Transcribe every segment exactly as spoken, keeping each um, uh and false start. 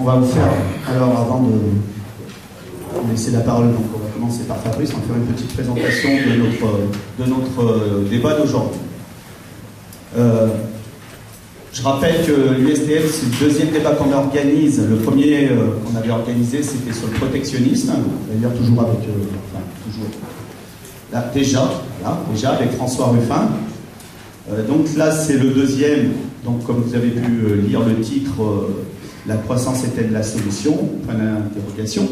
va vous faire, alors avant de laisser la parole, donc on va commencer par Fabrice, on va faire une petite présentation de notre, de notre débat d'aujourd'hui. Euh, je rappelle que l'U S T M, c'est le deuxième débat qu'on organise. Le premier euh, qu'on avait organisé, c'était sur le protectionnisme, d'ailleurs toujours avec, euh, enfin toujours, là, déjà, voilà, déjà avec François Ruffin. Euh, donc là, c'est le deuxième. Donc comme vous avez pu euh, lire le titre, euh, la croissance est-elle la solution? Point d'interrogation.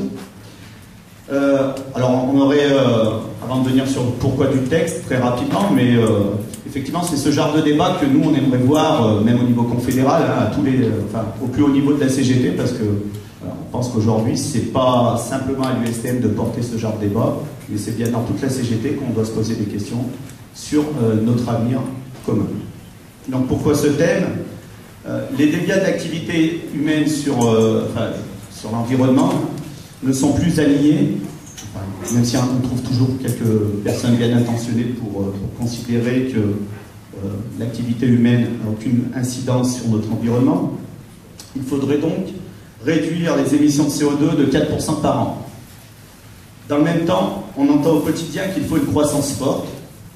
Euh, alors on aurait, euh, avant de venir sur le pourquoi du texte, très rapidement, mais euh, effectivement c'est ce genre de débat que nous on aimerait voir, euh, même au niveau confédéral, hein, à tous les, euh, enfin, au plus haut niveau de la C G T, parce que voilà, on pense qu'aujourd'hui c'est pas simplement à l'U S T M de porter ce genre de débat, mais c'est bien dans toute la C G T qu'on doit se poser des questions sur euh, notre avenir commun. Donc pourquoi ce thème? euh, Les dégâts de l'activité humaine sur, euh, enfin, sur l'environnement ne sont plus alignés, enfin, même si on trouve toujours quelques personnes bien intentionnées pour, euh, pour considérer que euh, l'activité humaine n'a aucune incidence sur notre environnement. Il faudrait donc réduire les émissions de C O deux de quatre pour cent par an. Dans le même temps, on entend au quotidien qu'il faut une croissance forte.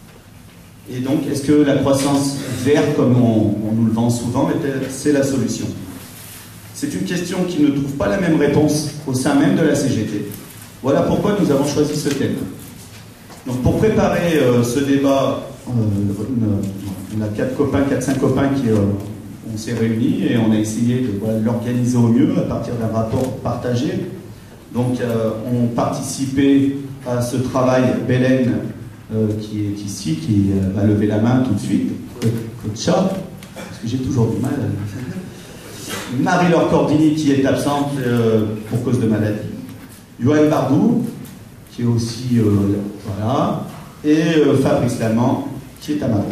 Et donc, est-ce que la croissance verte, comme on, on nous le vend souvent, c'est la solution? C'est une question qui ne trouve pas la même réponse au sein même de la C G T. Voilà pourquoi nous avons choisi ce thème. Donc pour préparer euh, ce débat, euh, on a quatre copains, quatre cinq copains qui euh, on s'est réunis et on a essayé de voilà, l'organiser au mieux à partir d'un rapport partagé. Donc euh, on participé à ce travail Bélène euh, qui est ici, qui euh, va lever la main tout de suite, Coach-Chat, parce que j'ai toujours du mal à... Marie-Laure Cordini qui est absente euh, pour cause de maladie, Johan Bardou qui est aussi euh, voilà, et euh, Fabrice Lallemand qui est à ma droite.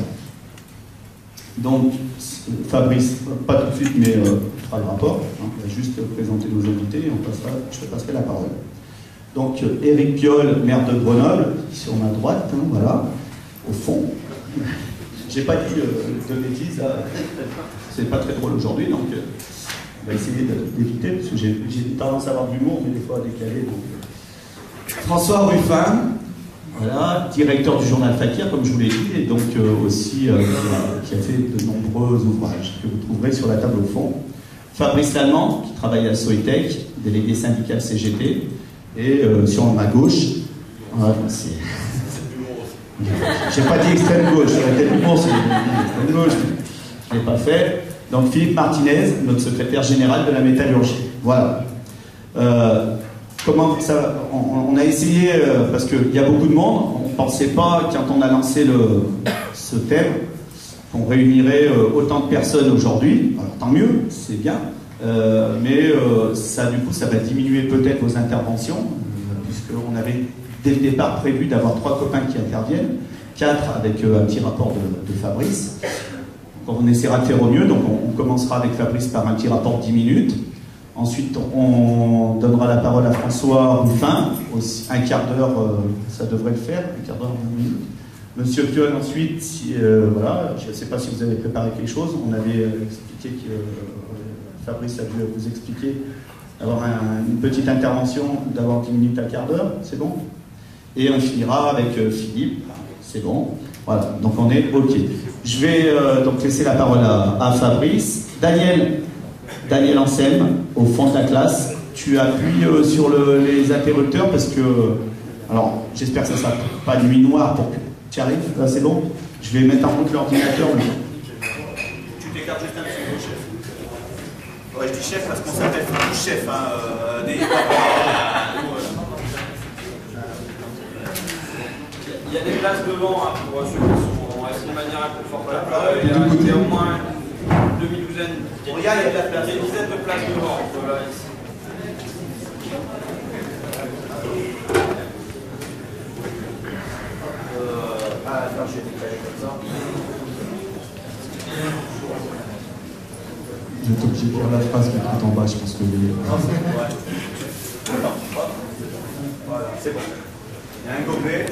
Donc Fabrice, pas tout de suite, mais euh, on fera le rapport, hein, on va juste présenter nos invités et on passera, je te passerai la parole. Donc Éric Piolle, maire de Grenoble, sur ma droite, hein, voilà, au fond. J'ai pas dit euh, de bêtises, c'est pas très drôle aujourd'hui, donc euh, on va essayer d'éviter, parce que j'ai tendance à avoir de l'humour, mais des fois à décaler. Donc. François Ruffin, voilà, directeur du journal Fakir, comme je vous l'ai dit, et donc euh, aussi euh, qui a fait de nombreux ouvrages que vous trouverez sur la table au fond. Fabrice Lallemand, qui travaille à Soitec, délégué syndical C G T, et euh, sur ma gauche, voilà, c'est... J'ai pas dit extrême gauche, c'est l'humour, c'est extrême gauche, je ne l'ai pas fait. Donc Philippe Martinez, notre secrétaire général de la métallurgie. Voilà. Euh, comment ça, on, on a essayé, euh, parce qu'il y a beaucoup de monde, on ne pensait pas, quand on a lancé le, ce thème, qu'on réunirait euh, autant de personnes aujourd'hui. Alors tant mieux, c'est bien. Euh, mais euh, ça, du coup, ça va diminuer peut-être vos interventions, euh, puisqu'on avait dès le départ prévu d'avoir trois copains qui interviennent, quatre avec euh, un petit rapport de, de Fabrice. On essaiera de faire au mieux, donc on, on commencera avec Fabrice par un petit rapport de dix minutes. Ensuite, on donnera la parole à François Ruffin, aussi, un quart d'heure, euh, ça devrait le faire, un quart d'heure, dix minutes. Monsieur Piolle, ensuite, si, euh, voilà, je ne sais pas si vous avez préparé quelque chose, on avait euh, expliqué que euh, Fabrice a dû vous expliquer, avoir un, une petite intervention, d'avoir dix minutes à quart d'heure, c'est bon? Et on finira avec euh, Philippe, c'est bon. Voilà, donc on est OK. Je vais euh, donc laisser la parole à, à Fabrice. Daniel, Daniel Anselme, au fond de la classe, tu appuies euh, sur le, les interrupteurs parce que, alors j'espère que ça ne sera pas nuit noire pour que tu arrives, là c'est bon. Je vais mettre en route l'ordinateur. Mais... Tu t'écartes juste un petit peu, chef. Ouais, je dis chef parce qu'on s'appelle tous chef. Hein, euh, des... Il y a des places devant hein, pour ceux qui sont de manière inconfortable. Voilà. Il y a, il y a au moins une demi-douzaine. Regarde, il y a de la place. Il y a une dizaine de places devant. Voilà, ici. Euh, ah, attends, je vais décaler comme ça. Je vais t'obliger de faire la phrase qui est tout en bas, je pense que... Ouais. Voilà, c'est bon. Il y a un gobelet.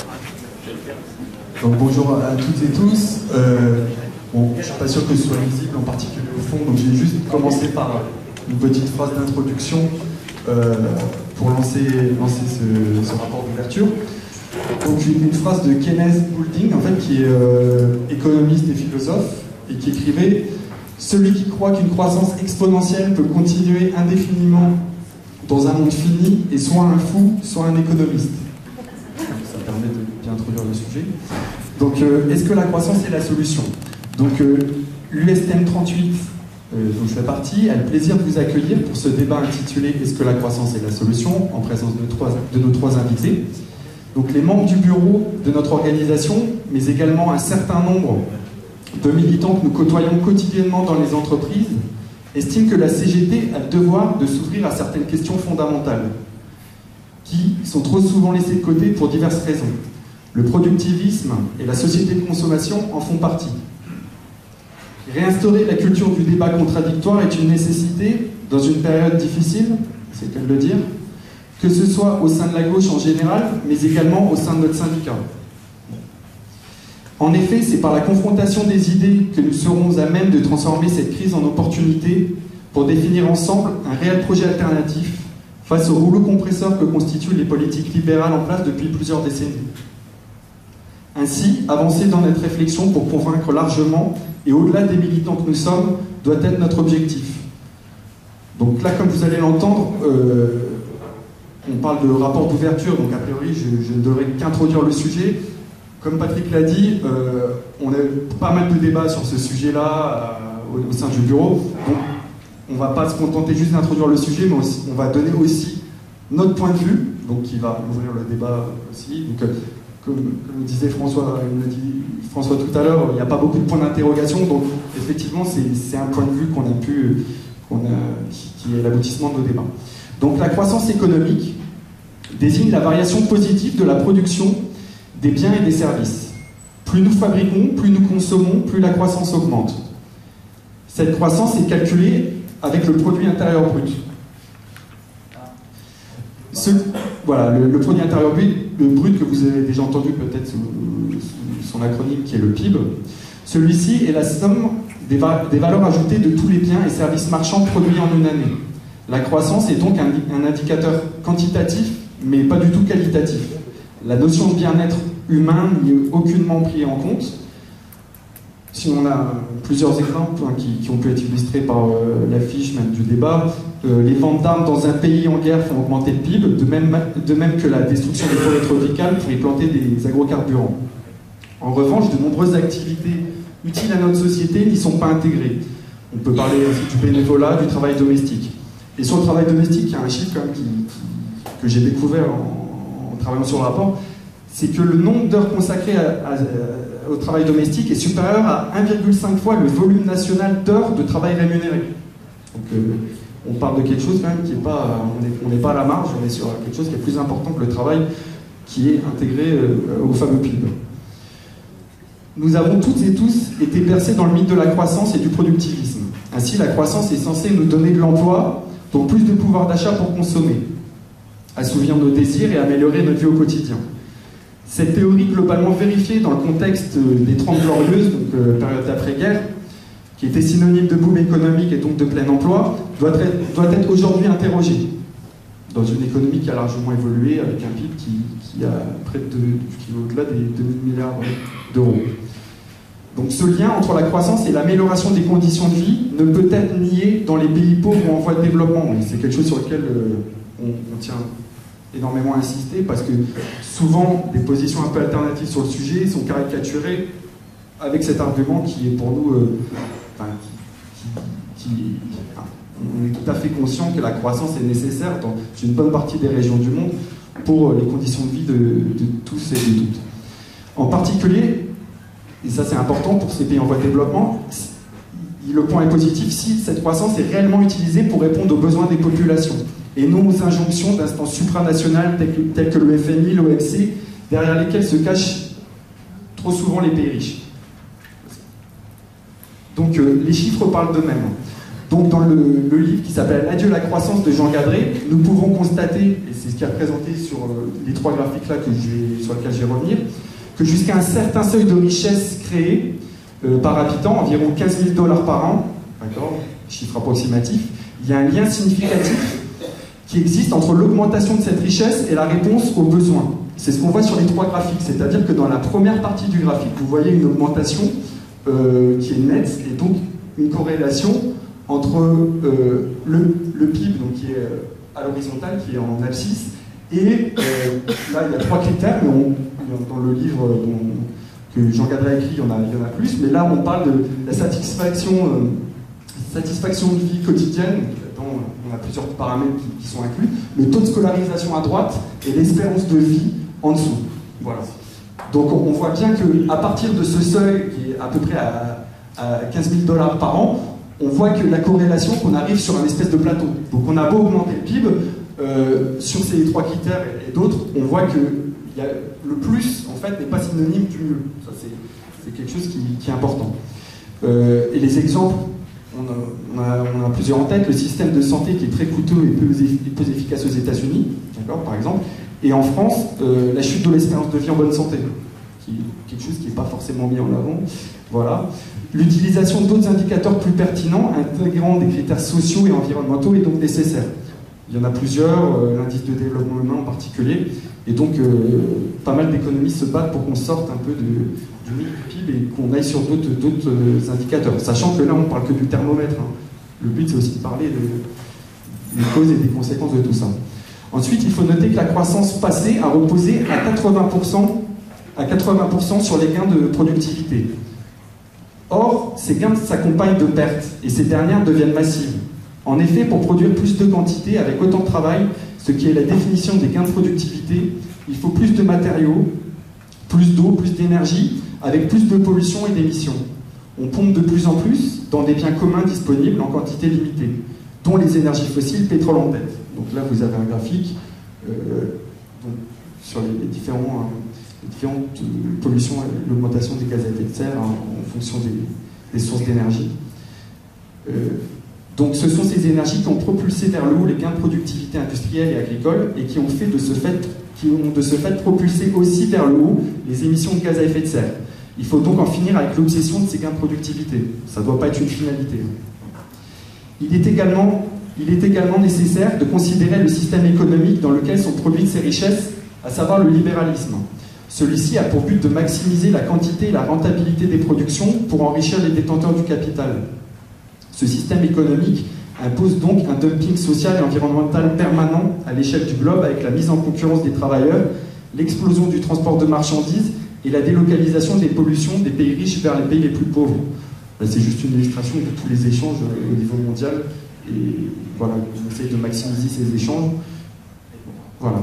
Donc bonjour à toutes et tous. Euh, bon, je ne suis pas sûr que ce soit visible en particulier au fond, donc je vais juste commencer par une petite phrase d'introduction euh, pour lancer, lancer ce, ce rapport d'ouverture. Donc une, une phrase de Kenneth Boulding, en fait, qui est euh, économiste et philosophe, et qui écrivait « Celui qui croit qu'une croissance exponentielle peut continuer indéfiniment dans un monde fini est soit un fou, soit un économiste. » Ça permet de bien introduire le sujet. Donc, euh, est-ce que la croissance est la solution? Donc, euh, l'U S T M trente-huit, euh, dont je fais partie, a le plaisir de vous accueillir pour ce débat intitulé « Est-ce que la croissance est la solution ?», en présence de, trois, de nos trois invités. Donc, les membres du bureau de notre organisation, mais également un certain nombre de militants que nous côtoyons quotidiennement dans les entreprises, estiment que la C G T a le devoir de s'ouvrir à certaines questions fondamentales, qui sont trop souvent laissées de côté pour diverses raisons. Le productivisme et la société de consommation en font partie. Réinstaurer la culture du débat contradictoire est une nécessité dans une période difficile, c'est le cas de le dire, que ce soit au sein de la gauche en général, mais également au sein de notre syndicat. En effet, c'est par la confrontation des idées que nous serons à même de transformer cette crise en opportunité pour définir ensemble un réel projet alternatif face au rouleau compresseur que constituent les politiques libérales en place depuis plusieurs décennies. Ainsi, avancer dans notre réflexion pour convaincre largement et au-delà des militants que nous sommes doit être notre objectif. Donc là, comme vous allez l'entendre, euh, on parle de rapport d'ouverture, donc a priori je, je ne devrais qu'introduire le sujet. Comme Patrick l'a dit, euh, on a pas mal de débats sur ce sujet-là euh, au, au sein du bureau. Donc on ne va pas se contenter juste d'introduire le sujet, mais aussi, on va donner aussi notre point de vue, donc qui va ouvrir le débat aussi. Donc, euh, Comme, comme disait François, il me dit François tout à l'heure, il n'y a pas beaucoup de points d'interrogation, donc effectivement c'est un point de vue qu'on a pu, qu'on a, qui, qui est l'aboutissement de nos débats. Donc la croissance économique désigne la variation positive de la production des biens et des services. Plus nous fabriquons, plus nous consommons, plus la croissance augmente. Cette croissance est calculée avec le produit intérieur brut. Ce, voilà, le, le produit intérieur brut, le brut que vous avez déjà entendu peut-être sous, sous son acronyme qui est le P I B. Celui-ci est la somme des, va des valeurs ajoutées de tous les biens et services marchands produits en une année. La croissance est donc un, un indicateur quantitatif, mais pas du tout qualitatif. La notion de bien-être humain n'est aucunement prise en compte. Si on a plusieurs exemples hein, qui, qui ont pu être illustrés par euh, l'affiche même du débat, euh, les ventes d'armes dans un pays en guerre font augmenter le P I B, de même, de même que la destruction des forêts tropicales pour y planter des agrocarburants. En revanche, de nombreuses activités utiles à notre société n'y sont pas intégrées. On peut parler aussi du bénévolat, du travail domestique. Et sur le travail domestique, il y a un chiffre quand même qui, qui, que j'ai découvert en, en travaillant sur le rapport, c'est que le nombre d'heures consacrées à, à, à au travail domestique est supérieur à un virgule cinq fois le volume national d'heures de travail rémunéré. Donc euh, on parle de quelque chose quand même qui est pas, on n'est pas à la marge, on est sur quelque chose qui est plus important que le travail qui est intégré euh, au fameux P I B. Nous avons toutes et tous été bercés dans le mythe de la croissance et du productivisme. Ainsi, la croissance est censée nous donner de l'emploi, donc plus de pouvoir d'achat pour consommer, assouvir nos désirs et améliorer notre vie au quotidien. Cette théorie globalement vérifiée dans le contexte des Trente Glorieuses, donc euh, période d'après-guerre, qui était synonyme de boom économique et donc de plein emploi, doit être, doit être aujourd'hui interrogée dans une économie qui a largement évolué avec un P I B qui, qui a près de, qui va au-delà des deux mille milliards d'euros. Donc ce lien entre la croissance et l'amélioration des conditions de vie ne peut être nié dans les pays pauvres ou en voie de développement. C'est quelque chose sur lequel euh, on, on tient énormément insisté parce que souvent des positions un peu alternatives sur le sujet sont caricaturées avec cet argument qui est pour nous euh, enfin, qui, qui, qui, enfin, on est tout à fait conscient que la croissance est nécessaire dans une bonne partie des régions du monde pour les conditions de vie de, de tous et de toutes. En particulier, et ça c'est important pour ces pays en voie de développement, le point est positif si cette croissance est réellement utilisée pour répondre aux besoins des populations et non aux injonctions d'instances supranationales telles que le F M I, l'O M C, derrière lesquelles se cachent trop souvent les pays riches. Donc euh, les chiffres parlent d'eux-mêmes. Donc dans le, le livre qui s'appelle « Adieu la croissance » de Jean Gadré, nous pouvons constater, et c'est ce qui est représenté sur euh, les trois graphiques là que je, sur lesquels je vais revenir, que jusqu'à un certain seuil de richesse créé euh, par habitant, environ quinze mille dollars par an, d'accord, chiffre approximatif, il y a un lien significatif qui existe entre l'augmentation de cette richesse et la réponse aux besoins. C'est ce qu'on voit sur les trois graphiques, c'est-à-dire que dans la première partie du graphique, vous voyez une augmentation euh, qui est nette, et donc une corrélation entre euh, le, le P I B, donc, qui est à l'horizontale, qui est en abscisse, et euh, là il y a trois critères, mais on, dans le livre dont, que Jean Gadret a écrit, il y en a, il y en a plus, mais là on parle de la satisfaction, euh, satisfaction de vie quotidienne, dont on a plusieurs paramètres qui, qui sont inclus, le taux de scolarisation à droite et l'espérance de vie en dessous. Voilà. Donc on, on voit bien qu'à partir de ce seuil, qui est à peu près à, à quinze mille dollars par an, on voit que la corrélation, qu'on arrive sur un espèce de plateau. Donc on a beau augmenter le P I B, euh, sur ces trois critères et, et d'autres, on voit que y a, le plus, en fait, n'est pas synonyme du mieux. Ça, c'est quelque chose qui, qui est important. Euh, et les exemples, on a, on, a, on a plusieurs en tête. Le système de santé qui est très coûteux et peu, et peu efficace aux États-Unis, d'accord, par exemple. Et en France, euh, la chute de l'espérance de vie en bonne santé, qui est quelque chose qui n'est pas forcément mis en avant. Voilà. L'utilisation d'autres indicateurs plus pertinents, intégrant des critères sociaux et environnementaux, est donc nécessaire. Il y en a plusieurs, euh, l'indice de développement humain en particulier, et donc euh, pas mal d'économistes se battent pour qu'on sorte un peu de, du mythe du P I B et qu'on aille sur d'autres euh, indicateurs, sachant que là on ne parle que du thermomètre. Hein. Le but c'est aussi de parler de, des causes et des conséquences de tout ça. Ensuite, il faut noter que la croissance passée a reposé à quatre-vingts pour cent, à quatre-vingts pour cent sur les gains de productivité. Or, ces gains s'accompagnent de pertes, et ces dernières deviennent massives. En effet, pour produire plus de quantité avec autant de travail, ce qui est la définition des gains de productivité, il faut plus de matériaux, plus d'eau, plus d'énergie, avec plus de pollution et d'émissions. On pompe de plus en plus dans des biens communs disponibles en quantité limitée, dont les énergies fossiles, pétrole en tête. Donc là, vous avez un graphique euh, donc, sur les, les, différents, euh, les différentes euh, pollutions et l'augmentation des gaz à effet de serre hein, en fonction des, des sources d'énergie. Euh, donc ce sont ces énergies qui ont propulsé vers le haut les gains de productivité industrielle et agricole et qui ont, fait de ce fait, qui ont de ce fait propulsé aussi vers le haut les émissions de gaz à effet de serre. Il faut donc en finir avec l'obsession de ces gains de productivité. Ça ne doit pas être une finalité. Il est également Il est également nécessaire de considérer le système économique dans lequel sont produites ces richesses, à savoir le libéralisme. Celui-ci a pour but de maximiser la quantité et la rentabilité des productions pour enrichir les détenteurs du capital. Ce système économique impose donc un dumping social et environnemental permanent à l'échelle du globe avec la mise en concurrence des travailleurs, l'explosion du transport de marchandises et la délocalisation des pollutions des pays riches vers les pays les plus pauvres. C'est juste une illustration de tous les échanges au niveau mondial. Et voilà, on essaye de maximiser ces échanges. Voilà.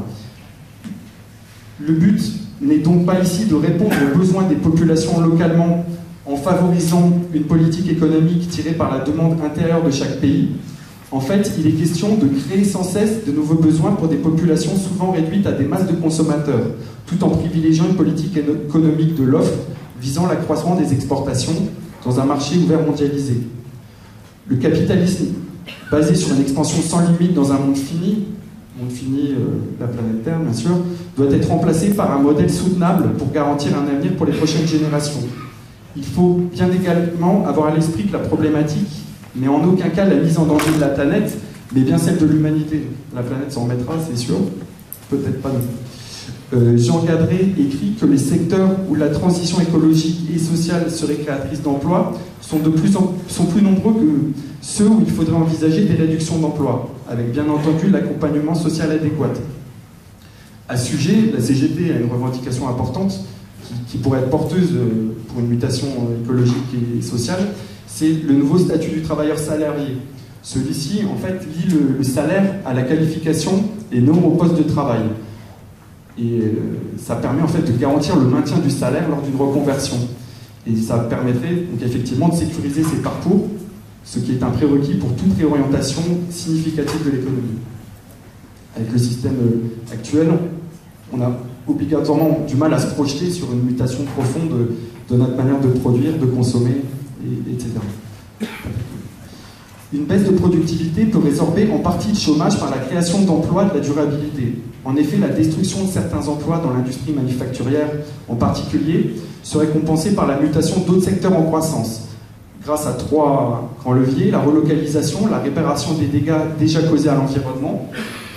Le but n'est donc pas ici de répondre aux besoins des populations localement en favorisant une politique économique tirée par la demande intérieure de chaque pays. En fait, il est question de créer sans cesse de nouveaux besoins pour des populations souvent réduites à des masses de consommateurs, tout en privilégiant une politique économique de l'offre visant l'accroissement des exportations dans un marché ouvert mondialisé. Le capitalisme basé sur une expansion sans limite dans un monde fini, monde fini, euh, la planète Terre bien sûr, doit être remplacé par un modèle soutenable pour garantir un avenir pour les prochaines générations. Il faut bien également avoir à l'esprit que la problématique n'est en aucun cas la mise en danger de la planète, mais bien celle de l'humanité. La planète s'en remettra, c'est sûr, peut-être pas nous. Euh, Jean Gadret écrit que les secteurs où la transition écologique et sociale serait créatrice d'emplois sont, de plus en, sont plus nombreux que ceux où il faudrait envisager des réductions d'emplois, avec bien entendu l'accompagnement social adéquat. À ce sujet, la C G T a une revendication importante qui, qui pourrait être porteuse pour une mutation écologique et sociale, c'est le nouveau statut du travailleur salarié. Celui-ci, en fait, lie le, le salaire à la qualification et non au poste de travail. Et euh, ça permet en fait de garantir le maintien du salaire lors d'une reconversion. Et ça permettrait donc effectivement de sécuriser ces parcours, ce qui est un prérequis pour toute réorientation significative de l'économie. Avec le système actuel, on a obligatoirement du mal à se projeter sur une mutation profonde de, de notre manière de produire, de consommer, et, et cetera. Une baisse de productivité peut résorber en partie le chômage par la création d'emplois de la durabilité. En effet, la destruction de certains emplois dans l'industrie manufacturière en particulier serait compensée par la mutation d'autres secteurs en croissance, grâce à trois grands leviers: la relocalisation, la réparation des dégâts déjà causés à l'environnement,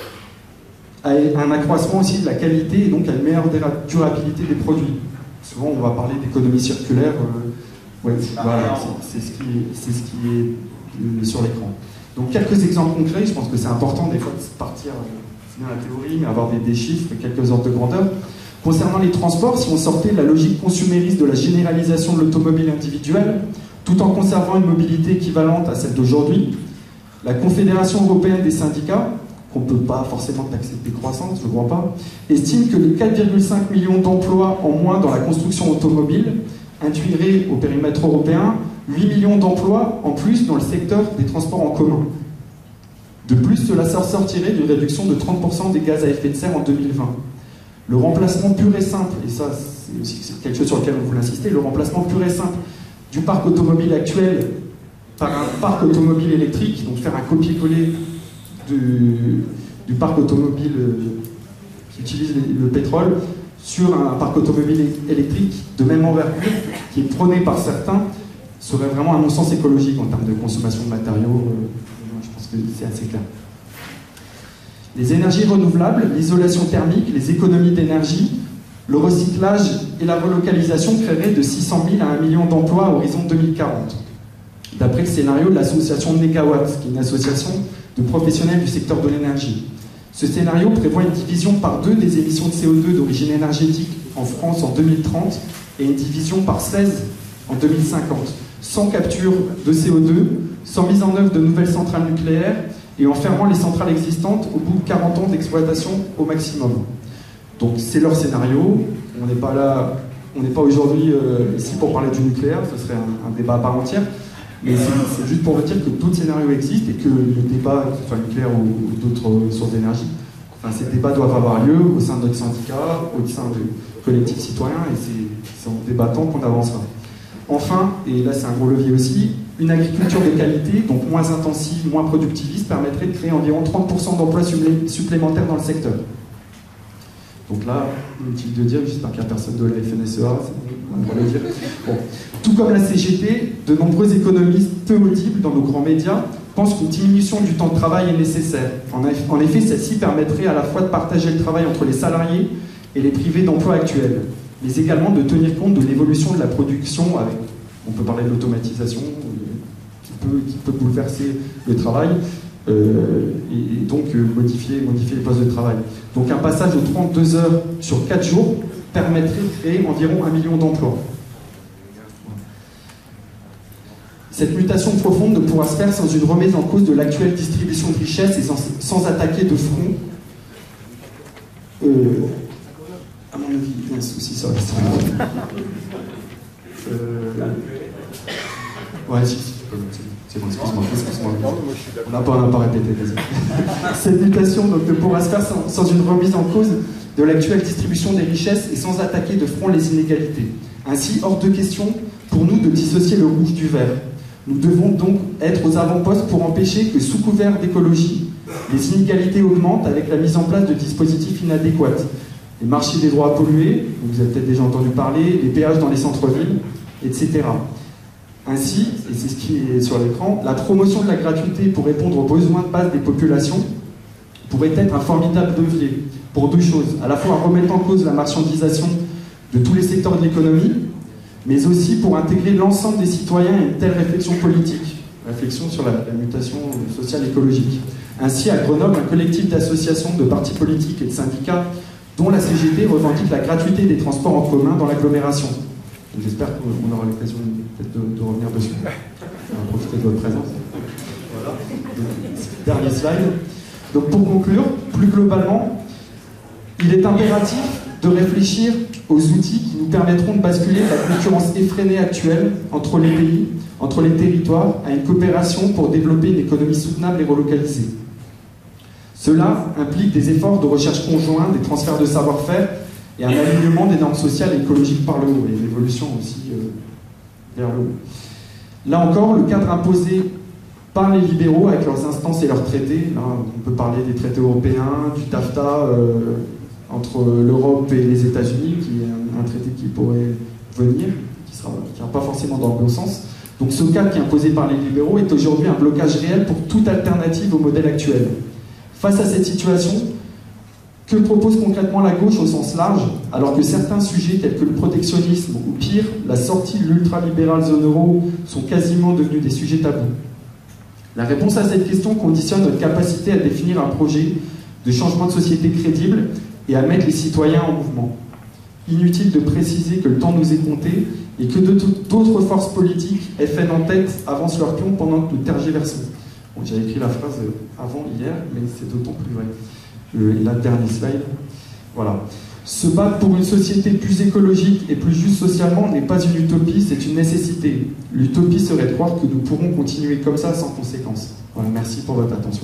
à un accroissement aussi de la qualité et donc à une meilleure durabilité des produits. Souvent on va parler d'économie circulaire, euh, ouais, voilà, c'est ce qui est, c'est ce qui est euh, sur l'écran. Donc quelques exemples concrets, je pense que c'est important des fois de partir, euh, c'est bien la théorie, mais avoir des, des chiffres, quelques ordres de grandeur. Concernant les transports, si on sortait de la logique consumériste de la généralisation de l'automobile individuelle, tout en conservant une mobilité équivalente à celle d'aujourd'hui, la Confédération européenne des syndicats, qu'on ne peut pas forcément taxer de décroissance, je ne crois pas, estime que les quatre virgule cinq millions d'emplois en moins dans la construction automobile induiraient au périmètre européen huit millions d'emplois en plus dans le secteur des transports en commun. De plus, cela sortirait d'une réduction de trente pour cent des gaz à effet de serre en deux mille vingt. Le remplacement pur et simple, et ça c'est aussi quelque chose sur lequel on voulait insister, le remplacement pur et simple du parc automobile actuel par un parc automobile électrique, donc faire un copier-coller du, du parc automobile qui utilise le pétrole sur un parc automobile électrique de même envergure qui est prôné par certains, serait vraiment un non-sens écologique en termes de consommation de matériaux. Je pense que c'est assez clair. Les énergies renouvelables, l'isolation thermique, les économies d'énergie, le recyclage et la relocalisation créeraient de six cent mille à un million d'emplois à horizon deux mille quarante. D'après le scénario de l'association Negawatt, qui est une association de professionnels du secteur de l'énergie. Ce scénario prévoit une division par deux des émissions de C O deux d'origine énergétique en France en deux mille trente et une division par seize en deux mille cinquante, sans capture de C O deux, sans mise en œuvre de nouvelles centrales nucléaires et en fermant les centrales existantes au bout de quarante ans d'exploitation au maximum. Donc c'est leur scénario, on n'est pas là, on n'est pas aujourd'hui euh, ici pour parler du nucléaire, ce serait un, un débat à part entière, mais c'est juste pour vous dire que d'autres scénarios existent et que le débat, que ce soit nucléaire ou, ou d'autres sources d'énergie, enfin ces débats doivent avoir lieu au sein de notre syndicat, au sein du collectif citoyen, et c'est en débattant qu'on avancera. Enfin, et là c'est un gros levier aussi, une agriculture de qualité, donc moins intensive, moins productiviste, permettrait de créer environ trente pour cent d'emplois supplémentaires dans le secteur. Donc là, inutile de dire, j'espère qu'il n'y a personne de la F N S E A, on va le dire. Bon. Tout comme la C G T, de nombreux économistes peu audibles dans nos grands médias pensent qu'une diminution du temps de travail est nécessaire. En effet, celle-ci permettrait à la fois de partager le travail entre les salariés et les privés d'emploi actuels, mais également de tenir compte de l'évolution de la production, avec, on peut parler de l'automatisation, qui peut, qui peut bouleverser le travail, euh, et, et donc euh, modifier, modifier les postes de travail. Donc un passage de trente-deux heures sur quatre jours permettrait de créer environ un million d'emplois. Cette mutation profonde ne pourra se faire sans une remise en cause de l'actuelle distribution de richesses et sans, sans attaquer de front. Euh, à mon avis, il y a un souci sur la salle. Euh, ouais, si, c'est bon, excuse-moi, excuse-moi. On n'a pas, pas répété, vas-y. Cette mutation donc, ne pourra se faire sans, sans une remise en cause de l'actuelle distribution des richesses et sans attaquer de front les inégalités. Ainsi, hors de question pour nous de dissocier le rouge du vert. Nous devons donc être aux avant-postes pour empêcher que, sous couvert d'écologie, les inégalités augmentent avec la mise en place de dispositifs inadéquats. Les marchés des droits à polluer, vous avez peut-être déjà entendu parler, les péages dans les centres-villes, et cetera. Ainsi, et c'est ce qui est sur l'écran, la promotion de la gratuité pour répondre aux besoins de base des populations pourrait être un formidable levier pour deux choses. À la fois remettre en cause la marchandisation de tous les secteurs de l'économie, mais aussi pour intégrer l'ensemble des citoyens à une telle réflexion politique, réflexion sur la, la mutation sociale écologique. Ainsi, à Grenoble, un collectif d'associations, de partis politiques et de syndicats, dont la C G T revendique la gratuité des transports en commun dans l'agglomération. J'espère qu'on aura l'occasion peut-être de, de revenir dessus. On va profiter de votre présence. Voilà. Donc, dernier slide. Donc pour conclure, plus globalement, il est impératif de réfléchir aux outils qui nous permettront de basculer la concurrence effrénée actuelle entre les pays, entre les territoires, à une coopération pour développer une économie soutenable et relocalisée. Cela implique des efforts de recherche conjoints, des transferts de savoir-faire et un alignement des normes sociales et écologiques par le haut, et une évolution aussi euh, vers le haut. Là encore, le cadre imposé par les libéraux avec leurs instances et leurs traités, là, on peut parler des traités européens, du TAFTA euh, entre l'Europe et les États-Unis, qui est un, un traité qui pourrait venir, qui ne sera, qui sera pas forcément dans le bon sens, Donc ce cadre qui est imposé par les libéraux est aujourd'hui un blocage réel pour toute alternative au modèle actuel. Face à cette situation, que propose concrètement la gauche au sens large, alors que certains sujets tels que le protectionnisme ou pire, la sortie de l'ultralibéral zone euro sont quasiment devenus des sujets tabous? La réponse à cette question conditionne notre capacité à définir un projet de changement de société crédible et à mettre les citoyens en mouvement. Inutile de préciser que le temps nous est compté et que d'autres forces politiques, F N en tête, avancent leur pion pendant que nous tergiversons. Bon, j'avais écrit la phrase avant hier, mais c'est d'autant plus vrai. Le, la dernière slide. Voilà. Se battre pour une société plus écologique et plus juste socialement n'est pas une utopie, c'est une nécessité. L'utopie serait de croire que nous pourrons continuer comme ça sans conséquence. Voilà, merci pour votre attention.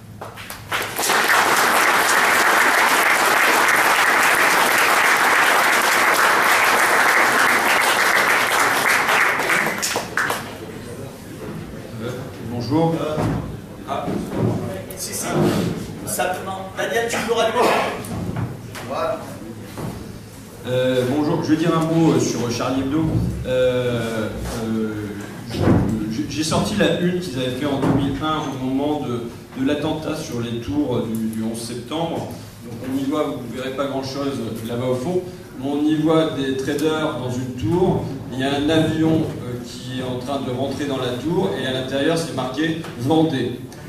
Bonjour. Ah. Si, si. Simplement. Daniel, tu peux rallumer. Voilà. Euh, bonjour, je vais dire un mot sur Charlie Hebdo. Euh, euh, J'ai sorti la une qu'ils avaient fait en deux mille un au moment de, de l'attentat sur les tours du, du onze septembre. Donc on y voit, vous ne verrez pas grand-chose là-bas au fond, mais on y voit des traders dans une tour. Il y a un avion euh, qui est en train de rentrer dans la tour et à l'intérieur c'est marqué « Vendée euh, ».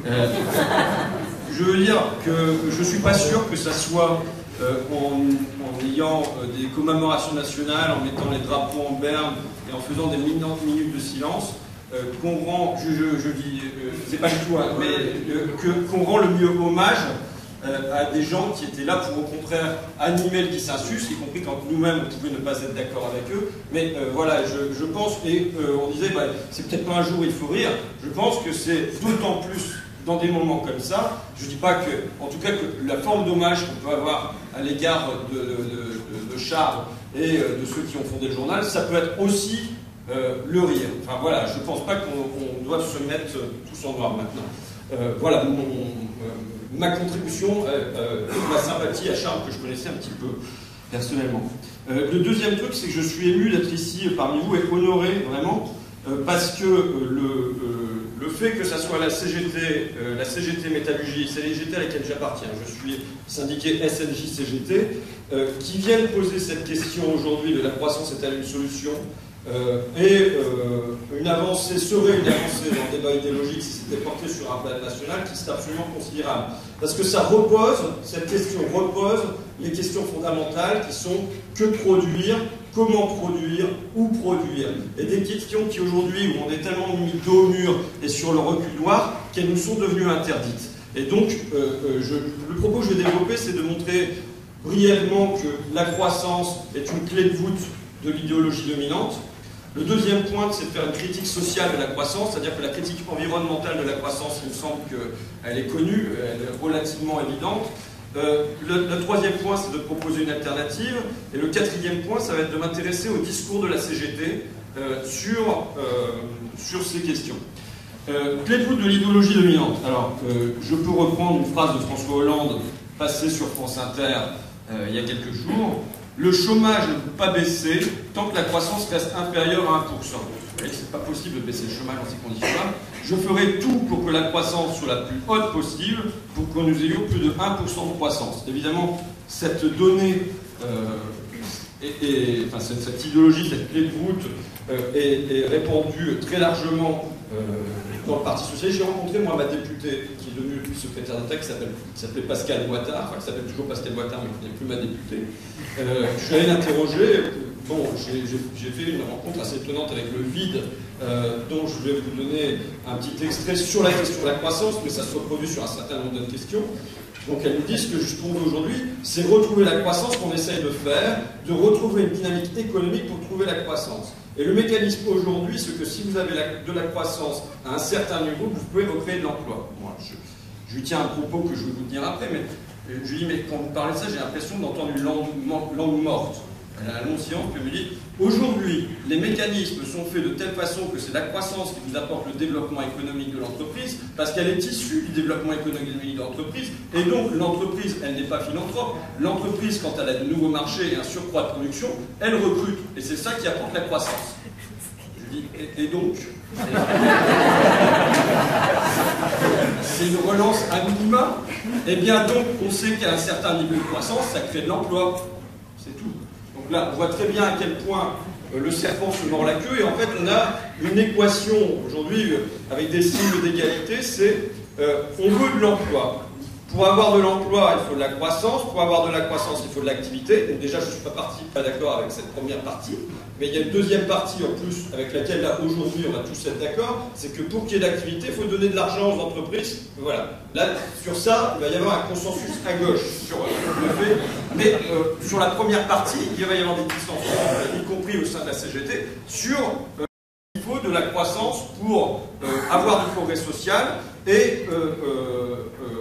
Je veux dire que je ne suis pas sûr que ça soit euh, en, en ayant euh, des commémorations nationales, en mettant les drapeaux en berne et en faisant des minutes de silence, euh, qu'on rend, je, je, je dis, euh, c'est pas du tout, hein, mais euh, qu'on rend le mieux hommage euh, à des gens qui étaient là pour au contraire animer le dissensus, y compris quand nous-mêmes on pouvait ne pas être d'accord avec eux. Mais euh, voilà, je, je pense, et euh, on disait, bah, c'est peut-être pas un jour où il faut rire, je pense que c'est d'autant plus dans des moments comme ça, je ne dis pas que, en tout cas, que la forme d'hommage qu'on peut avoir à l'égard de, de, de, de Charles et de ceux qui ont fondé le journal, ça peut être aussi euh, le rire. Enfin voilà, je ne pense pas qu'on doive se mettre tous en noir maintenant. Euh, voilà mon, euh, ma contribution, euh, euh, ma sympathie à Charles que je connaissais un petit peu personnellement. Euh, le deuxième truc, c'est que je suis ému d'être ici parmi vous et honoré vraiment euh, parce que euh, le euh, Le fait que ça soit la C G T, euh, la C G T Métallurgie, c'est les G T à laquelle j'appartiens, je suis syndiqué S N J C G T, euh, qui viennent poser cette question aujourd'hui de la croissance est-elle une solution euh, et euh, une avancée serait une avancée dans le débat idéologique si c'était porté sur un plan national qui serait absolument considérable. Parce que ça repose, cette question repose les questions fondamentales qui sont que produire, comment produire, où produire. Et des questions qui aujourd'hui, où on est tellement mis dos au mur et sur le reculoir, qu'elles nous sont devenues interdites. Et donc, euh, euh, je, le propos que je vais développer, c'est de montrer brièvement que la croissance est une clé de voûte de l'idéologie dominante. Le deuxième point, c'est de faire une critique sociale de la croissance, c'est-à-dire que la critique environnementale de la croissance, il me semble qu'elle est connue, elle est relativement évidente. Euh, le, le troisième point, c'est de proposer une alternative. Et le quatrième point, ça va être de m'intéresser au discours de la C G T euh, sur, euh, sur ces questions. Euh, clé de voûte de l'idéologie dominante. Alors, euh, je peux reprendre une phrase de François Hollande, passée sur France Inter euh, il y a quelques jours. Le chômage ne peut pas baisser tant que la croissance reste inférieure à un pour cent. Vous voyez que c'est pas possible de baisser le chômage dans ces conditions-là. Je ferai tout pour que la croissance soit la plus haute possible, pour que nous ayons plus de un pour cent de croissance. Évidemment, cette donnée, euh, est, est, enfin, cette, cette idéologie, cette clé de voûte euh, est, est répandue très largement euh, dans le Parti Socialiste. J'ai rencontré, moi, ma députée, qui est devenue secrétaire d'État, qui s'appelait Pascal Boitard, enfin, qui s'appelle toujours Pascal Boitard, mais qui n'est plus ma députée. Euh, je suis allé l'interroger. Bon, j'ai fait une rencontre assez étonnante avec le vide, euh, dont je vais vous donner un petit extrait sur la question de la croissance, mais ça se reproduit sur un certain nombre d'autres questions. Donc elle nous dit ce que je trouve aujourd'hui, c'est retrouver la croissance qu'on essaye de faire, de retrouver une dynamique économique pour trouver la croissance. Et le mécanisme aujourd'hui, c'est que si vous avez la, de la croissance à un certain niveau, vous pouvez recréer de l'emploi. Moi, je, je lui tiens un propos que je vais vous dire après, mais je lui dis, mais quand vous parlez de ça, j'ai l'impression d'entendre une langue, langue morte. Elle a un long silence, puis elle me dit, aujourd'hui, les mécanismes sont faits de telle façon que c'est la croissance qui vous apporte le développement économique de l'entreprise, parce qu'elle est issue du développement économique de l'entreprise, et donc l'entreprise, elle n'est pas philanthrope. L'entreprise, quand elle a de nouveaux marchés et un surcroît de production, elle recrute, et c'est ça qui apporte la croissance. Je dis, et, et donc, C'est une relance à minima. Et bien donc, on sait qu'à un certain niveau de croissance, ça crée de l'emploi. C'est tout. Donc là, on voit très bien à quel point euh, le serpent se mord la queue. Et en fait, on a une équation aujourd'hui euh, avec des signes d'égalité, c'est euh, on veut de l'emploi. Pour avoir de l'emploi, il faut de la croissance. Pour avoir de la croissance, il faut de l'activité. Donc déjà, je ne suis pas, parti, pas d'accord avec cette première partie. Mais il y a une deuxième partie en plus avec laquelle, là, aujourd'hui, on va tous être d'accord. C'est que pour qu'il y ait d'activité, il faut donner de l'argent aux entreprises. Voilà. Là, sur ça, il va y avoir un consensus à gauche sur le fait. Mais euh, sur la première partie, il va y avoir des distances, y compris au sein de la C G T, sur... Euh, il faut de la croissance pour euh, avoir du progrès social et... Euh, euh, euh,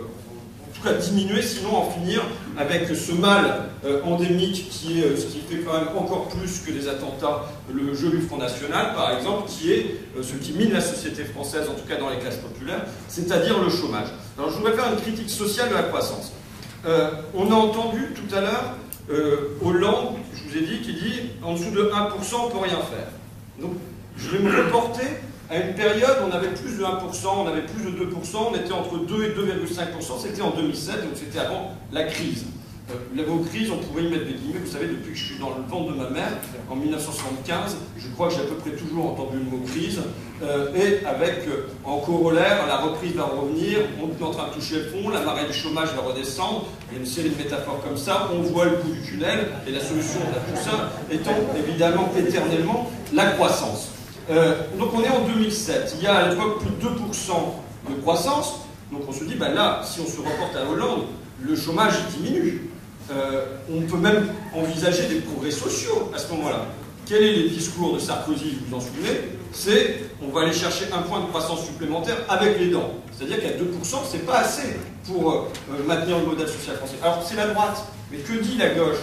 à diminuer, sinon en finir avec ce mal euh, endémique qui est euh, ce qui fait quand même encore plus que des attentats, le jeu du Front National par exemple, qui est euh, ce qui mine la société française, en tout cas dans les classes populaires, c'est-à-dire le chômage. Alors je voudrais faire une critique sociale de la croissance. Euh, on a entendu tout à l'heure euh, Hollande, je vous ai dit, qui dit en dessous de un pour cent on ne peut rien faire. Donc je vais me reporter à une période, on avait plus de un pour cent, on avait plus de deux pour cent, on était entre deux et deux virgule cinq pour cent, c'était en deux mille sept, donc c'était avant la crise. Euh, le mot crise, on pourrait y mettre des guillemets, vous savez, depuis que je suis dans le ventre de ma mère, en mille neuf cent soixante-quinze, je crois que j'ai à peu près toujours entendu le mot crise, euh, et avec, euh, en corollaire, la reprise va revenir, on est en train de toucher le fond, la marée du chômage va redescendre, il y a une série de métaphores comme ça, on voit le bout du tunnel, et la solution à tout ça étant évidemment éternellement la croissance. Euh, donc on est en deux mille sept, il y a à l'époque plus de deux pour cent de croissance, donc on se dit, ben là, si on se reporte à Hollande, le chômage diminue. Euh, on peut même envisager des progrès sociaux à ce moment-là. Quels sont les discours de Sarkozy, vous vous en souvenez? C'est, on va aller chercher un point de croissance supplémentaire avec les dents. C'est-à-dire qu'à deux pour cent, c'est pas assez pour euh, maintenir le modèle social français. Alors c'est la droite, mais que dit la gauche?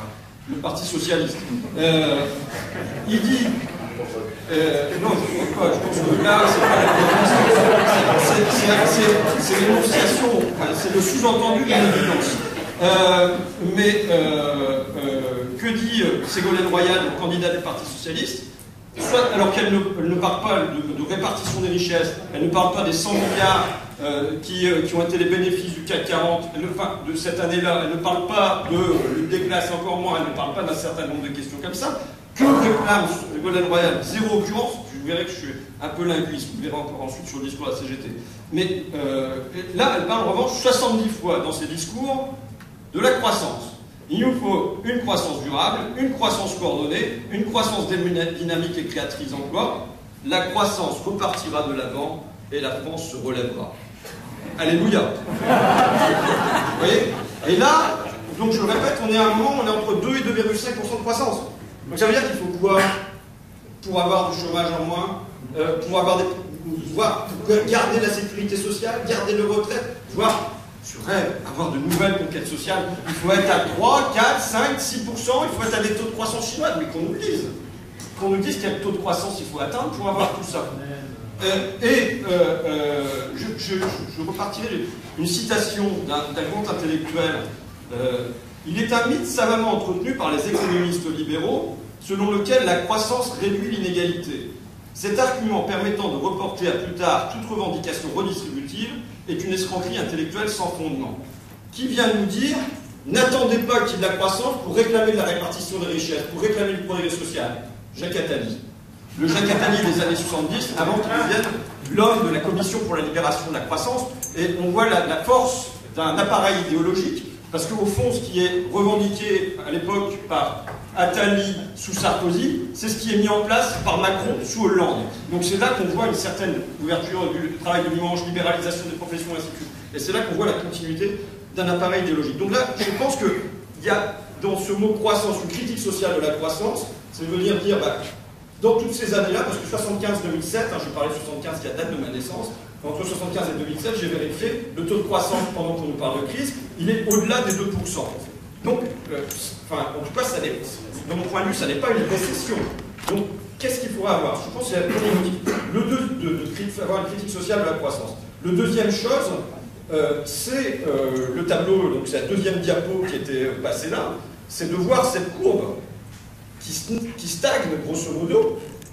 Le Parti Socialiste. Euh, il dit... Euh, non, je ne pense pas. Je pense que là, c'est l'énonciation, enfin, c'est le sous-entendu d'une évidence. Euh, mais euh, euh, que dit Ségolène Royal, candidate du Parti Socialiste? Soit, alors qu'elle ne, ne parle pas de, de répartition des richesses, elle ne parle pas des cent milliards euh, qui, euh, qui ont été les bénéfices du CAC quarante, elle ne, enfin, de cette année-là, elle ne parle pas de lutte des classes, encore moins, elle ne parle pas d'un certain nombre de questions comme ça. Que réclame Ségolène Royal? Zéro occurrence, je verrai que je suis un peu linguiste, vous verrez encore ensuite sur le discours de la C G T. Mais euh, là, elle parle en revanche soixante-dix fois dans ses discours de la croissance. Il nous faut une croissance durable, une croissance coordonnée, une croissance dynamique et créatrice d'emplois. La croissance repartira de l'avant et la France se relèvera. Alléluia. Vous voyez? Et là, donc je le répète, on est à un moment, on est entre deux et deux virgule cinq pour cent de croissance. Donc ça veut dire qu'il faut quoi pour avoir du chômage en moins, euh, pour avoir des, voire pour garder la sécurité sociale, garder le retraite, voire je rêve, avoir de nouvelles conquêtes sociales. Il faut être à trois, quatre, cinq, six pour cent, il faut être à des taux de croissance chinois, mais qu'on nous le dise. Qu'on nous dise quel taux de croissance il faut atteindre pour avoir tout ça. Euh, et euh, euh, je, je, je repartirai une citation d'un grand intellectuel. Euh, il est un mythe savamment entretenu par les économistes libéraux selon lequel la croissance réduit l'inégalité. Cet argument permettant de reporter à plus tard toute revendication redistributive est une escroquerie intellectuelle sans fondement. Qui vient nous dire n'attendez pas qu'il y ait de la croissance pour réclamer de la répartition des richesses, pour réclamer le progrès social? Jacques Attali. Le Jacques Attali des années soixante-dix, avant qu'il devienne l'homme de la Commission pour la libération de la croissance, et on voit la, la force d'un appareil idéologique, parce qu'au fond, ce qui est revendiqué à l'époque par Attali sous Sarkozy, c'est ce qui est mis en place par Macron sous Hollande. Donc c'est là qu'on voit une certaine ouverture du travail du dimanche, libéralisation des professions, ainsi de suite. Et c'est là qu'on voit la continuité d'un appareil idéologique. Donc là, je pense qu'il y a dans ce mot croissance une critique sociale de la croissance, c'est venir dire, bah, dans toutes ces années-là, parce que soixante-quinze deux mille sept, hein, je parlais de soixante-quinze qui est la date de ma naissance, entre soixante-quinze et deux mille sept, j'ai vérifié, le taux de croissance pendant qu'on nous parle de crise, il est au-delà des deux pour cent. Donc, euh, enfin, en tout cas, ça de mon point de vue, ça n'est pas une récession. Donc, qu'est-ce qu'il faudra avoir? Je pense qu'il y a le deux, de, de, de, avoir une critique sociale de la croissance. Le deuxième chose, euh, c'est euh, le tableau, donc c'est la deuxième diapo qui était passée là, c'est de voir cette courbe qui, qui stagne, grosso modo,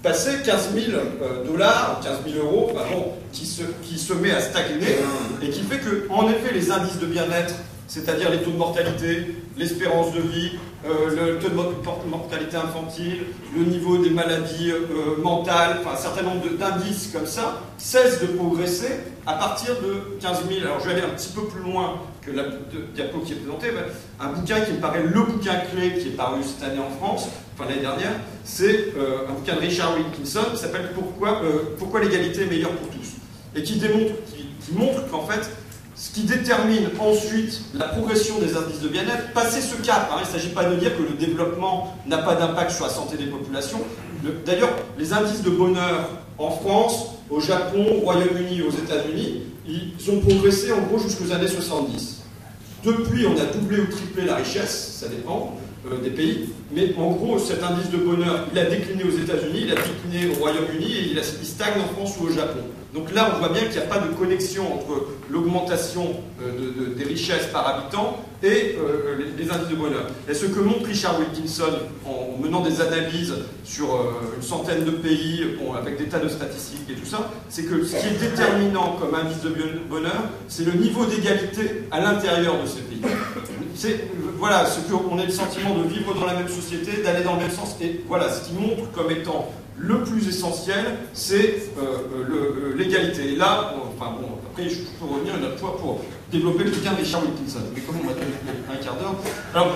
passer quinze mille dollars, quinze mille euros, enfin bon, qui, se, qui se met à stagner, et qui fait que, en effet, les indices de bien-être, c'est-à-dire les taux de mortalité, l'espérance de vie, euh, le taux de mortalité infantile, le niveau des maladies euh, mentales, enfin un certain nombre d'indices comme ça, cessent de progresser à partir de quinze mille. Alors je vais aller un petit peu plus loin que la diapo qui est présentée. Un bouquin qui me paraît le bouquin clé qui est paru cette année en France, enfin l'année dernière, c'est euh, un bouquin de Richard Wilkinson qui s'appelle Pourquoi, euh, Pourquoi l'égalité est meilleure pour tous, et qui démontre, qui, qui montre qu'en fait, ce qui détermine ensuite la progression des indices de bien-être, passer ce cap. Hein, il ne s'agit pas de dire que le développement n'a pas d'impact sur la santé des populations. D'ailleurs, les indices de bonheur en France, au Japon, au Royaume-Uni, aux États-Unis, ils ont progressé en gros jusqu'aux années soixante-dix. Depuis, on a doublé ou triplé la richesse, ça dépend euh, des pays, mais en gros, cet indice de bonheur, il a décliné aux États-Unis, il a décliné au Royaume-Uni et il, a, il stagne en France ou au Japon. Donc là, on voit bien qu'il n'y a pas de connexion entre l'augmentation euh, de, de, des richesses par habitant et euh, les, les indices de bonheur. Et ce que montre Richard Wilkinson en menant des analyses sur euh, une centaine de pays, bon, avec des tas de statistiques et tout ça, c'est que ce qui est déterminant comme indice de bonheur, c'est le niveau d'égalité à l'intérieur de ces pays. C'est voilà, ce qu'on ait le sentiment de vivre dans la même société, d'aller dans le même sens, et voilà, ce qui montre comme étant le plus essentiel, c'est euh, l'égalité. Et là, on, enfin bon, après je peux revenir une autre fois pour développer le bouquin de Richard Wilkinson. Mais comment on va tenir un quart d'heure? Alors,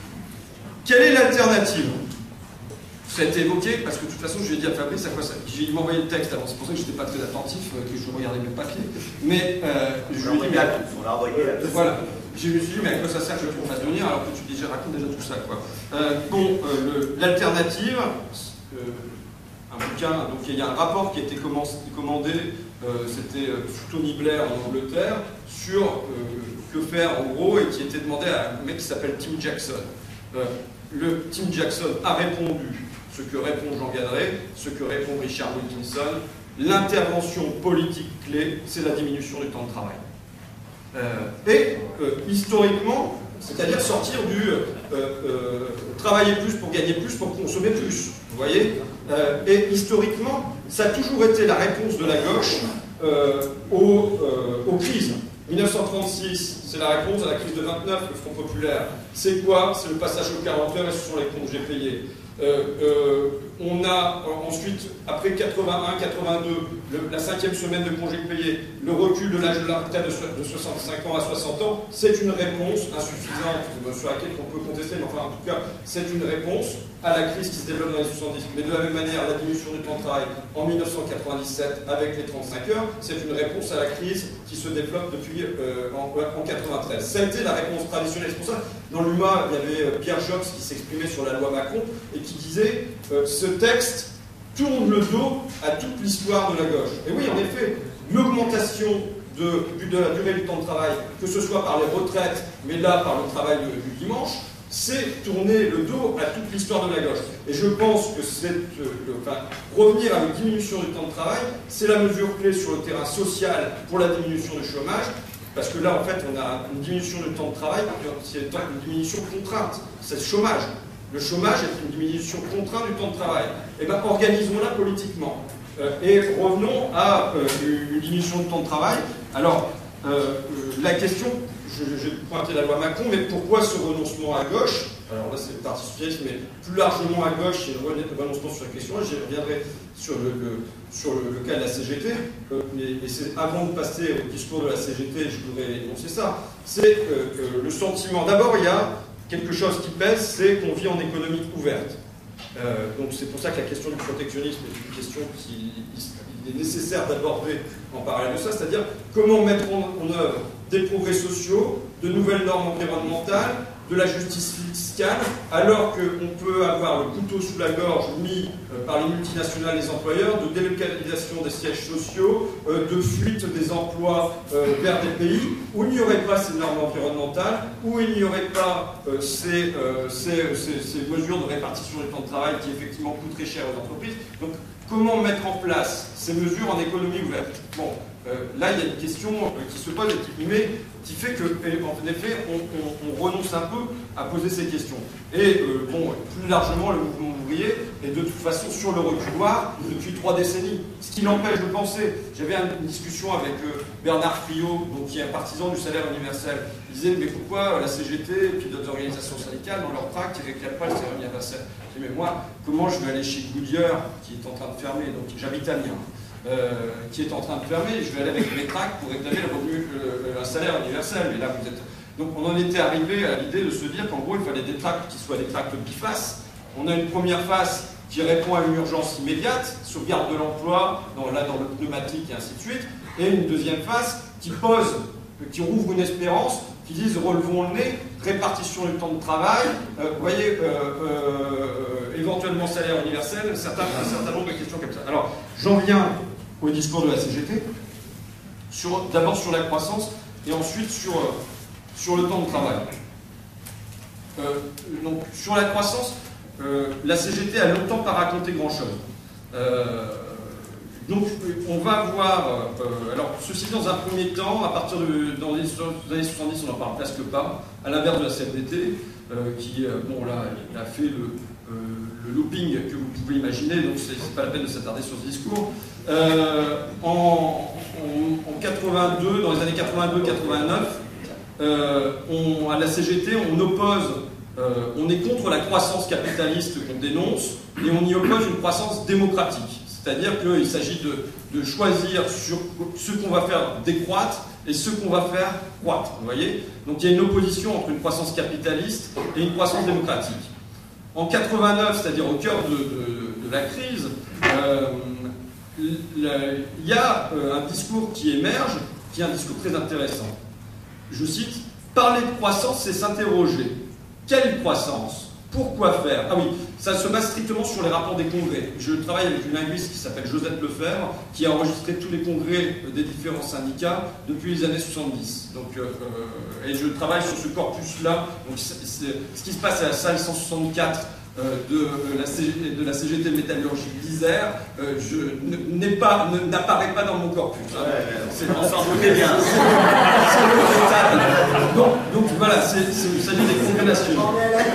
quelle est l'alternative? Ça a été évoqué, parce que de toute façon, je lui ai dit à Fabrice, à quoi ça... Il m'a envoyé le texte avant, c'est pour ça que je n'étais pas très attentif, que je regardais mes papiers. Mais euh, je lui ai dit, mais à... voilà. Je me suis dit, mais à quoi ça sert que je fasse venir alors que tu déjà racontes déjà tout ça, quoi. Euh, bon, euh, l'alternative, euh, un bouquin, donc il y a un rapport qui a été commandé, euh, c'était sous Tony Blair en Angleterre, sur euh, que faire en gros, et qui était demandé à un mec qui s'appelle Tim Jackson. Euh, le Tim Jackson a répondu ce que répond Jean Gadret, ce que répond Richard Wilkinson. L'intervention politique clé, c'est la diminution du temps de travail. Euh, et euh, historiquement, c'est-à-dire sortir du euh, euh, travailler plus pour gagner plus, pour consommer plus, vous voyez, euh, et historiquement, ça a toujours été la réponse de la gauche euh, aux, euh, aux crises. mille neuf cent trente-six, c'est la réponse à la crise de vingt-neuf, le Front populaire. C'est quoi? C'est le passage aux quarante heures et ce sont les congés payés. Euh, euh, on a euh, ensuite, après quatre-vingt-un quatre-vingt-deux, le, la cinquième semaine de congés payés, le recul de l'âge de la retraite de, de soixante-cinq ans à soixante ans, c'est une réponse insuffisante, sur laquelle on peut contester, mais enfin en tout cas, c'est une réponse à la crise qui se développe dans les soixante-dix. Mais de la même manière, la diminution du temps de travail en mille neuf cent quatre-vingt-dix-sept avec les trente-cinq heures, c'est une réponse à la crise qui se développe depuis euh, en, en quatre-vingt-treize. Ça a été la réponse traditionnelle. C'est pour ça, dans l'U M A, il y avait Pierre Jox qui s'exprimait sur la loi Macron et qui disait euh, ce texte tourne le dos à toute l'histoire de la gauche. Et oui, en effet, l'augmentation de, de la durée du temps de travail, que ce soit par les retraites, mais là par le travail de, du dimanche, c'est tourner le dos à toute l'histoire de la gauche. Et je pense que c'est, euh, enfin, revenir à une diminution du temps de travail, c'est la mesure clé sur le terrain social pour la diminution du chômage, parce que là, en fait, on a une diminution du temps de travail, c'est une diminution contrainte, c'est le chômage. Le chômage est une diminution contrainte du temps de travail. Eh bien, organisons-la politiquement. Euh, et revenons à euh, une diminution du temps de travail. Alors, euh, la question, j'ai pointé la loi Macron, mais pourquoi ce renoncement à gauche? Alors là, c'est le Parti socialiste, mais plus largement à gauche, il y a un renoncement sur la question. J'y reviendrai sur le, le, sur le, le cas de la C G T. Euh, et et c'est avant de passer au discours de la C G T, je voudrais énoncer ça. C'est euh, euh, le sentiment. D'abord, il y a quelque chose qui pèse, c'est qu'on vit en économie ouverte. Euh, donc c'est pour ça que la question du protectionnisme est une question qui est nécessaire d'aborder en parallèle de ça, c'est-à-dire comment mettre en, en œuvre des progrès sociaux, de nouvelles normes environnementales, de la justice fiscale, alors qu'on peut avoir le couteau sous la gorge mis euh, par les multinationales, les employeurs, de délocalisation des sièges sociaux, euh, de fuite des emplois euh, vers des pays où il n'y aurait pas ces normes environnementales, où il n'y aurait pas euh, ces, euh, ces, ces, ces mesures de répartition du temps de travail qui effectivement coûteraient cher aux entreprises. Donc comment mettre en place ces mesures en économie ouverte? Bon, euh, là il y a une question euh, qui se pose et qui, mais, qui fait que, en effet, on, on, on renonce un peu à poser ces questions. Et euh, bon, plus largement, le mouvement ouvrier est de toute façon sur le reculoir depuis trois décennies. Ce qui l'empêche de penser. J'avais une discussion avec euh, Bernard Friot, donc, qui est un partisan du salaire universel. Il disait, mais pourquoi la C G T et puis d'autres organisations syndicales, dans leur tract, ils ne réclament pas le salaire universel? Je dis, mais moi, comment je vais aller chez Goodyear, qui est en train de fermer, donc j'habite à Amiens, Euh, qui est en train de fermer, je vais aller avec mes tracts pour réclamer le revenu, euh, un salaire universel. Mais là, vous êtes... Donc, on en était arrivé à l'idée de se dire qu'en gros, il fallait des tracts qui soient des tracts bifaces. On a une première phase qui répond à une urgence immédiate, sauvegarde de l'emploi, dans, là, dans le pneumatique et ainsi de suite, et une deuxième phase qui pose, qui rouvre une espérance, qui disent relevons le nez, répartition du temps de travail, euh, vous voyez, euh, euh, éventuellement salaire universel, certains, un certain nombre de questions comme ça. Alors, j'en viens au discours de la C G T, d'abord sur la croissance et ensuite sur, euh, sur le temps de travail. Euh, donc, sur la croissance, euh, la C G T a longtemps pas raconté grand-chose. Euh, donc, on va voir, euh, alors, ceci dans un premier temps, à partir de dans les années soixante-dix, on n'en parle presque pas, à l'inverse de la C F D T, euh, qui, euh, bon, là, il a fait le, euh, le looping que vous pouvez imaginer, donc c'est pas la peine de s'attarder sur ce discours. Euh, en, en, en quatre-vingt-deux, dans les années quatre-vingt-deux quatre-vingt-neuf, euh, on, à la C G T, on oppose, euh, on est contre la croissance capitaliste qu'on dénonce, et on y oppose une croissance démocratique. C'est-à-dire qu'il s'agit de, de choisir sur ce qu'on va faire décroître et ce qu'on va faire croître. Vous voyez? Donc il y a une opposition entre une croissance capitaliste et une croissance démocratique. En quatre-vingt-neuf, c'est-à-dire au cœur de, de, de la crise, euh, il y a un discours qui émerge, qui est un discours très intéressant. Je cite, « Parler de croissance, c'est s'interroger. Quelle croissance? Pourquoi faire ?» Ah oui, ça se base strictement sur les rapports des congrès. Je travaille avec une linguiste qui s'appelle Josette Lefebvre, qui a enregistré tous les congrès des différents syndicats depuis les années soixante-dix. Donc, euh, et je travaille sur ce corpus-là. Donc, c'est, c'est, ce qui se passe à la salle cent soixante-quatre euh, de, euh, la C G, de la C G T métallurgie d'Isère, euh, n'apparaît pas dans mon corpus. Hein. Ouais, c'est, on s'en doutait bien. C'est le total. Donc, donc voilà, il s'agit des congrès nationaux.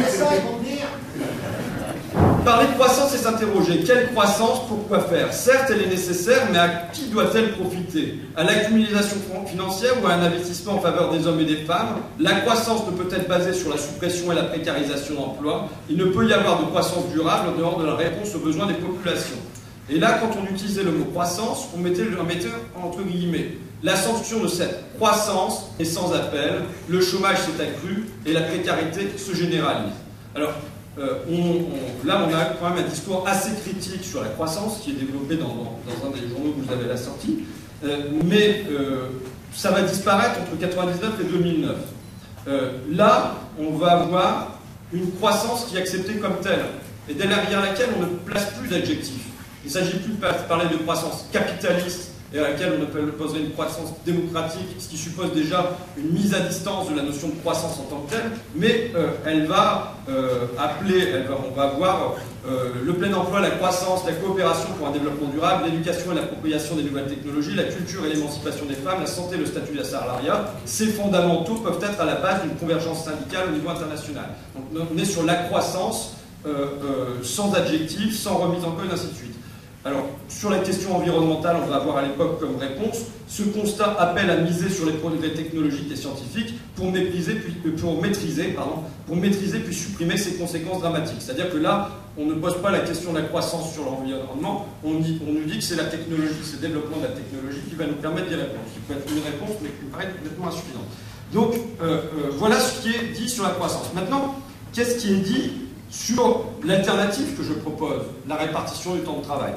Parler de croissance et s'interroger. Quelle croissance? Pourquoi faire? Certes, elle est nécessaire, mais à qui doit-elle profiter? À l'accumulation financière ou à un investissement en faveur des hommes et des femmes? La croissance ne peut être basée sur la suppression et la précarisation d'emploi. Il ne peut y avoir de croissance durable en dehors de la réponse aux besoins des populations. Et là, quand on utilisait le mot croissance, on mettait, on mettait entre guillemets. L'ascension de cette croissance est sans appel, le chômage s'est accru et la précarité se généralise. Alors, Euh, on, on, là, on a quand même un discours assez critique sur la croissance qui est développé dans, dans, dans un des journaux que vous avez la sortie, euh, mais euh, ça va disparaître entre quatre-vingt-dix-neuf et deux mille neuf. Euh, là, on va avoir une croissance qui est acceptée comme telle, et derrière laquelle on ne place plus d'adjectifs. Il ne s'agit plus de parler de croissance capitaliste, et à laquelle on poserait une croissance démocratique, ce qui suppose déjà une mise à distance de la notion de croissance en tant que telle, mais euh, elle va euh, appeler, elle va, on va voir euh, le plein emploi, la croissance, la coopération pour un développement durable, l'éducation et l'appropriation des nouvelles technologies, la culture et l'émancipation des femmes, la santé et le statut de la salariat. Ces fondamentaux peuvent être à la base d'une convergence syndicale au niveau international. Donc on est sur la croissance euh, euh, sans adjectif, sans remise en cause, ainsi de suite. Alors, sur la question environnementale, on va avoir à l'époque comme réponse, ce constat appelle à miser sur les progrès technologiques et scientifiques pour, mépriser, puis, pour, maîtriser, pardon, pour maîtriser puis supprimer ses conséquences dramatiques. C'est-à-dire que là, on ne pose pas la question de la croissance sur l'environnement, on, on nous dit que c'est la technologie, c'est le développement de la technologie qui va nous permettre d'y répondre, qui peut être une réponse, mais qui me paraît complètement insuffisante. Donc, euh, euh, voilà ce qui est dit sur la croissance. Maintenant, qu'est-ce qui est dit sur l'alternative que je propose, la répartition du temps de travail?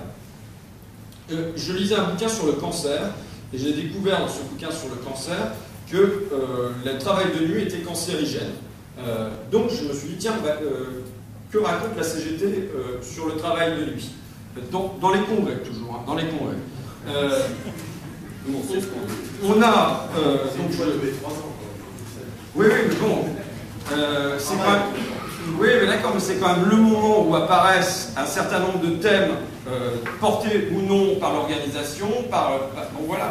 Euh, je lisais un bouquin sur le cancer, et j'ai découvert dans ce bouquin sur le cancer que euh, le travail de nuit était cancérigène. Euh, donc je me suis dit, tiens, bah, euh, que raconte la C G T euh, sur le travail de nuit? Dans, dans les congrès, toujours, hein, dans les congrès. Euh, bon, on a... Euh, donc, je... Oui, oui, mais bon, euh, c'est quand même... Oui, mais d'accord, mais c'est quand même le moment où apparaissent un certain nombre de thèmes euh, portés ou non par l'organisation, par, par... Bon, voilà.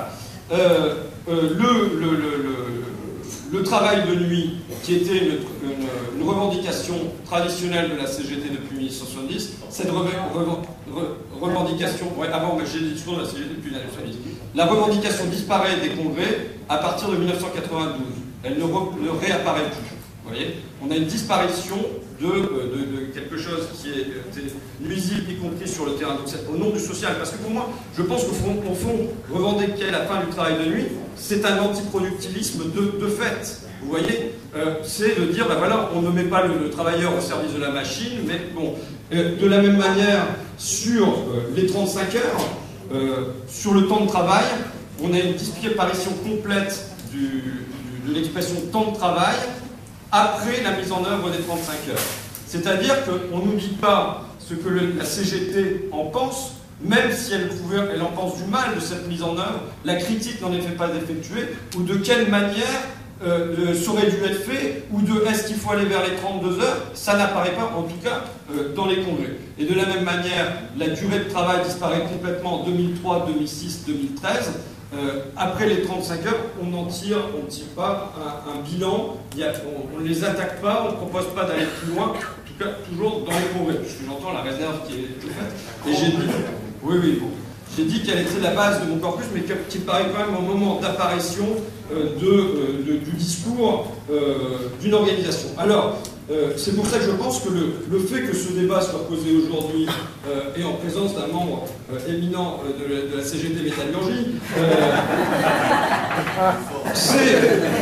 euh, euh, le, le, le, le, le travail de nuit, qui était une, une, une revendication traditionnelle de la C G T depuis mille neuf cent soixante-dix, cette re, re, re, revendication, ouais, avant j'ai le discours de la C G T depuis mille neuf cent soixante-dix, la revendication disparaît des congrès à partir de mille neuf cent quatre-vingt-douze. Elle ne, re, ne réapparaît plus. Vous voyez, on a une disparition de, de, de quelque chose qui est nuisible, y compris sur le terrain, donc au nom du social. Parce que pour moi, je pense qu'au fond, au fond, revendiquer la fin du travail de nuit, c'est un antiproductivisme de, de fait. Vous voyez, euh, c'est de dire, ben voilà, on ne met pas le, le travailleur au service de la machine, mais bon, euh, de la même manière, sur euh, les trente-cinq heures, euh, sur le temps de travail, on a une disparition complète du, du, de l'expression temps de travail, après la mise en œuvre des trente-cinq heures. C'est-à-dire qu'on ne nous dit pas ce que le, la C G T en pense, même si elle, pouvait, elle en pense du mal de cette mise en œuvre, la critique n'en est pas effectuée, ou de quelle manière euh, ça aurait dû être fait, ou de est-ce qu'il faut aller vers les trente-deux heures, ça n'apparaît pas, en tout cas, euh, dans les congrès. Et de la même manière, la durée de travail disparaît complètement en deux mille trois, deux mille six, deux mille treize, Euh, après les trente-cinq heures, on n'en tire, on ne tire pas un, un bilan, il y a, on ne les attaque pas, on ne propose pas d'aller plus loin, en tout cas toujours dans les congrès, parce que j'entends la réserve qui est faite. Et j'ai dit, oui, oui, bon. J'ai dit qu'elle était la base de mon corpus, mais qui paraît quand même au moment d'apparition euh, de, euh, de, du discours euh, d'une organisation. Alors, euh, c'est pour ça que je pense que le, le fait que ce débat soit posé aujourd'hui euh, et en présence d'un membre euh, éminent euh, de, la, de la C G T Métallurgie, euh, c'est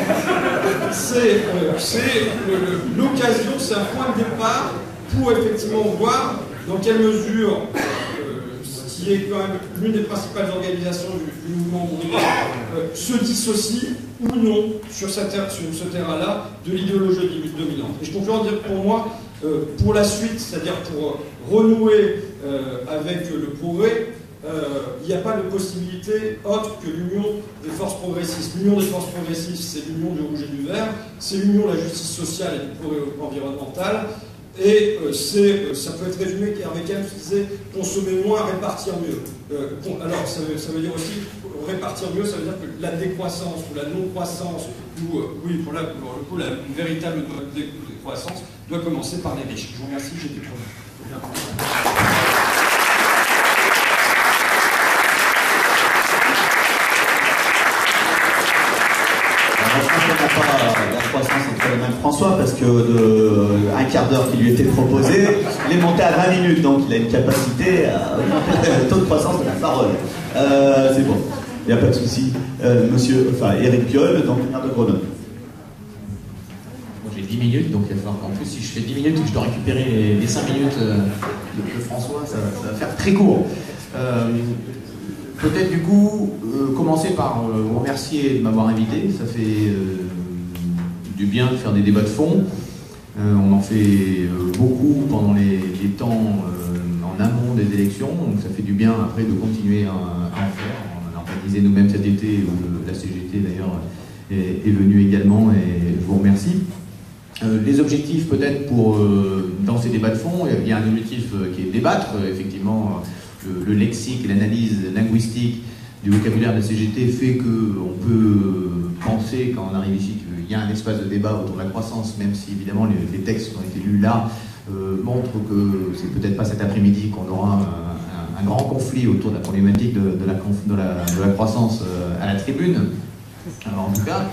euh, l'occasion, c'est un point de départ pour effectivement voir dans quelle mesure qui est quand même l'une des principales organisations du, du mouvement ouvrier, euh, se dissocie ou non sur, cette, sur ce terrain-là de l'idéologie dominante. Et je peux en dire pour moi, euh, pour la suite, c'est-à-dire pour renouer euh, avec le progrès, euh, il n'y a pas de possibilité autre que l'union des forces progressistes. L'union des forces progressistes, c'est l'union du rouge et du vert, c'est l'union de la justice sociale et du progrès environnemental. Et euh, euh, ça peut être résumé qu'Hervé Kempf disait consommer moins, répartir mieux. Euh, alors ça veut, ça veut dire aussi répartir mieux, ça veut dire que la décroissance ou la non-croissance, ou euh, oui, pour, la, pour le coup, la une véritable décroissance doit commencer par les riches. Je vous remercie, j'ai été promis. La croissance entre les mains de François, parce que de un quart d'heure qui lui était proposé, il est monté à vingt minutes, donc il a une capacité à augmenter le taux de croissance de la parole. Euh, c'est bon, il n'y a pas de souci. Euh, monsieur, enfin Éric Piolle, donc maire de Grenoble. Bon, j'ai dix minutes, donc il va falloir qu'en plus, si je fais dix minutes et que je dois récupérer les, les cinq minutes euh, de, de François, ça, ça va faire très court. Euh, Peut-être du coup, euh, commencer par euh, vous remercier de m'avoir invité. Ça fait euh, du bien de faire des débats de fond. Euh, on en fait euh, beaucoup pendant les, les temps euh, en amont des élections, donc ça fait du bien après de continuer à, à en faire. On a organisé nous-mêmes cet été, où la C G T d'ailleurs est, est venue également, et je vous remercie. Euh, les objectifs peut-être pour euh, dans ces débats de fond, il y a un objectif euh, qui est de débattre, euh, effectivement. Le, le lexique et l'analyse linguistique du vocabulaire de la C G T fait qu'on peut penser, quand on arrive ici, qu'il y a un espace de débat autour de la croissance, même si évidemment les, les textes qui ont été lus là euh, montrent que c'est peut-être pas cet après-midi qu'on aura un, un, un grand conflit autour de la problématique de, de, la, de, la, de la croissance euh, à la tribune. Alors, en tout cas,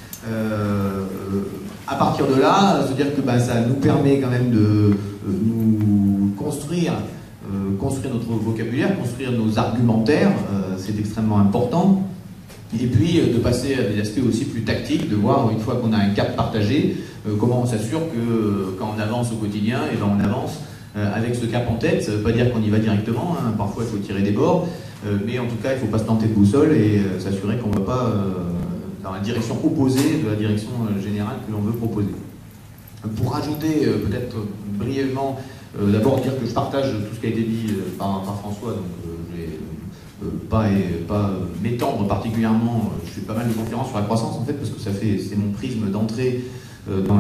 euh, à partir de là, se dire que bah, ça nous permet quand même de euh, nous construire Euh, construire notre vocabulaire, construire nos argumentaires, euh, c'est extrêmement important. Et puis euh, de passer à des aspects aussi plus tactiques, de voir une fois qu'on a un cap partagé, euh, comment on s'assure que euh, quand on avance au quotidien, et ben, on avance euh, avec ce cap en tête. Ça ne veut pas dire qu'on y va directement, hein. Parfois il faut tirer des bords, euh, mais en tout cas il ne faut pas se planter de boussole et euh, s'assurer qu'on ne va pas euh, dans la direction opposée de la direction euh, générale que l'on veut proposer. Pour rajouter euh, peut-être brièvement, Euh, d'abord dire que je partage tout ce qui a été dit euh, par, par François, donc euh, je vais euh, pas, pas m'étendre particulièrement. Je fais pas mal de conférences sur la croissance en fait, parce que ça fait, c'est mon prisme d'entrée euh, dans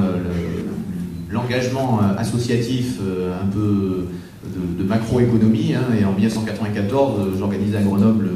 l'engagement le, le, associatif euh, un peu de, de macroéconomie, hein, et en mille neuf cent quatre-vingt-quatorze, j'organisais à Grenoble le, le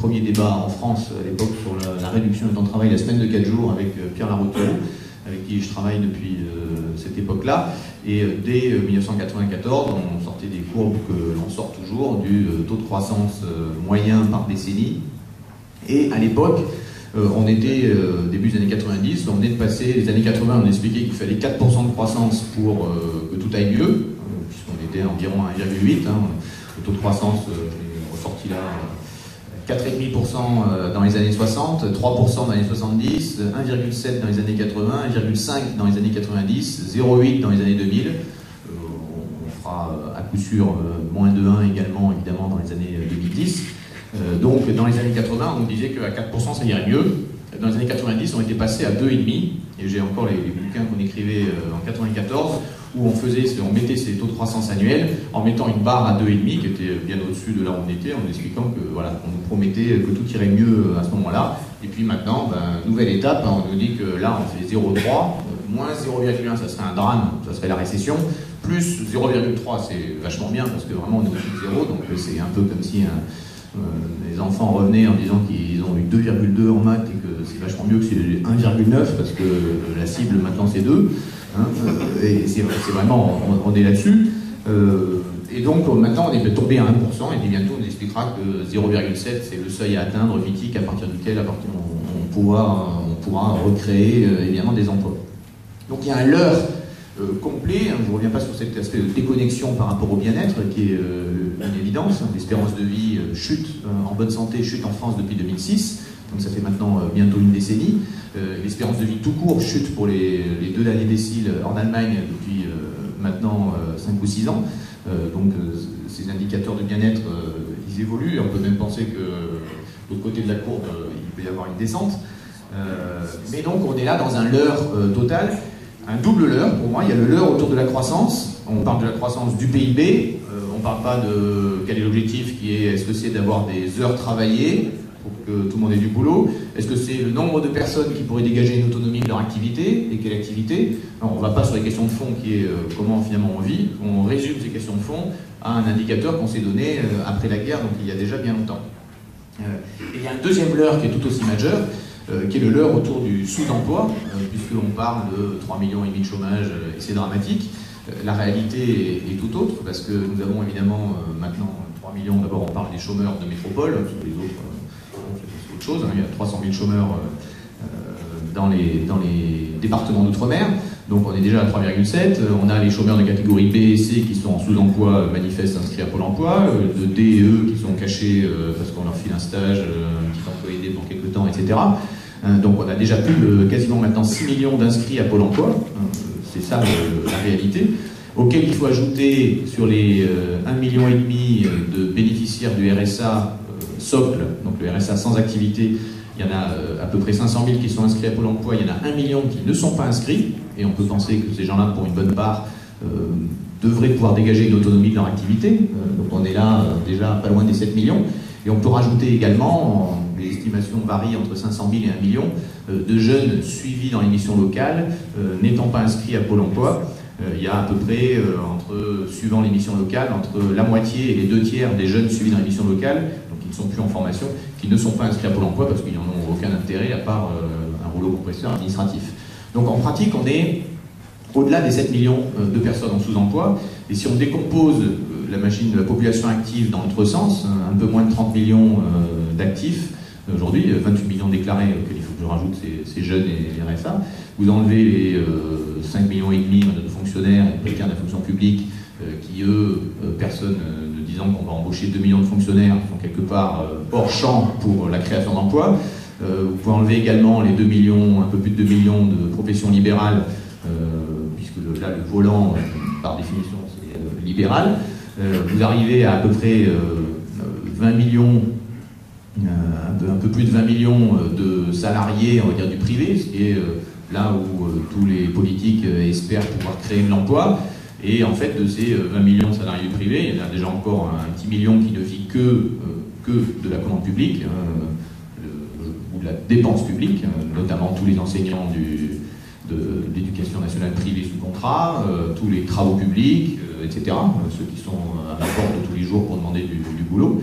premier débat en France à l'époque sur la, la réduction du temps de travail, la semaine de quatre jours, avec euh, Pierre Larouturou, avec qui je travaille depuis euh, cette époque-là. Et euh, dès euh, mille neuf cent quatre-vingt-quatorze, on sortait des courbes que l'on sort toujours, du euh, taux de croissance euh, moyen par décennie. Et à l'époque, euh, on était, euh, début des années quatre-vingt-dix, on venait de passer, les années quatre-vingts, on expliquait qu'il fallait quatre pour cent de croissance pour euh, que tout aille mieux, euh, puisqu'on était à environ un virgule huit. Hein, le taux de croissance, euh, je l'ai ressorti là, quatre virgule cinq pour cent dans les années soixante, trois pour cent dans les années soixante-dix, un virgule sept dans les années quatre-vingts, un virgule cinq dans les années quatre-vingt-dix, zéro virgule huit dans les années deux mille. Euh, on fera à coup sûr euh, moins de un également, évidemment, dans les années deux mille dix. Euh, donc, dans les années quatre-vingts, on disait qu'à quatre pour cent, ça irait mieux. Dans les années quatre-vingt-dix, on était passé à deux virgule cinq. Et j'ai encore les, les bouquins qu'on écrivait euh, en quatre-vingt-quatorze, où on faisait, on mettait ces taux de croissance annuels en mettant une barre à deux virgule cinq qui était bien au-dessus de là où on était, en expliquant que voilà, on nous promettait que tout irait mieux à ce moment-là. Et puis maintenant, ben, nouvelle étape, hein, on nous dit que là on fait zéro virgule trois, moins zéro virgule un, ça serait un drame, ça serait la récession, plus zéro virgule trois, c'est vachement bien parce que vraiment on est au-dessus de zéro, donc c'est un peu comme si un, euh, les enfants revenaient en disant qu'ils ont eu deux virgule deux en maths et que c'est vachement mieux que c'est un virgule neuf parce que la cible maintenant c'est deux. Hein, euh, et c'est vraiment, on, on est là-dessus. Euh, et donc maintenant on est tombé à un pour cent et puis bientôt on expliquera que zéro virgule sept c'est le seuil à atteindre mythique à partir duquel à partir on, on, pourra, on pourra recréer euh, évidemment des emplois. Donc il y a un leurre euh, complet, hein, je ne reviens pas sur cet aspect de déconnexion par rapport au bien-être qui est euh, une évidence. Hein, l'espérance de vie euh, chute euh, en bonne santé, chute en France depuis deux mille six. Donc ça fait maintenant euh, bientôt une décennie. Euh, L'espérance de vie tout court chute pour les, les deux derniers déciles en Allemagne depuis euh, maintenant euh, cinq ou six ans. Euh, donc euh, ces indicateurs de bien-être, euh, ils évoluent. On peut même penser que de l'autre côté de la courbe, euh, il peut y avoir une descente. Euh, mais donc on est là dans un leurre euh, total, un double leurre pour moi. Il y a le leurre autour de la croissance. On parle de la croissance du P I B. Euh, on ne parle pas de quel est l'objectif qui est, est-ce que c'est d'avoir des heures travaillées pour que tout le monde ait du boulot? Est-ce que c'est le nombre de personnes qui pourraient dégager une autonomie de leur activité? Et quelle activité? Alors, on ne va pas sur les questions de fond qui est euh, comment finalement on vit. On résume ces questions de fond à un indicateur qu'on s'est donné euh, après la guerre, donc il y a déjà bien longtemps. Euh, et il y a un deuxième leurre qui est tout aussi majeur, euh, qui est le leurre autour du sous-emploi, euh, puisque l'on parle de trois virgule cinq millions de chômage, euh, et c'est dramatique. Euh, la réalité est, est tout autre, parce que nous avons évidemment euh, maintenant trois millions, d'abord on parle des chômeurs de métropole, sur les autres... Euh, c'est autre chose, hein. Il y a trois cent mille chômeurs euh, dans, les, dans les départements d'outre-mer, donc on est déjà à trois virgule sept. On a les chômeurs de catégorie B et C qui sont en sous-emploi manifeste inscrits à Pôle emploi, de D et E qui sont cachés euh, parce qu'on leur file un stage, un petit emploi aidé pour quelques temps, et cetera. Euh, donc on a déjà plus de quasiment maintenant six millions d'inscrits à Pôle emploi, euh, c'est ça le, la réalité, auquel il faut ajouter sur les euh, un virgule cinq million de bénéficiaires du R S A socle, donc le R S A sans activité. Il y en a euh, à peu près cinq cent mille qui sont inscrits à Pôle emploi, il y en a un million qui ne sont pas inscrits, et on peut penser que ces gens-là, pour une bonne part, euh, devraient pouvoir dégager une autonomie de leur activité. Euh, donc on est là euh, déjà pas loin des sept millions, et on peut rajouter également, les estimations varient entre cinq cent mille et un million, euh, de jeunes suivis dans les missions locales, euh, n'étant pas inscrits à Pôle emploi. Euh, il y a à peu près, euh, entre, suivant les missions locales, entre la moitié et les deux tiers des jeunes suivis dans les missions locales, ne sont plus en formation, qui ne sont pas inscrits à Pôle emploi parce qu'ils n'en ont aucun intérêt à part euh, un rouleau compresseur administratif. Donc en pratique, on est au-delà des sept millions euh, de personnes en sous-emploi, et si on décompose euh, la machine de la population active dans l'autre sens, un peu moins de trente millions euh, d'actifs, aujourd'hui, vingt-huit millions déclarés, auxquels il faut que je rajoute ces, ces jeunes et les R S A, vous enlevez les euh, cinq virgule cinq millions de fonctionnaires et de précaires de la fonction publique, euh, qui eux, euh, personne euh, ne disant qu'on va embaucher deux millions de fonctionnaires, qui sont quelque part euh, hors champ pour la création d'emplois. Euh, vous pouvez enlever également les deux millions, un peu plus de deux millions de professions libérales, euh, puisque le, là le volant, euh, par définition, c'est euh, libéral. Euh, vous arrivez à à peu près euh, vingt millions, euh, un, peu, un peu plus de vingt millions de salariés, on va dire, du privé, ce qui est euh, là où euh, tous les politiques euh, espèrent pouvoir créer de l'emploi. Et en fait, de ces vingt millions de salariés du privé, il y en a déjà encore un petit million qui ne vit que, euh, que de la commande publique, euh, ou de la dépense publique, euh, notamment tous les enseignants du, de, de l'éducation nationale privée sous contrat, euh, tous les travaux publics, euh, et cetera, euh, ceux qui sont à la porte tous les jours pour demander du, du boulot.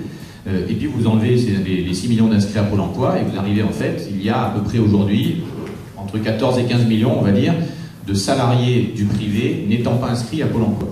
Euh, et puis vous enlevez ces, les, les six millions d'inscrits à Pôle emploi et vous arrivez en fait, il y a à peu près aujourd'hui entre quatorze et quinze millions, on va dire, de salariés du privé n'étant pas inscrits à Pôle emploi.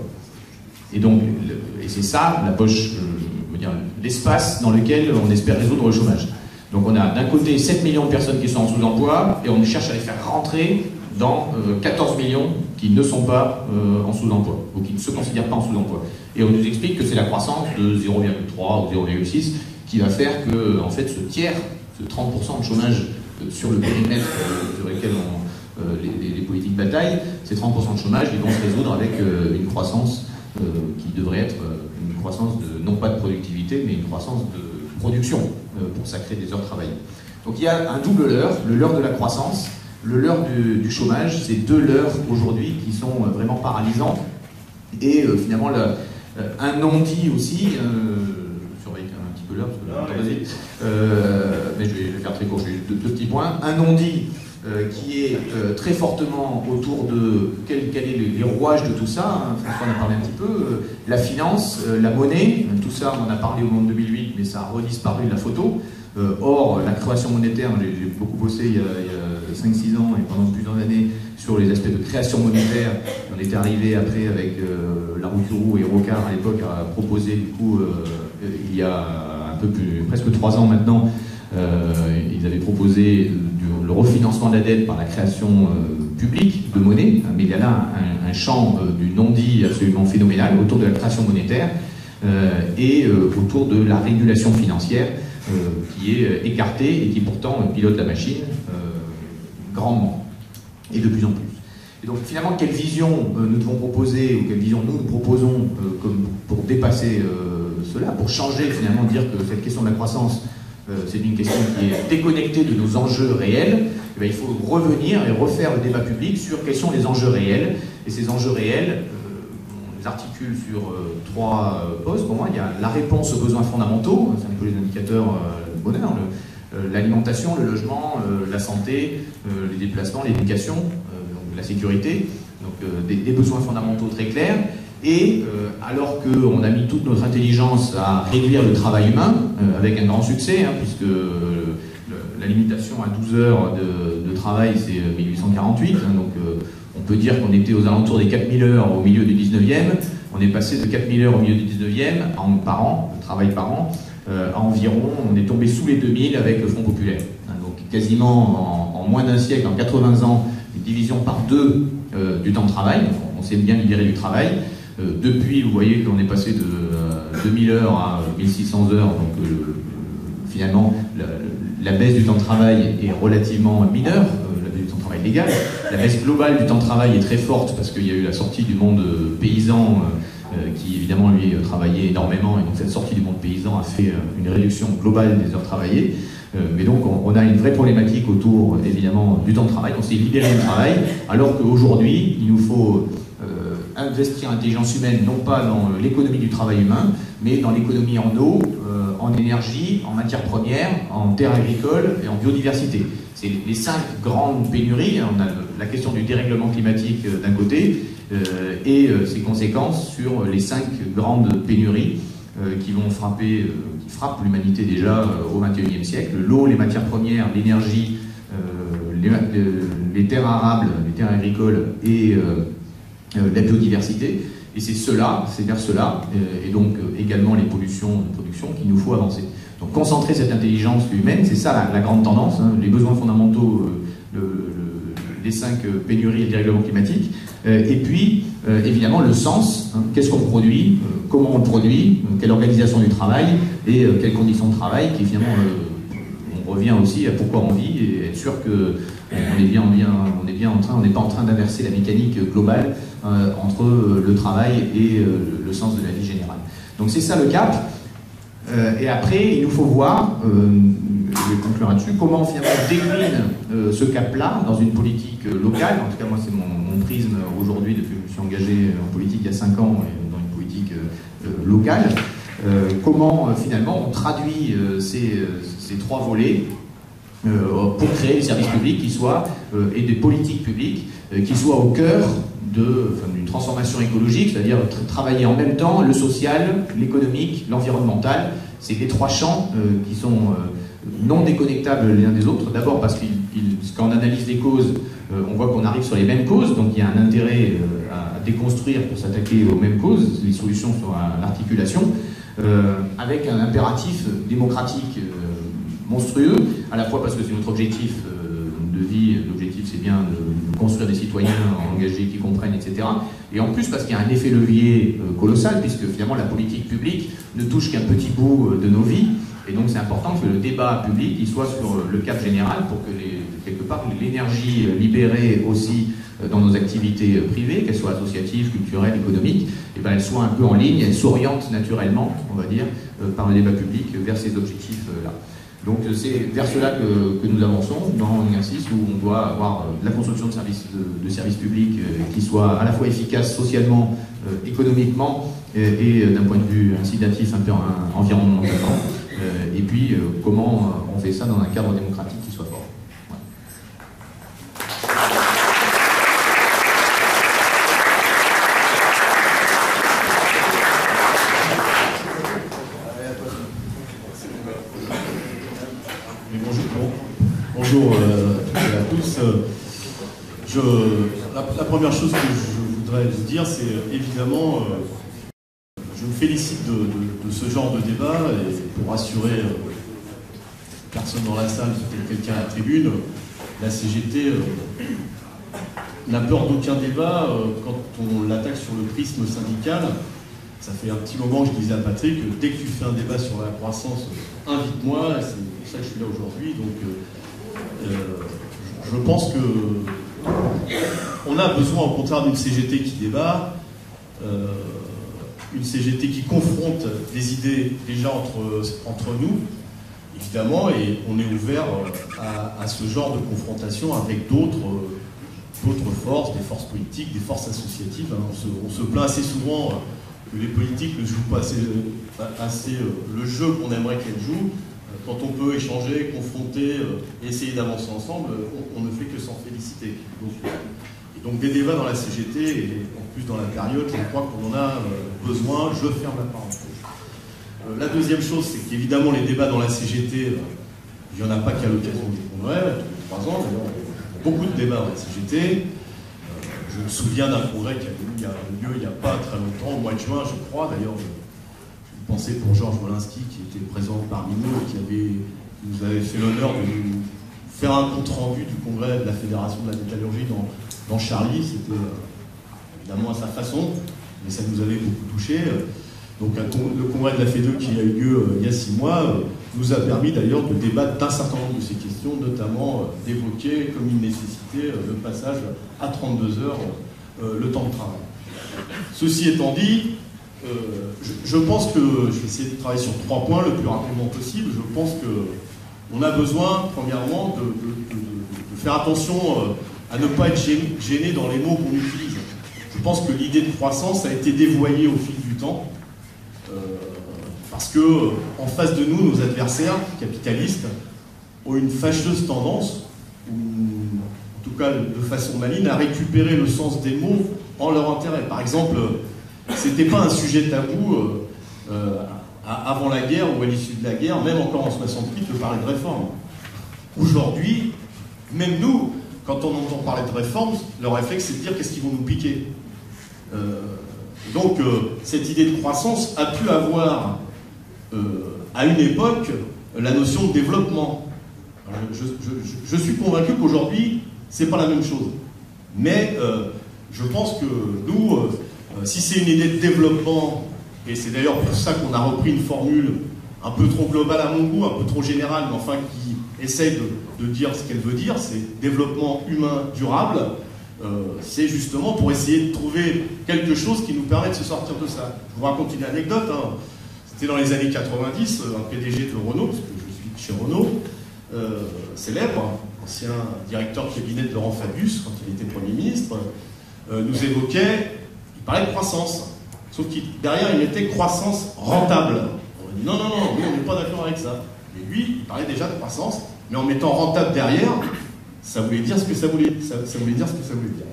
Et donc, le, et c'est ça la poche, euh, je veux dire, l'espace dans lequel on espère résoudre le chômage. Donc on a d'un côté sept millions de personnes qui sont en sous-emploi et on cherche à les faire rentrer dans euh, quatorze millions qui ne sont pas euh, en sous-emploi ou qui ne se considèrent pas en sous-emploi. Et on nous explique que c'est la croissance de zéro virgule trois ou zéro virgule six qui va faire que en fait, ce tiers, ce trente pour cent de chômage euh, sur le périmètre euh, sur lequel on, euh, les, les, les politiques bataillent, ces trente pour cent de chômage, ils vont se résoudre avec euh, une croissance euh, qui devrait être euh, une croissance de, non pas de productivité, mais une croissance de production euh, pour sacrer des heures travaillées. Donc il y a un double leurre, le leurre de la croissance, le leurre du, du chômage, c'est deux leurres aujourd'hui qui sont euh, vraiment paralysants. Et euh, finalement, le, euh, un non-dit aussi, euh, je surveille un petit peu l'heure, parce que là, vas-y, euh, mais je vais, je vais faire très court, je vais deux, deux petits points. Un non-dit euh, qui est euh, très fortement autour de quel, quel est le, les rouages de tout ça, hein, François en a parlé un petit peu, euh, la finance, euh, la monnaie, tout ça on en a parlé au moment de deux mille huit, mais ça a redisparu de la photo. Euh, or, la création monétaire, j'ai beaucoup bossé il y a, a cinq six ans et pendant plusieurs années sur les aspects de création monétaire. On était arrivé après avec euh, Larouturou et Rocard à l'époque à proposer du coup, euh, il y a un peu plus, presque trois ans maintenant, euh, ils avaient proposé du, le refinancement de la dette par la création euh, publique de monnaie, mais il y a là un, un champ euh, du non-dit absolument phénoménal autour de la création monétaire euh, et euh, autour de la régulation financière. Euh, qui est euh, écarté et qui pourtant euh, pilote la machine euh, grandement et de plus en plus. Et donc finalement, quelle vision euh, nous devons proposer ou quelle vision nous, nous proposons euh, comme pour dépasser euh, cela, pour changer finalement, dire que cette question de la croissance euh, c'est une question qui est déconnectée de nos enjeux réels. Et bien, il faut revenir et refaire le débat public sur quels sont les enjeux réels. Et ces enjeux réels, articule sur euh, trois euh, postes. Pour moi, il y a la réponse aux besoins fondamentaux, c'est un peu les indicateurs euh, de bonheur, l'alimentation, le, euh, le logement, euh, la santé, euh, les déplacements, l'éducation, euh, la sécurité, donc euh, des, des besoins fondamentaux très clairs. Et euh, alors qu'on a mis toute notre intelligence à réduire le travail humain, euh, avec un grand succès, hein, puisque euh, le, la limitation à douze heures de, de travail, c'est mille huit cent quarante-huit, hein, donc euh, on peut dire qu'on était aux alentours des quatre mille heures au milieu du dix-neuvième, on est passé de quatre mille heures au milieu du dix-neuvième, en, par an, de travail par an, euh, à environ, on est tombé sous les deux mille avec le Front populaire. Hein, donc quasiment en, en moins d'un siècle, en quatre-vingts ans, une division par deux euh, du temps de travail, on, on s'est bien libéré du travail. Euh, depuis, vous voyez qu'on est passé de euh, deux mille heures à mille six cents heures, donc euh, finalement la, la baisse du temps de travail est relativement mineure. Travail légal. La baisse globale du temps de travail est très forte parce qu'il y a eu la sortie du monde paysan euh, qui évidemment lui travaillait énormément et donc cette sortie du monde paysan a fait euh, une réduction globale des heures travaillées. Euh, mais donc on, on a une vraie problématique autour évidemment du temps de travail. On s'est libéré du travail alors qu'aujourd'hui il nous faut euh, investir l'intelligence humaine non pas dans l'économie du travail humain mais dans l'économie en eau, euh, en énergie, en matières premières, en terres agricoles et en biodiversité. C'est les cinq grandes pénuries. On a la question du dérèglement climatique d'un côté euh, et euh, ses conséquences sur les cinq grandes pénuries euh, qui vont frapper, euh, qui frappent l'humanité déjà euh, au vingt et unième siècle. L'eau, les matières premières, l'énergie, euh, les, les terres arables, les terres agricoles et euh, euh, la biodiversité. Et c'est cela, c'est vers cela, euh, et donc euh, également les pollutions de production qu'il nous faut avancer. Donc concentrer cette intelligence humaine, c'est ça la, la grande tendance, hein, les besoins fondamentaux, euh, le, le, les cinq euh, pénuries et le dérèglement climatique, euh, et puis euh, évidemment le sens, hein, qu'est-ce qu'on produit, euh, comment on le produit, euh, quelle organisation du travail et euh, quelles conditions de travail, qui finalement, euh, on revient aussi à pourquoi on vit et être sûr que on est bien, bien, on est bien en train, on n'est pas en train d'inverser la mécanique globale euh, entre euh, le travail et euh, le sens de la vie générale. Donc c'est ça le cap. Euh, et après, il nous faut voir, euh, je vais conclure là-dessus, comment finalement on décline euh, ce cap-là dans une politique euh, locale. En tout cas, moi, c'est mon, mon prisme aujourd'hui, depuis que je me suis engagé en politique il y a cinq ans, et dans une politique euh, euh, locale. Euh, comment, euh, finalement, on traduit euh, ces, euh, ces trois volets euh, pour créer des services publics qui soient, euh, et des politiques publiques euh, qui soient au cœur de, enfin, d'une transformation écologique, c'est-à-dire tra travailler en même temps le social, l'économique, l'environnemental. C'est les trois champs euh, qui sont euh, non déconnectables les uns des autres. D'abord parce que quand on analyse les causes, euh, on voit qu'on arrive sur les mêmes causes, donc il y a un intérêt euh, à déconstruire pour s'attaquer aux mêmes causes. Les solutions sont à l'articulation, euh, avec un impératif démocratique euh, monstrueux, à la fois parce que c'est notre objectif euh, de vie, l'objectif c'est bien de construire des citoyens engagés qui comprennent, et cetera. Et en plus parce qu'il y a un effet levier euh, colossal, puisque finalement la politique publique ne touche qu'un petit bout euh, de nos vies, et donc c'est important que le débat public il soit sur le cap général pour que les, quelque part l'énergie libérée aussi euh, dans nos activités euh, privées, qu'elles soient associatives, culturelles, économiques, et ben, elle soit un peu en ligne, elle s'oriente naturellement, on va dire, euh, par le débat public euh, vers ces objectifs-là. Euh, Donc c'est vers cela que, que nous avançons dans un exercice où on doit avoir euh, la construction de services, de, de services publics euh, qui soient à la fois efficaces socialement, euh, économiquement euh, et euh, d'un point de vue incitatif un peu un, environnementalement. Euh, et puis euh, comment euh, on fait ça dans un cadre démocratique qui soit fort. Ouais. Bonjour euh, à tous. Je, la, la première chose que je voudrais vous dire, c'est évidemment, euh, je me félicite de, de, de ce genre de débat, et pour rassurer euh, personne dans la salle, peut-être quelqu'un à la tribune, la C G T euh, n'a peur d'aucun débat euh, quand on l'attaque sur le prisme syndical. Ça fait un petit moment que je disais à Patrick que dès que tu fais un débat sur la croissance, invite-moi, c'est pour ça que je suis là aujourd'hui. Donc, euh, euh, je pense que on a besoin, au contraire, d'une C G T qui débat, euh, une C G T qui confronte des idées déjà entre, entre nous, évidemment, et on est ouvert à, à ce genre de confrontation avec d'autres d'autres forces, des forces politiques, des forces associatives. On se, on se plaint assez souvent que les politiques ne jouent pas assez, assez le jeu qu'on aimerait qu'elles jouent. Quand on peut échanger, confronter, essayer d'avancer ensemble, on, on ne fait que s'en féliciter. Donc, et donc des débats dans la C G T, et en plus dans la période, je crois qu'on en a besoin. Je ferme la parenthèse. La deuxième chose, c'est qu'évidemment les débats dans la C G T, il n'y en a pas qu'à l'occasion des congrès, tous les trois ans, d'ailleurs, beaucoup de débats dans la C G T. Je me souviens d'un congrès qui a eu lieu il n'y a pas très longtemps, au mois de juin, je crois. D'ailleurs, je, je pensais pour Georges Wolinski, qui était présent parmi nous, et qui, avait, qui nous avait fait l'honneur de nous faire un compte-rendu du congrès de la Fédération de la métallurgie dans, dans Charlie. C'était euh, évidemment à sa façon, mais ça nous avait beaucoup touché. Donc le congrès de la F E D E qui a eu lieu euh, il y a six mois euh, nous a permis d'ailleurs de débattre d'un certain nombre de ces questions, notamment euh, d'évoquer comme une nécessité euh, le passage à trente-deux heures euh, le temps de travail. Ceci étant dit, euh, je, je pense que je vais essayer de travailler sur trois points le plus rapidement possible. Je pense qu'on a besoin, premièrement, de, de, de, de faire attention euh, à ne pas être gêné, gêné dans les mots qu'on utilise. Je pense que l'idée de croissance a été dévoyée au fil du temps. Euh, parce que euh, en face de nous, nos adversaires capitalistes ont une fâcheuse tendance, ou en tout cas de façon maligne, à récupérer le sens des mots en leur intérêt. Par exemple, c'était pas un sujet tabou euh, euh, avant la guerre ou à l'issue de la guerre, même encore en soixante-huit, de parler de réforme. Aujourd'hui, même nous, quand on entend parler de réforme, le réflexe c'est de dire qu'est-ce qu'ils vont nous piquer. Euh, Donc, euh, cette idée de croissance a pu avoir, euh, à une époque, la notion de développement. Alors, je, je, je, je suis convaincu qu'aujourd'hui, c'est pas la même chose. Mais euh, je pense que nous, euh, si c'est une idée de développement, et c'est d'ailleurs pour ça qu'on a repris une formule un peu trop globale à mon goût, un peu trop générale, mais enfin qui essaye de, de dire ce qu'elle veut dire, c'est développement humain durable. Euh, c'est justement pour essayer de trouver quelque chose qui nous permet de se sortir de ça. Je vous raconte une anecdote. Hein. C'était dans les années quatre-vingt-dix, un P D G de Renault, parce que je suis chez Renault, euh, célèbre, ancien directeur de cabinet de Laurent Fabius, quand il était Premier ministre, euh, nous évoquait, il parlait de croissance. Sauf que derrière, il mettait croissance rentable. On a dit non, non, non, nous, on n'est pas d'accord avec ça. Mais lui, il parlait déjà de croissance, mais en mettant rentable derrière, ça voulait dire ce que ça voulait, ça, ça voulait dire ce que ça voulait dire.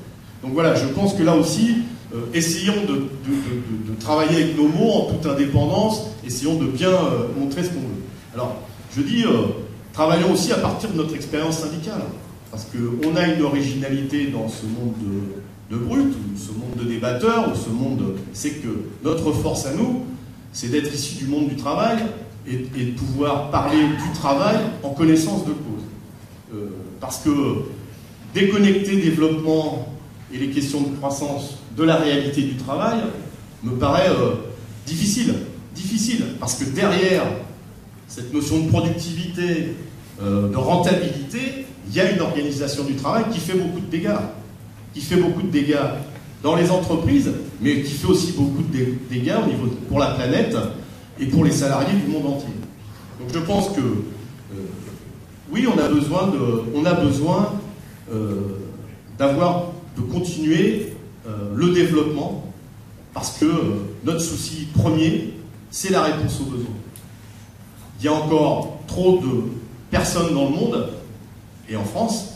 Donc voilà, je pense que là aussi, euh, essayons de, de, de, de travailler avec nos mots en toute indépendance, essayons de bien euh, montrer ce qu'on veut. Alors, je dis, euh, travaillons aussi à partir de notre expérience syndicale, parce qu'on a une originalité dans ce monde de, de brut, ou ce monde de débatteurs, ou ce monde, c'est que notre force à nous, c'est d'être issu du monde du travail et, et de pouvoir parler du travail en connaissance de cause. Euh, parce que déconnecter développement et les questions de croissance de la réalité du travail me paraît euh, difficile. Difficile, parce que derrière cette notion de productivité, euh, de rentabilité, il y a une organisation du travail qui fait beaucoup de dégâts. Qui fait beaucoup de dégâts dans les entreprises, mais qui fait aussi beaucoup de dégâts au niveau de, pour la planète et pour les salariés du monde entier. Donc je pense que euh, oui, on a besoin de, on a besoin euh, d'avoir, de continuer euh, le développement, parce que euh, notre souci premier, c'est la réponse aux besoins. Il y a encore trop de personnes dans le monde, et en France,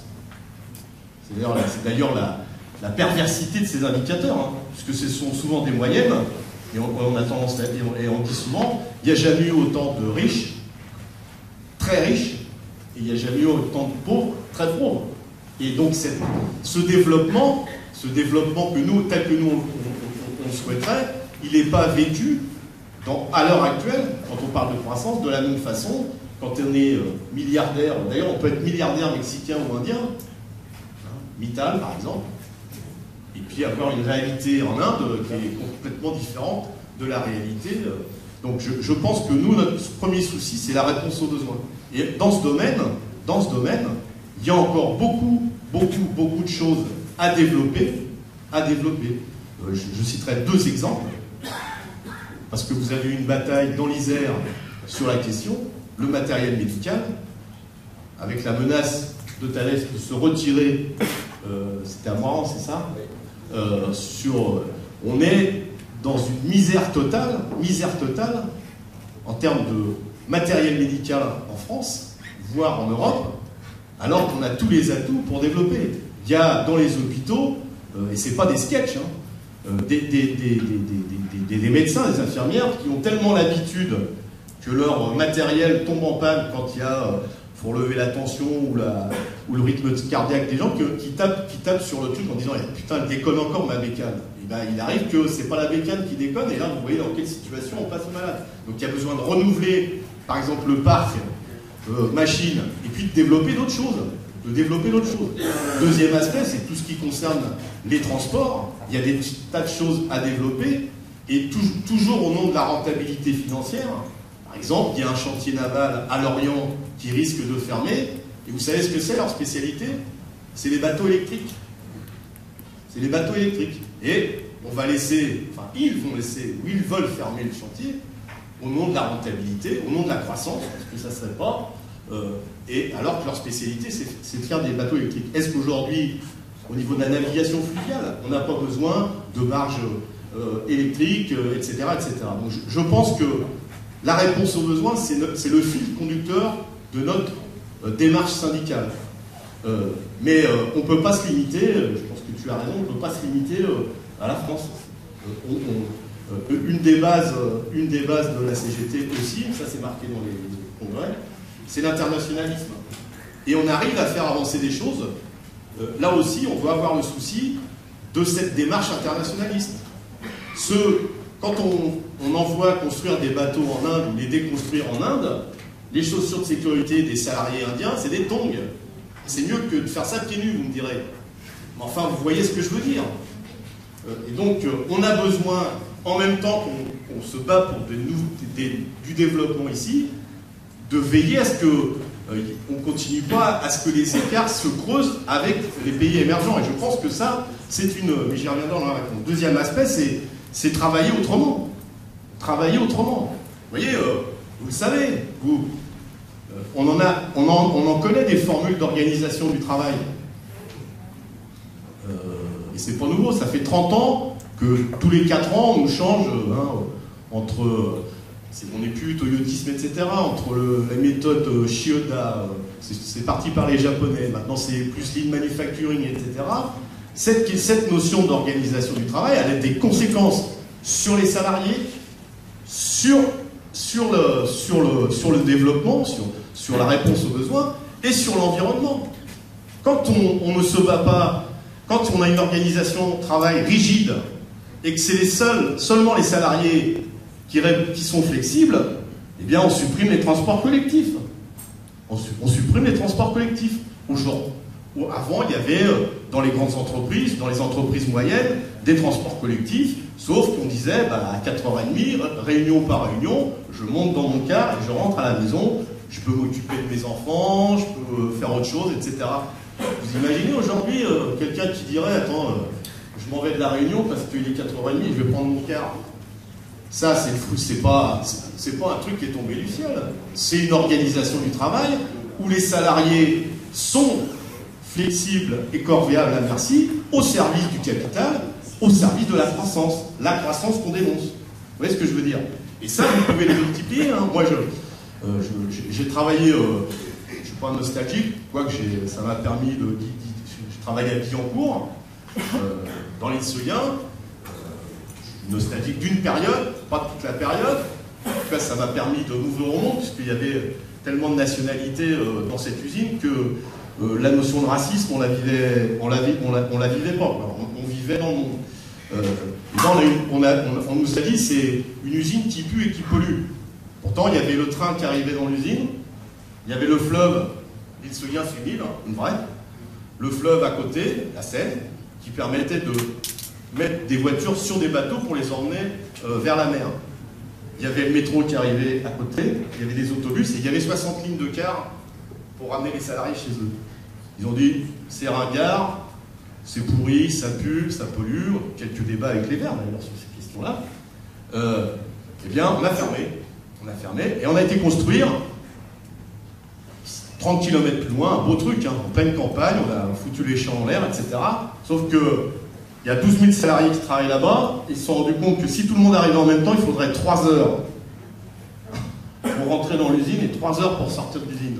c'est d'ailleurs la, la perversité de ces indicateurs, hein, puisque ce sont souvent des moyennes, et on, on a tendance à dire, et on dit souvent, il n'y a jamais eu autant de riches, très riches, et il n'y a jamais eu autant de pauvres, très pauvres. Et donc cette, ce développement, ce développement que nous, tel que nous on, on, on souhaiterait, il n'est pas vécu dans, à l'heure actuelle, quand on parle de croissance, de la même façon, quand on est euh, milliardaire, d'ailleurs on peut être milliardaire mexicain ou indien, hein, Mittal par exemple, et puis avoir une réalité en Inde qui est complètement différente de la réalité. Donc je, je pense que nous, notre premier souci, c'est la réponse aux besoins. Et dans ce domaine, dans ce domaine, il y a encore beaucoup, beaucoup, beaucoup de choses à développer, à développer. Euh, je, je citerai deux exemples, parce que vous avez eu une bataille dans l'Isère sur la question, le matériel médical, avec la menace de Thalès de se retirer, euh, c'était à Moiran, c'est ça, euh, sur, on est dans une misère totale, misère totale, en termes de matériel médical en France, voire en Europe, alors qu'on a tous les atouts pour développer. Il y a dans les hôpitaux, euh, et c'est pas des sketchs, hein, euh, des, des, des, des, des, des, des médecins, des infirmières qui ont tellement l'habitude que leur matériel tombe en panne quand il y a, euh, faut relever la tension ou, la, ou le rythme cardiaque des gens, que, qui, tapent, qui tapent sur le truc en disant eh, putain, elle déconne encore ma bécane. Et ben, il arrive que c'est pas la bécane qui déconne, et là vous voyez dans quelle situation on passe au malade. Donc il y a besoin de renouveler, par exemple, le parc euh, machine, et puis de développer d'autres choses. De développer d'autres choses. Deuxième aspect, c'est tout ce qui concerne les transports. Il y a des tas de choses à développer, et tout, toujours au nom de la rentabilité financière. Par exemple, il y a un chantier naval à Lorient qui risque de fermer, et vous savez ce que c'est leur spécialité? C'est les bateaux électriques. C'est les bateaux électriques. Et on va laisser, enfin ils vont laisser, ou ils veulent fermer le chantier, au nom de la rentabilité, au nom de la croissance, parce que ça ne serait pas, euh, et alors que leur spécialité, c'est de faire des bateaux électriques. Est-ce qu'aujourd'hui, au niveau de la navigation fluviale, on n'a pas besoin de barges euh, électriques, euh, et cetera, et cetera. Donc je, je pense que la réponse aux besoins, c'est le, le fil conducteur de notre euh, démarche syndicale. Euh, mais euh, on ne peut pas se limiter, euh, je pense que tu as raison, on ne peut pas se limiter euh, à la France. Euh, on, on, euh, une, des bases, euh, une des bases de la C G T aussi, ça c'est marqué dans les congrès, c'est l'internationalisme. Et on arrive à faire avancer des choses. Euh, là aussi, on doit avoir le souci de cette démarche internationaliste. Ce, quand on, on envoie construire des bateaux en Inde ou les déconstruire en Inde, les chaussures de sécurité des salariés indiens, c'est des tongs. C'est mieux que de faire ça pieds nus, vous me direz. Mais enfin, vous voyez ce que je veux dire. Euh, et donc, euh, on a besoin, en même temps qu'on qu'on se bat pour de nouveaux, des, du développement ici, de veiller à ce qu'on euh, ne continue pas à ce que les écarts se creusent avec les pays émergents. Et je pense que ça, c'est une... Mais j'y reviendrai dans la réponse. Deuxième aspect, c'est travailler autrement. Travailler autrement. Vous voyez, euh, vous le savez, vous... On en, a, on, en, on en connaît des formules d'organisation du travail. Euh, et c'est pas nouveau, ça fait trente ans que tous les quatre ans on change hein, entre, on n'est plus toyotisme, et cetera, entre le, la méthode Shioda, c'est parti par les Japonais, maintenant c'est plus lean manufacturing, et cetera. cette, cette notion d'organisation du travail, elle a des conséquences sur les salariés, sur, sur, le, sur, le, sur le développement, sur, sur la réponse aux besoins, et sur l'environnement. Quand on, on ne se bat pas, quand on a une organisation de travail rigide, et que c'est les seuls, seulement les salariés qui, qui sont flexibles, eh bien on supprime les transports collectifs. On, su, on supprime les transports collectifs. Aujourd'hui, avant, il y avait dans les grandes entreprises, dans les entreprises moyennes, des transports collectifs, sauf qu'on disait, bah, à quatre heures trente, réunion par réunion, je monte dans mon car et je rentre à la maison, je peux m'occuper de mes enfants, je peux faire autre chose, et cetera. Vous imaginez aujourd'hui euh, quelqu'un qui dirait, attends, euh, je m'en vais de la réunion parce qu'il est quatre heures trente, je vais prendre mon car. Ça, c'est fou, c'est pas, c'est pas un truc qui est tombé du ciel. C'est une organisation du travail où les salariés sont flexibles et corvéables à merci, au service du capital, au service de la croissance. La croissance qu'on dénonce. Vous voyez ce que je veux dire? Et ça, vous pouvez les multiplier. Hein. Moi, je, euh, j'ai travaillé, euh, je ne suis pas nostalgique, quoique ça m'a permis de, de, de, de... Je travaille à Billancourt, euh, dans les Seuillens. Nostalgique d'une période, pas toute la période. En tout cas, ça m'a permis de m'ouvrir au monde, puisqu'il y avait tellement de nationalités euh, dans cette usine que euh, la notion de racisme, on la vivait, on la, on la, on la vivait pas. On, on vivait dans le monde. Euh, et là, on, a une, on, a, on, on nous a dit c'est une usine qui pue et qui pollue. Pourtant, il y avait le train qui arrivait dans l'usine, il y avait le fleuve, l'île Seguin, c'est une île, une vraie, le fleuve à côté, la Seine, qui permettait de mettre des voitures sur des bateaux pour les emmener euh, vers la mer. Il y avait le métro qui arrivait à côté, il y avait des autobus, et il y avait soixante lignes de cars pour ramener les salariés chez eux. Ils ont dit, c'est ringard, c'est pourri, ça pue, ça pollue, quelques débats avec les Verts d'ailleurs sur ces questions-là. Euh, eh bien, on a fermé, on a fermé, et on a été construire trente kilomètres plus loin, un beau truc, hein, en pleine campagne, on a foutu les champs en l'air, et cetera. Sauf que il y a douze mille salariés qui travaillent là-bas, ils se sont rendus compte que si tout le monde arrivait en même temps, il faudrait trois heures pour rentrer dans l'usine et trois heures pour sortir de l'usine,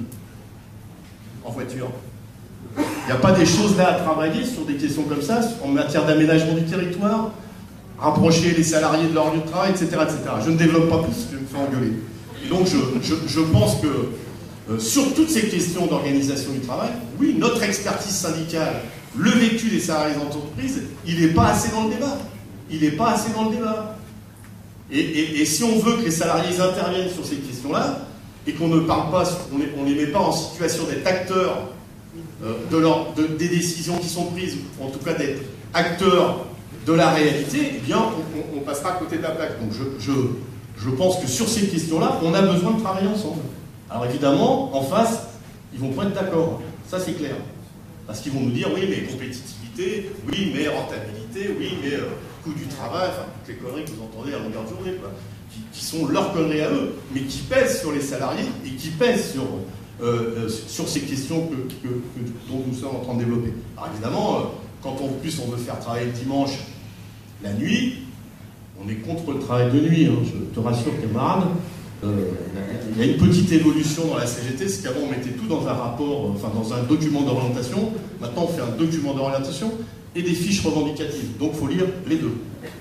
en voiture. Il n'y a pas des choses là à travailler sur des questions comme ça, en matière d'aménagement du territoire, rapprocher les salariés de leur lieu de travail, et cetera et cetera. Je ne développe pas plus, parce que je me fais engueuler. Et donc je, je, je pense que euh, sur toutes ces questions d'organisation du travail, oui, notre expertise syndicale, le vécu des salariés d'entreprise, il n'est pas assez dans le débat. Il n'est pas assez dans le débat. Et, et, et si on veut que les salariés interviennent sur ces questions-là, et qu'on ne parle pas, on ne les met pas en situation d'être acteurs euh, de leur, de, des décisions qui sont prises, ou en tout cas d'être acteurs de la réalité, eh bien, on, on, on passera à côté de la plaque. Donc je, je, je pense que sur ces questions-là, on a besoin de travailler ensemble. Alors évidemment, en face, ils ne vont pas être d'accord. Ça, c'est clair. Parce qu'ils vont nous dire, oui, mais compétitivité, oui, mais rentabilité, oui, mais euh, coût du travail, enfin, toutes les conneries que vous entendez à longueur de journée, quoi, qui, qui sont leurs conneries à eux, mais qui pèsent sur les salariés et qui pèsent sur, euh, euh, sur ces questions que, que, que, dont nous sommes en train de développer. Alors évidemment, euh, quand en plus on veut faire travailler le dimanche, la nuit, on est contre le travail de nuit, hein, je te rassure, camarade. Euh, il y a une petite évolution dans la C G T, c'est qu'avant on mettait tout dans un rapport, enfin dans un document d'orientation. Maintenant on fait un document d'orientation et des fiches revendicatives. Donc il faut lire les deux.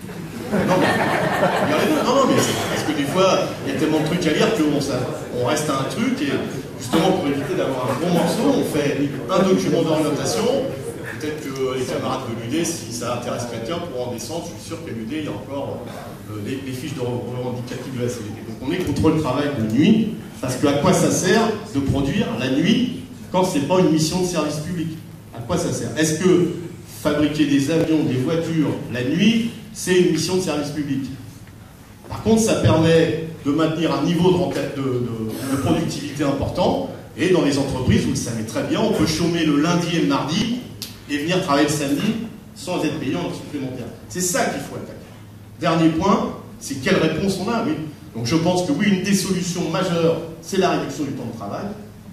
Non mais, lire les deux. Non, non, mais parce que des fois il y a tellement de trucs à lire qu'on on reste à un truc et justement pour éviter d'avoir un bon morceau, on fait un document d'orientation. Peut-être que les camarades de l'U D, si ça intéresse quelqu'un, pour en descendre, je suis sûr qu'à l'U D, il y a encore euh, les, les fiches de revendicatives de la C G T. Donc on est contre le travail de nuit, parce qu'à quoi ça sert de produire la nuit quand ce n'est pas une mission de service public? À quoi ça sert? Est-ce que fabriquer des avions, des voitures la nuit, c'est une mission de service public? Par contre, ça permet de maintenir un niveau de, de, de, de productivité important, et dans les entreprises, vous le savez très bien, on peut chômer le lundi et le mardi, et venir travailler le samedi sans être payé en supplémentaire. C'est ça qu'il faut attaquer. Dernier point, c'est quelle réponse on a, oui. Donc je pense que oui, une des solutions majeures, c'est la réduction du temps de travail.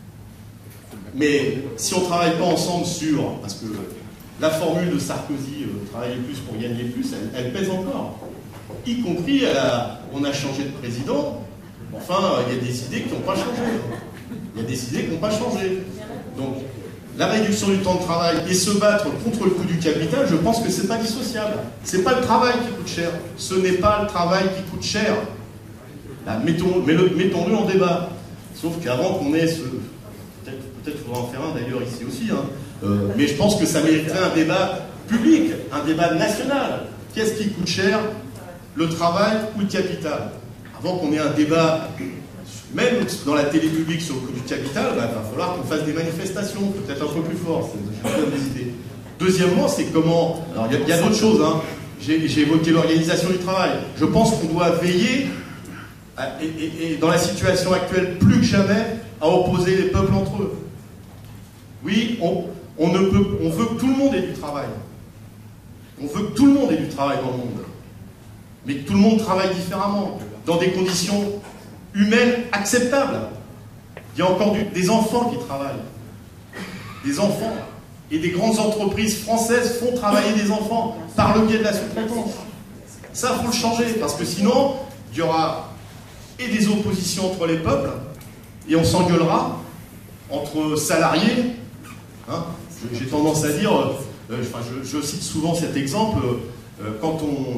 Mais si on ne travaille pas ensemble sur, parce que la formule de Sarkozy, euh, travailler plus pour gagner plus, elle, elle pèse encore. Y compris, à la, on a changé de président, enfin, il y a des idées qui n'ont pas changé. Il y a des idées qui n'ont pas changé. Donc, la réduction du temps de travail et se battre contre le coût du capital, je pense que c'est pas dissociable. C'est pas le travail qui coûte cher. Ce n'est pas le travail qui coûte cher. Là, mettons, mettons-le en débat. Sauf qu'avant qu'on ait ce... Peut-être peut-être faudra en faire un d'ailleurs ici aussi, hein. euh, mais je pense que ça mériterait un débat public, un débat national. Qu'est-ce qui coûte cher? Le travail ou le capital? Avant qu'on ait un débat, même dans la télé publique sur le coût du capital, bah, il va falloir qu'on fasse des manifestations, peut-être un peu plus fortes. J'ai des idées. Deuxièmement, c'est comment... Alors, il y a, a d'autres choses, hein. J'ai évoqué l'organisation du travail. Je pense qu'on doit veiller, à, et, et, et dans la situation actuelle, plus que jamais, à opposer les peuples entre eux. Oui, on, on, ne peut, on veut que tout le monde ait du travail. On veut que tout le monde ait du travail dans le monde. Mais que tout le monde travaille différemment, dans des conditions humaines acceptables. Il y a encore du, des enfants qui travaillent. Des enfants. Et des grandes entreprises françaises font travailler des enfants par le biais de la sous-traitance. Ça, il faut le changer, parce que sinon, il y aura et des oppositions entre les peuples, et on s'engueulera entre salariés. Hein, j'ai tendance à dire, euh, enfin, je, je cite souvent cet exemple, euh, quand on...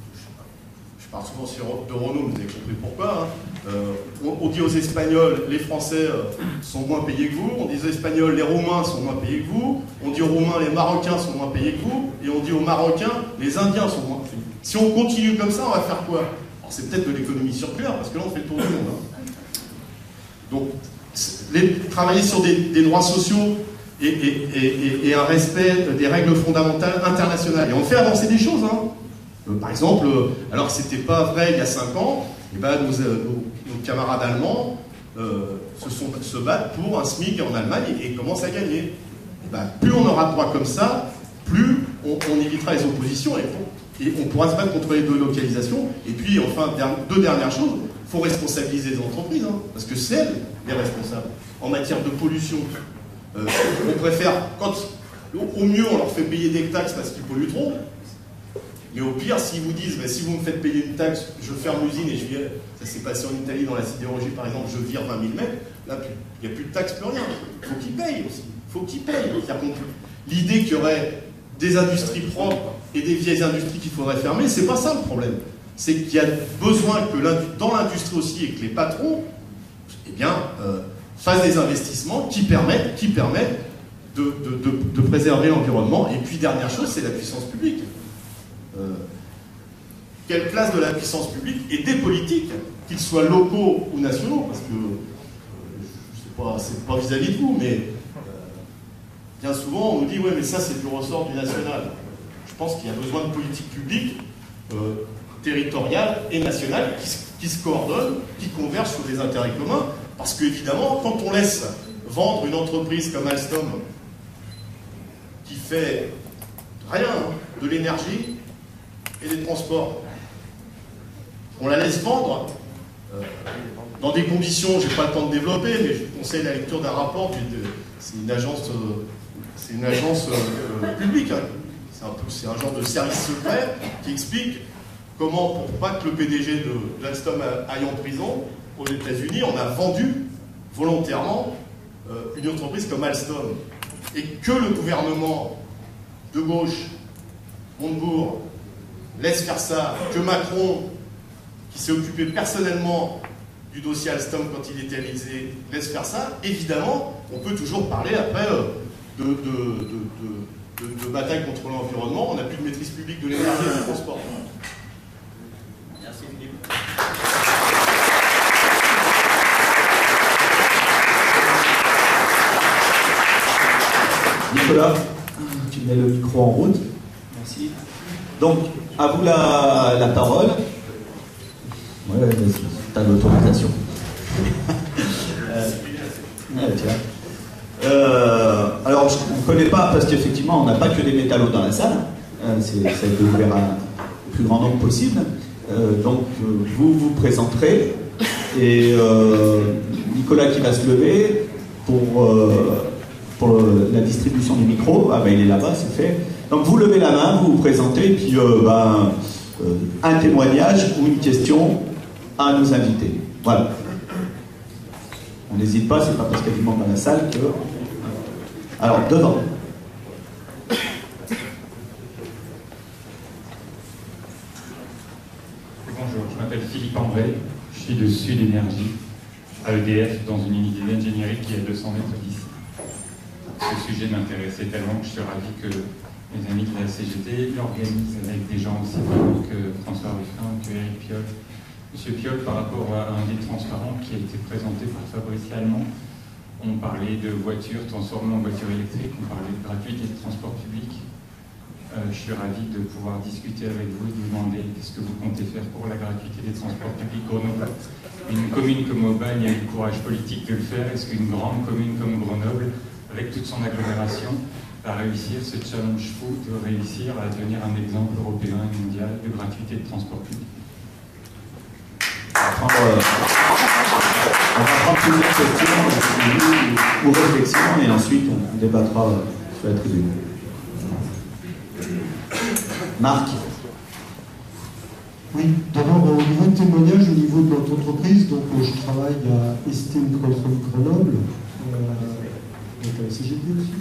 Je parle souvent sur, de Renault, vous avez compris pourquoi. Hein, euh, on, on dit aux Espagnols, les Français euh, sont moins payés que vous. On dit aux Espagnols, les Roumains sont moins payés que vous. On dit aux Roumains, les Marocains sont moins payés que vous. Et on dit aux Marocains, les Indiens sont moins payés. Si on continue comme ça, on va faire quoi? Alors c'est peut-être de l'économie circulaire, parce que là on fait le tour du monde. Hein. Donc, les, travailler sur des, des droits sociaux et, et, et, et un respect des règles fondamentales internationales. Et on fait avancer des choses. Hein. Euh, par exemple, euh, alors que c'était pas vrai il y a cinq ans, eh ben, nos, euh, nos, nos camarades allemands euh, se, sont, se battent pour un SMIC en Allemagne et, et commencent à gagner. Eh ben, plus on aura de droits comme ça, plus on, on évitera les oppositions et, et on pourra se battre contre les délocalisations. Et puis, enfin, der, deux dernières choses. Il faut responsabiliser les entreprises, hein, parce que c'est elles les responsables. En matière de pollution, euh, on préfère, quand, au mieux on leur fait payer des taxes parce qu'ils polluent trop, mais au pire, s'ils vous disent, bah, si vous me faites payer une taxe, je ferme l'usine et je vire, ça s'est passé en Italie dans la sidérurgie par exemple, je vire vingt mille mètres, là il n'y a plus de taxes, plus rien. Il faut qu'ils payent aussi, il faut qu'ils payent. L'idée qu'il y aurait des industries propres et des vieilles industries qu'il faudrait fermer, c'est pas ça le problème. C'est qu'il y a besoin que dans l'industrie aussi et que les patrons eh bien, euh, fassent des investissements qui permettent, qui permettent de, de, de, de préserver l'environnement. Et puis, dernière chose, c'est la puissance publique. Euh, quelle place de la puissance publique et des politiques, qu'ils soient locaux ou nationaux, parce que euh, c'est pas vis-à-vis de vous, mais euh, bien souvent on nous dit ouais mais ça c'est du ressort du national. Je pense qu'il y a besoin de politiques publiques euh, territoriales et nationales qui, qui se coordonnent, qui convergent sur des intérêts communs, parce qu'évidemment, quand on laisse vendre une entreprise comme Alstom, qui fait rien, de l'énergie et des transports, on la laisse vendre euh, dans des conditions, je n'ai pas le temps de développer, mais je vous conseille la lecture d'un rapport, c'est une agence, euh, c'est une agence euh, publique, hein. C'est un, un genre de service secret qui explique comment, pour pas que le P D G d'Alstom aille en prison, aux États-Unis, on a vendu volontairement euh, une entreprise comme Alstom. Et que le gouvernement de gauche, Montebourg, laisse faire ça, que Macron, qui s'est occupé personnellement du dossier Alstom quand il était réalisé, laisse faire ça, évidemment, on peut toujours parler après euh, de, de, de, de, de, de bataille contre l'environnement. On n'a plus de maîtrise publique de l'énergie et du transport. Merci Philippe. Nicolas, tu mets le micro en route. Merci. Donc, à vous la, la parole. Ouais, vas-y, t'as l'autorisation. euh, ouais, tiens. Euh, alors, on ne connaît pas, parce qu'effectivement, on n'a pas que des métallos dans la salle. Euh, ça a été ouvert à le plus grand nombre possible. Euh, donc, euh, vous vous présenterez. Et euh, Nicolas qui va se lever pour, euh, pour la distribution du micro. Ah ben, il est là-bas, c'est fait. Donc, vous levez la main, vous vous présentez, et puis euh, ben, euh, un témoignage ou une question à nos invités. Voilà. On n'hésite pas, c'est pas parce qu'il y a du monde dans la salle que... Alors, devant. Bonjour, je m'appelle Philippe André, je suis de Sud Énergie, à E D F, dans une unité d'ingénierie qui est à deux cents mètres d'ici. Ce sujet m'intéressait tellement que je suis ravi que les amis de la C G T l'organisent avec des gens aussi brillants que François Ruffin, que Eric Piolle. Monsieur Piolle, par rapport à un guide transparent qui a été présenté par Fabrice Lallemand, on parlait de voitures transformées en voitures électriques, on parlait de gratuité de transport public. Euh, je suis ravi de pouvoir discuter avec vous et de vous demander qu'est-ce que vous comptez faire pour la gratuité des transports publics Grenoble. Une commune comme Aubagne a eu le courage politique de le faire. Est-ce qu'une grande commune comme Grenoble, avec toute son agglomération, va réussir ce challenge fou de réussir à devenir un exemple européen et mondial de gratuité de transport public? On va prendre, on va prendre plusieurs questions ou réflexions et ensuite on débattra sur la tribune. Marc. Oui, d'abord au niveau de témoignage, au niveau de notre entreprise, donc je travaille à S T Microélectronique Grenoble, euh, donc à la C G T aussi.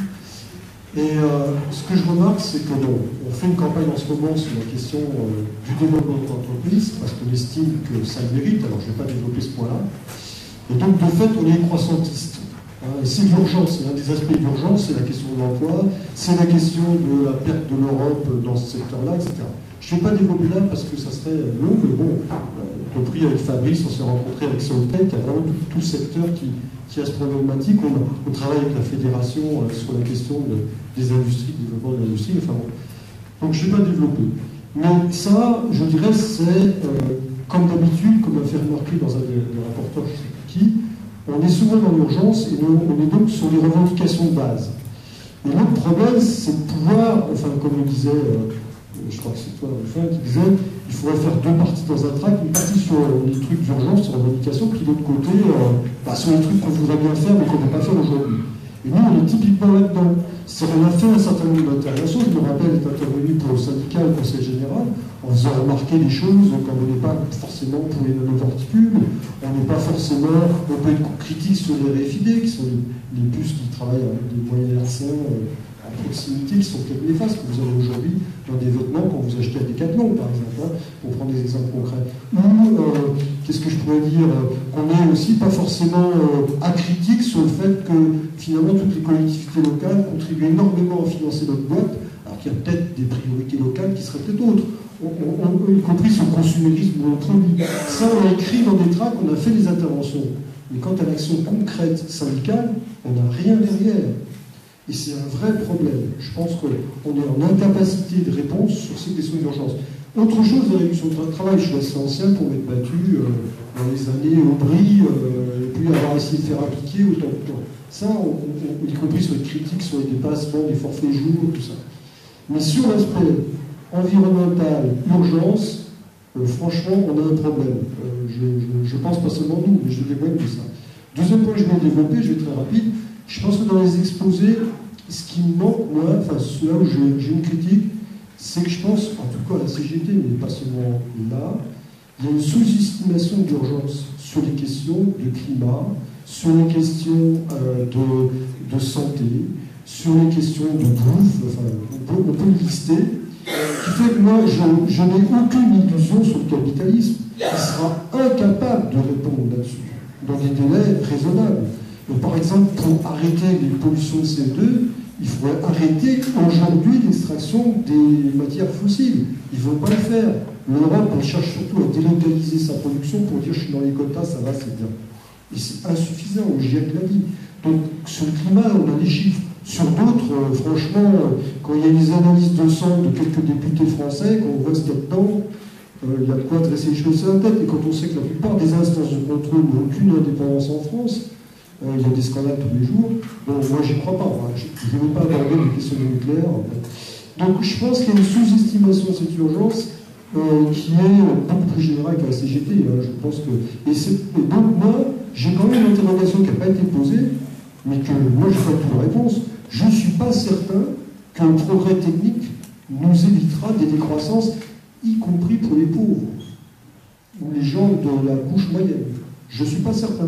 Et euh, ce que je remarque, c'est que bon, on fait une campagne en ce moment sur la question euh, du développement de l'entreprise, parce qu'on estime que ça le mérite, alors je ne vais pas développer ce point-là. Et donc de fait, on est croissantiste. Hein, et c'est l'urgence, c'est un des aspects d'urgence, c'est la question de l'emploi, c'est la question de la perte de l'Europe dans ce secteur-là, et cetera. Je ne vais pas développer là parce que ça serait long, mais bon, y compris avec Fabrice, on s'est rencontré avec Soltec, il y a vraiment tout, tout secteur qui, qui a ce problématique. On, on travaille avec la fédération euh, sur la question de, des industries, du développement de l'industrie, enfin bon. Donc je ne vais pas développer. Mais ça, je dirais, c'est euh, comme d'habitude, comme a fait remarquer dans un des, des rapporteurs, je ne sais plus qui, on est souvent dans l'urgence et nous, on est donc sur les revendications de base. Et l'autre problème, c'est de pouvoir, enfin comme le disait, euh, je crois que c'est toi, Ruffin, qui disait, il faudrait faire deux parties dans un track, une partie sur les trucs d'urgence, sur revendications, puis l'autre côté, euh, bah, sur les trucs qu'on voudrait bien faire mais qu'on ne peut pas faire aujourd'hui. Et nous, on est typiquement là-dedans. On a fait un certain nombre d'interventions. Je me rappelle être intervenu pour le syndicat, le conseil général, en faisant remarquer des choses, comme on n'est pas forcément pour les nanoparticules, on n'est pas forcément, on peut être critique sur les R F I D, qui sont les, les puces qui travaillent avec des moyens hertziens euh, à proximité, qui sont peut-être néfastes que vous avez aujourd'hui dans des vêtements quand vous achetez à Decathlon, par exemple, hein, pour prendre des exemples concrets. Ou, euh, qu'est-ce que je pourrais dire, euh, qu'on n'est aussi pas forcément euh, acritique sur le fait que finalement toutes les collectivités locales contribuent énormément à financer notre boîte, alors qu'il y a peut-être des priorités locales qui seraient peut-être autres, on, on, on, y compris sur le consumérisme de nos produits. Ça, on a écrit dans des tracts, on a fait des interventions. Mais quant à l'action concrète syndicale, on n'a rien derrière. Et c'est un vrai problème. Je pense qu'on est en incapacité de réponse sur ces questions d'urgence. Autre chose, la réduction de travail, je suis assez ancien pour m'être battu euh, dans les années Aubry, euh, et puis avoir essayé de faire appliquer autant de temps. Ça, on, on, y compris sur les critiques, sur les dépassements, les forfaits jours, tout ça. Mais sur l'aspect environnemental, urgence, euh, franchement, on a un problème. Euh, je, je, je pense pas seulement nous, mais je dévoile tout ça. Deuxième point que je vais développer, je vais être très rapide. Je pense que dans les exposés, ce qui me manque, moi, enfin, là où j'ai une critique, c'est que je pense, en tout cas à la C G T, mais pas seulement là, il y a une sous-estimation d'urgence sur les questions de climat, sur les questions euh, de, de santé, sur les questions de bouffe, enfin, on peut, on peut le lister, qui fait que moi, je, je n'ai aucune illusion sur le capitalisme qui sera incapable de répondre là-dessus, dans des délais raisonnables. Donc, par exemple, pour arrêter les pollutions de C O deux, il faudrait arrêter aujourd'hui l'extraction des matières fossiles. Ils ne vont pas le faire. L'Europe, elle cherche surtout à délocaliser sa production pour dire je suis dans les quotas, ça va, c'est bien. Et c'est insuffisant, on gère de la vie. Donc, sur le climat, on a les chiffres. Sur d'autres, euh, franchement, euh, quand il y a les analyses de sang de quelques députés français, quand on voit ce qu'il y a dedans, euh, il y a de quoi dresser les choses sur la tête. Et quand on sait que la plupart des instances de contrôle n'ont aucune indépendance en France, Euh, il y a des scandales tous les jours. Bon, moi, j'y crois pas. Moi. Je ne veux pas aborder les questions nucléaires. En fait. Donc, je pense qu'il y a une sous-estimation de cette urgence euh, qui est beaucoup plus générale qu'à la C G T. Hein. Je pense que... Et, et donc, moi, j'ai quand même une interrogation qui n'a pas été posée, mais que moi, je n'ai pas toute la réponse. Je ne suis pas certain qu'un progrès technique nous évitera des décroissances, y compris pour les pauvres, ou les gens de la couche moyenne. Je ne suis pas certain.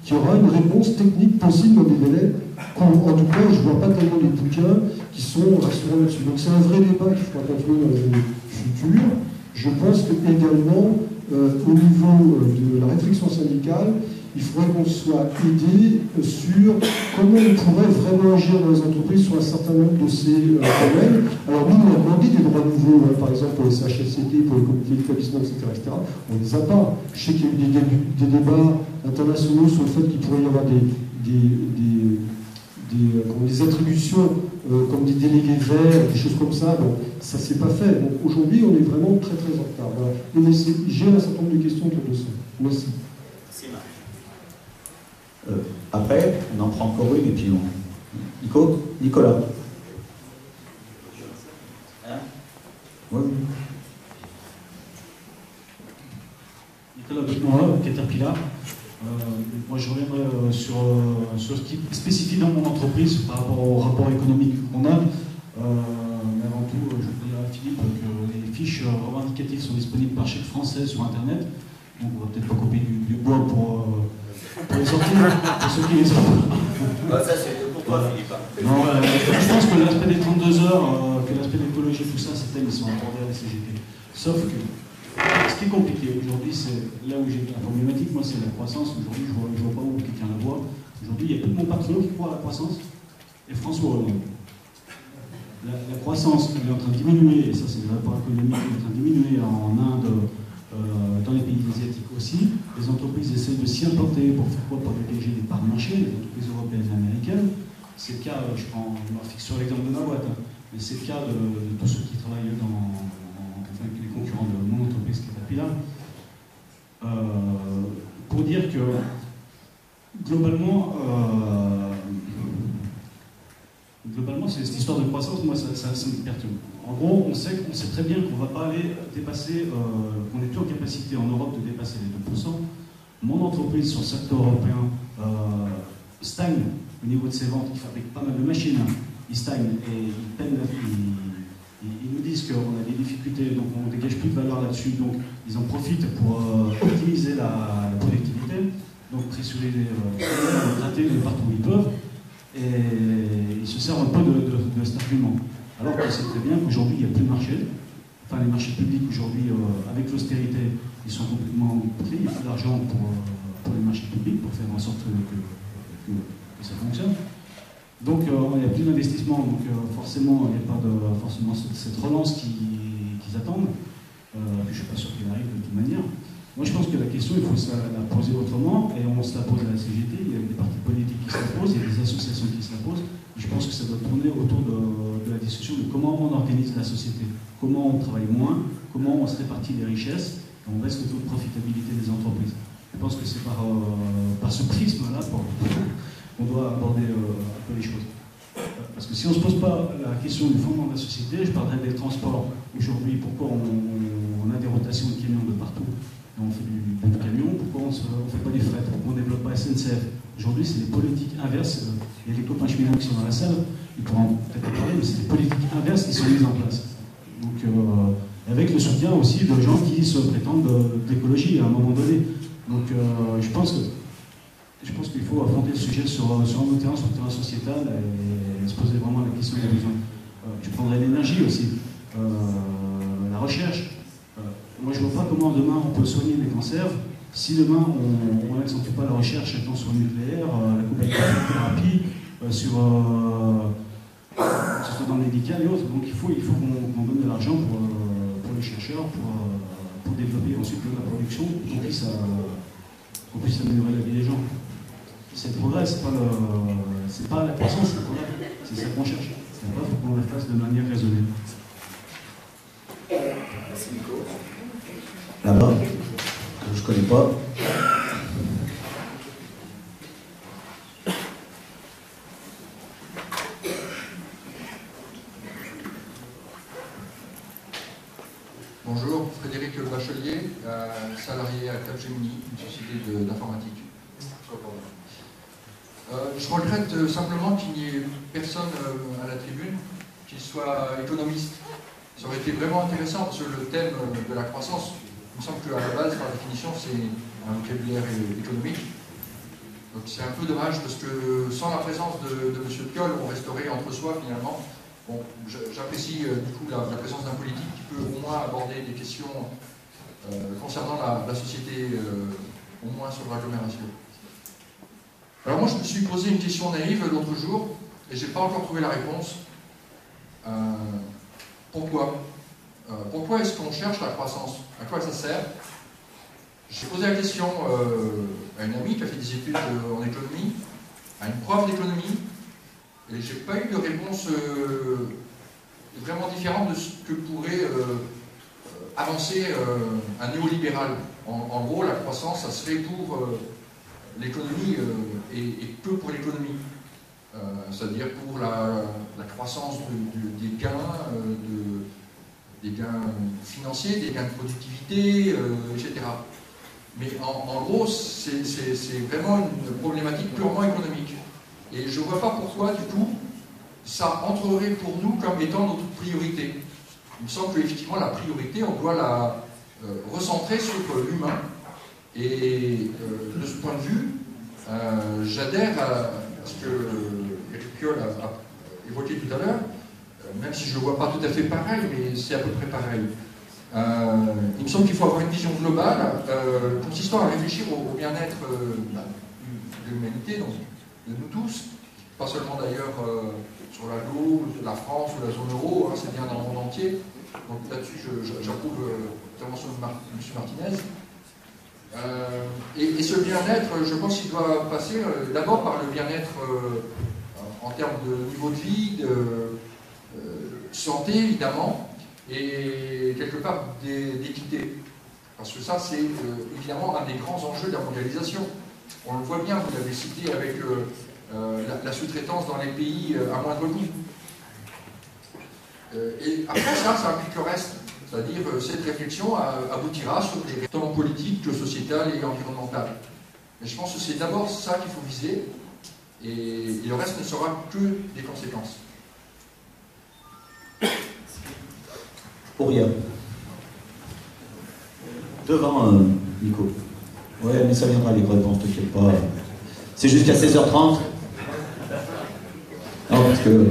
qu'il y aura une réponse technique possible dans des délais courts. En tout cas, je ne vois pas tellement les bouquins qui sont rassurants là-dessus. Donc c'est un vrai débat qu'il faudra continuer dans les années futures. Je pense que également, euh, au niveau de la réflexion syndicale, il faudrait qu'on soit aidé sur comment on pourrait vraiment agir dans les entreprises sur un certain nombre de ces euh, domaines. Alors nous, on a demandé des droits nouveaux, hein, par exemple pour les C H S C T, pour les comités d'établissement, et cetera, et cetera. On ne les a pas. Je sais qu'il y a eu des, des, des débats internationaux sur le fait qu'il pourrait y avoir des, des, des, des, euh, des attributions euh, comme des délégués verts, des choses comme ça. Bon, ça ne s'est pas fait. Donc aujourd'hui, on est vraiment très très en retard. Voilà. J'ai un certain nombre de questions autour de ça. Merci. Euh, après, on en prend encore une et puis on... Nico Nicolas. Hein Oui. Nicolas Benoît, Caterpillar. Euh, moi, je reviendrai euh, sur, euh, sur ce qui est spécifique dans mon entreprise par rapport au rapport économique qu'on a. Euh, mais avant tout, je veux dire à Philippe que les fiches revendicatives sont disponibles par chèque français sur Internet. Donc, on va peut-être pas copier du, du bois pour... Euh, Pour les sortir, pour ceux qui les sortent. Bah ça c'est pour toi Philippe. Non, euh, je pense que l'aspect des trente-deux heures, euh, que l'aspect d'écologie, tout ça, ces thèmes, ils sont abordés à la C G T. Sauf que ce qui est compliqué aujourd'hui, c'est là où j'ai la problématique, moi c'est la croissance. Aujourd'hui, je ne vois, je vois pas où quelqu'un la voit. Aujourd'hui, il y a plus de mon patron qui croit à la croissance et François Hollande. La, la croissance, elle est en train de diminuer, et ça c'est le rapport économique, elle est en train de diminuer en Inde. Euh, dans les pays asiatiques aussi, les entreprises essaient de s'y implanter pour faire quoi? Pour dégager des parts de marché, les entreprises européennes et américaines. C'est le cas, je prends, je me fixe sur l'exemple de ma boîte, hein, mais c'est le cas de, de tous ceux qui travaillent dans, en, enfin, les concurrents de mon entreprise Caterpillar. Euh, pour dire que globalement, euh, globalement, c'est cette histoire de croissance, moi ça, ça, ça me perturbe. En gros, on sait, on sait très bien qu'on ne va pas aller dépasser, euh, qu'on n'est plus en capacité en Europe de dépasser les deux pour cent. Mon entreprise sur le secteur européen euh, stagne au niveau de ses ventes, qui fabrique pas mal de machines, ils stagnent et ils peinent, ils, ils nous disent qu'on a des difficultés, donc on ne dégage plus de valeur là-dessus, donc ils en profitent pour euh, optimiser la, la productivité, donc pressuriser, euh, gratter de partout où ils peuvent, et ils se servent un peu de, de, de cet argument. Alors qu'on sait très bien qu'aujourd'hui, il n'y a plus de marché. Enfin, les marchés publics, aujourd'hui, euh, avec l'austérité, ils sont complètement pris. Il n'y a plus d'argent pour, euh, pour les marchés publics, pour faire en sorte que, que, que, que ça fonctionne. Donc, euh, il n'y a plus d'investissement. Donc, euh, forcément, il n'y a pas de, forcément cette relance qu'ils qu'ils attendent. Euh, je ne suis pas sûr qu'il arrive de toute manière. Moi, je pense que la question, il faut se la, la poser autrement. Et on se la pose à la C G T. Il y a des partis politiques qui se la posent, il y a des associations qui se la posent. Je pense que ça doit tourner autour de, de la discussion de comment on organise la société, comment on travaille moins, comment on se répartit les richesses, et on baisse le taux de profitabilité des entreprises. Je pense que c'est par, euh, par ce prisme-là qu'on doit aborder euh, un peu les choses. Parce que si on ne se pose pas la question du fondement de la société, je parlerai des transports. Aujourd'hui, pourquoi on, on, on a des rotations de camions de partout et on fait du, du camion, pourquoi on ne fait pas des fret, pourquoi on ne développe pas S N C F? Aujourd'hui, c'est des politiques inverses. Il y a les copains cheminots qui sont dans la salle, ils pourront peut-être en parler, mais c'est des politiques inverses qui sont mises en place. Donc, euh, avec le soutien aussi de gens qui se prétendent d'écologie à un moment donné. Donc, euh, je pense que je pense qu'il faut affronter le sujet sur, sur un autre terrain, sur le terrain sociétal, et, et se poser vraiment la question des besoins. Euh, je prendrai l'énergie aussi, euh, la recherche. Euh, moi, je ne vois pas comment demain on peut soigner des cancers. Si demain on n'accentue pas la recherche étant sur le nucléaire, euh, la cobathérapie, euh, sur, euh, que ce soit dans le médical et autres, donc il faut, il faut qu'on qu'on donne de l'argent pour, euh, pour les chercheurs, pour, euh, pour développer ensuite la production, pour qu'on puisse, euh, qu'on puisse améliorer la vie des gens. C'est le progrès, c'est pas, le, pas la croissance, c'est le progrès, c'est ça qu'on cherche. C'est pas faut qu'on le fasse de manière raisonnée. Merci Nico. Là-bas. Je ne connais pas. Bonjour, Frédéric Bachelier, euh, salarié à Capgemini, une société d'informatique. Euh, je regrette simplement qu'il n'y ait personne euh, à la tribune qui soit économiste. Ça aurait été vraiment intéressant parce que le thème de la croissance, il me semble qu'à la base, par définition, c'est un vocabulaire économique. Donc c'est un peu dommage parce que sans la présence de, de M. Piolle, on resterait entre soi finalement. Bon, j'apprécie euh, du coup la, la présence d'un politique qui peut au moins aborder des questions euh, concernant la, la société, euh, au moins sur l'agglomération. Alors moi je me suis posé une question naïve l'autre jour et je n'ai pas encore trouvé la réponse. Euh, pourquoi euh, Pourquoi est-ce qu'on cherche la croissance? À quoi ça sert? J'ai posé la question euh, à une amie qui a fait des études en économie, à une prof d'économie, et j'ai pas eu de réponse euh, vraiment différente de ce que pourrait euh, avancer euh, un néolibéral. En, en gros, la croissance, ça serait pour euh, l'économie euh, et, et que pour l'économie. Euh, C'est-à-dire pour la, la croissance de, de, des gains, euh, de, des gains financiers, des gains de productivité, euh, et cetera. Mais en, en gros, c'est vraiment une problématique purement économique. Et je ne vois pas pourquoi, du coup, ça entrerait pour nous comme étant notre priorité. Il me semble qu'effectivement, la priorité, on doit la euh, recentrer sur l'humain. Et euh, de ce point de vue, euh, j'adhère à ce que Éric Piolle a, a évoqué tout à l'heure, euh, même si je ne le vois pas tout à fait pareil, mais c'est à peu près pareil. Euh, il me semble qu'il faut avoir une vision globale euh, consistant à réfléchir au, au bien-être euh, de l'humanité, donc de nous tous, pas seulement d'ailleurs euh, sur la Glo, la France ou la zone euro, hein, c'est bien dans le monde entier. Donc là-dessus, j'approuve euh, l'intervention de Mar M. Martinez. Euh, et, et ce bien-être, je pense qu'il doit passer euh, d'abord par le bien-être euh, en termes de niveau de vie, de euh, santé évidemment, et quelque part d'équité. Parce que ça, c'est euh, évidemment un des grands enjeux de la mondialisation. On le voit bien, vous l'avez cité avec euh, euh, la, la sous-traitance dans les pays euh, à moindre coût. Euh, et après ça, ça implique le reste. C'est-à-dire euh, cette réflexion euh, aboutira sur des temps politiques, sociétales et environnementales. Mais je pense que c'est d'abord ça qu'il faut viser, et, et le reste ne sera que des conséquences. Auria. Devant euh, Nico. Ouais, mais ça viendra les réponses, t'inquiète pas. C'est jusqu'à seize heures trente. Non, parce que...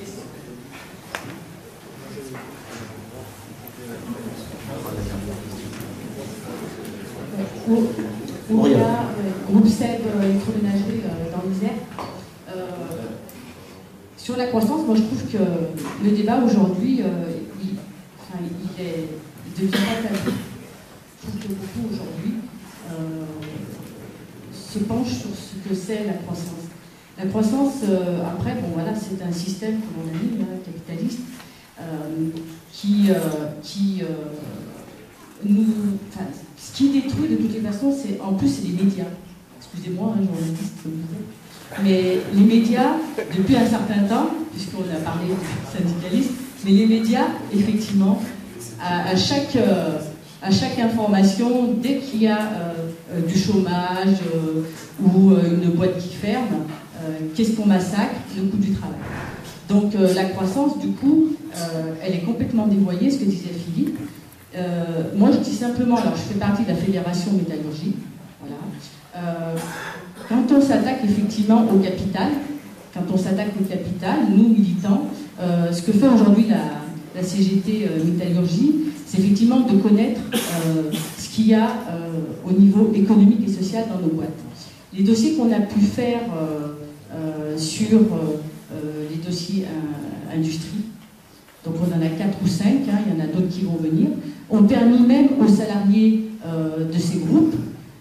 Auria, euh, groupe S E B euh, électroménager euh, dans l'Isère. Euh, sur la croissance, moi je trouve que le débat aujourd'hui, euh, il, enfin, il, est, il devient pas tabou. Je trouve que beaucoup aujourd'hui euh, se penchent sur ce que c'est la croissance. La croissance, euh, après, bon voilà, c'est un système, comme on a dit, hein, capitaliste, euh, qui, euh, qui euh, nous, enfin, ce qui détruit de toutes les façons, c'est en plus c'est les médias. Excusez-moi, hein, journaliste, comme vous dites. Mais les médias, depuis un certain temps, puisqu'on a parlé de syndicalisme, mais les médias, effectivement, à, à chaque euh, à chaque information, dès qu'il y a euh, euh, du chômage euh, ou euh, une boîte qui ferme, euh, qu'est-ce qu'on massacre? Le coût du travail. Donc euh, la croissance, du coup, euh, elle est complètement dévoyée, ce que disait Philippe. Euh, moi, je dis simplement, alors je fais partie de la Fédération Métallurgie, voilà. Euh, quand on s'attaque effectivement au capital, quand on s'attaque au capital, nous militants, euh, ce que fait aujourd'hui la, la C G T euh, Métallurgie, c'est effectivement de connaître euh, ce qu'il y a euh, au niveau économique et social dans nos boîtes. Les dossiers qu'on a pu faire euh, euh, sur euh, les dossiers euh, industrie, donc on en a quatre ou cinq, hein, il y en a d'autres qui vont venir, ont permis même aux salariés euh, de ces groupes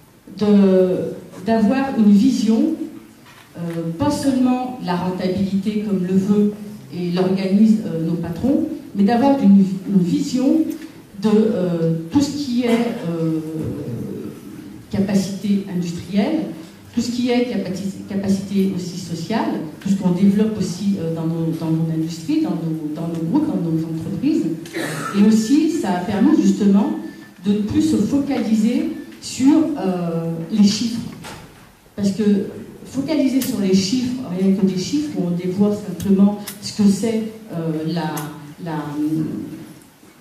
d'avoir une vision, euh, pas seulement la rentabilité comme le veut et l'organisent euh, nos patrons, mais d'avoir une, une vision de euh, tout ce qui est euh, capacité industrielle, tout ce qui est capacité, capacité aussi sociale, tout ce qu'on développe aussi euh, dans, nos, dans nos industries, dans nos, dans nos groupes, dans nos entreprises. Et aussi, ça a permis justement de ne plus se focaliser sur euh, les chiffres. Parce que focaliser sur les chiffres, rien que des chiffres, où on dévoile simplement ce que c'est euh, la, la,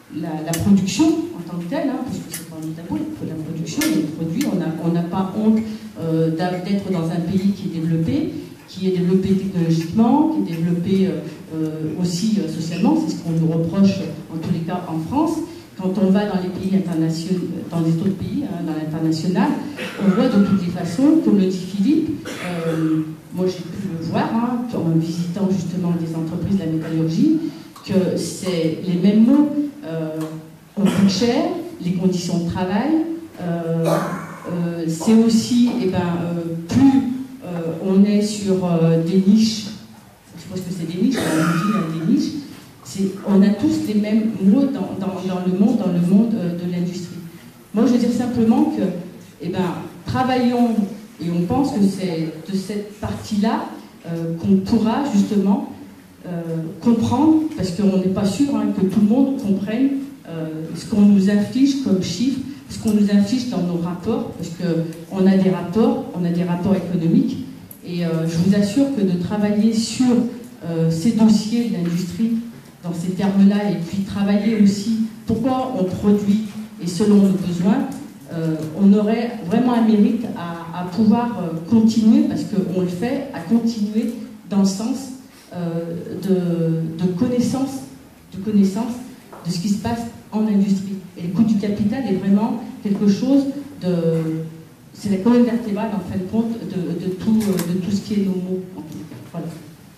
la, la production en tant que telle, hein, parce que c'est pas un tabou, la production, les produits, on n'a pas honte euh, d'être dans un pays qui est développé, qui est développé technologiquement, qui est développé euh, aussi euh, socialement, c'est ce qu'on nous reproche en tous les cas en France. Quand on va dans les pays internationaux, dans les autres pays, hein, dans l'international, on voit de toutes les façons, comme le dit Philippe, euh, moi j'ai pu le voir, hein, en visitant justement des entreprises de la métallurgie, que c'est les mêmes mots, euh, on coûte cher, les conditions de travail, euh, euh, c'est aussi, eh ben, euh, plus euh, on est sur euh, des niches, je pense que c'est des niches, on dit hein, des niches, on a tous les mêmes mots dans, dans, dans le monde, dans le monde euh, de l'industrie. Moi, je veux dire simplement que, eh ben, travaillons, et on pense que c'est de cette partie-là euh, qu'on pourra justement euh, comprendre, parce qu'on n'est pas sûr hein, que tout le monde comprenne euh, ce qu'on nous inflige comme chiffres, ce qu'on nous inflige dans nos rapports, parce qu'on a des rapports, on a des rapports économiques, et euh, je vous assure que de travailler sur euh, ces dossiers de l'industrie, dans ces termes-là, et puis travailler aussi pourquoi on produit et selon nos besoins, euh, on aurait vraiment un mérite à, à pouvoir euh, continuer, parce qu'on le fait, à continuer dans le sens euh, de, de connaissance, de connaissance de ce qui se passe en industrie. Et le coût du capital est vraiment quelque chose de... C'est la colonne vertébrale, en fin de compte, de, de, tout, de tout ce qui est nos mots, en tout cas. Voilà.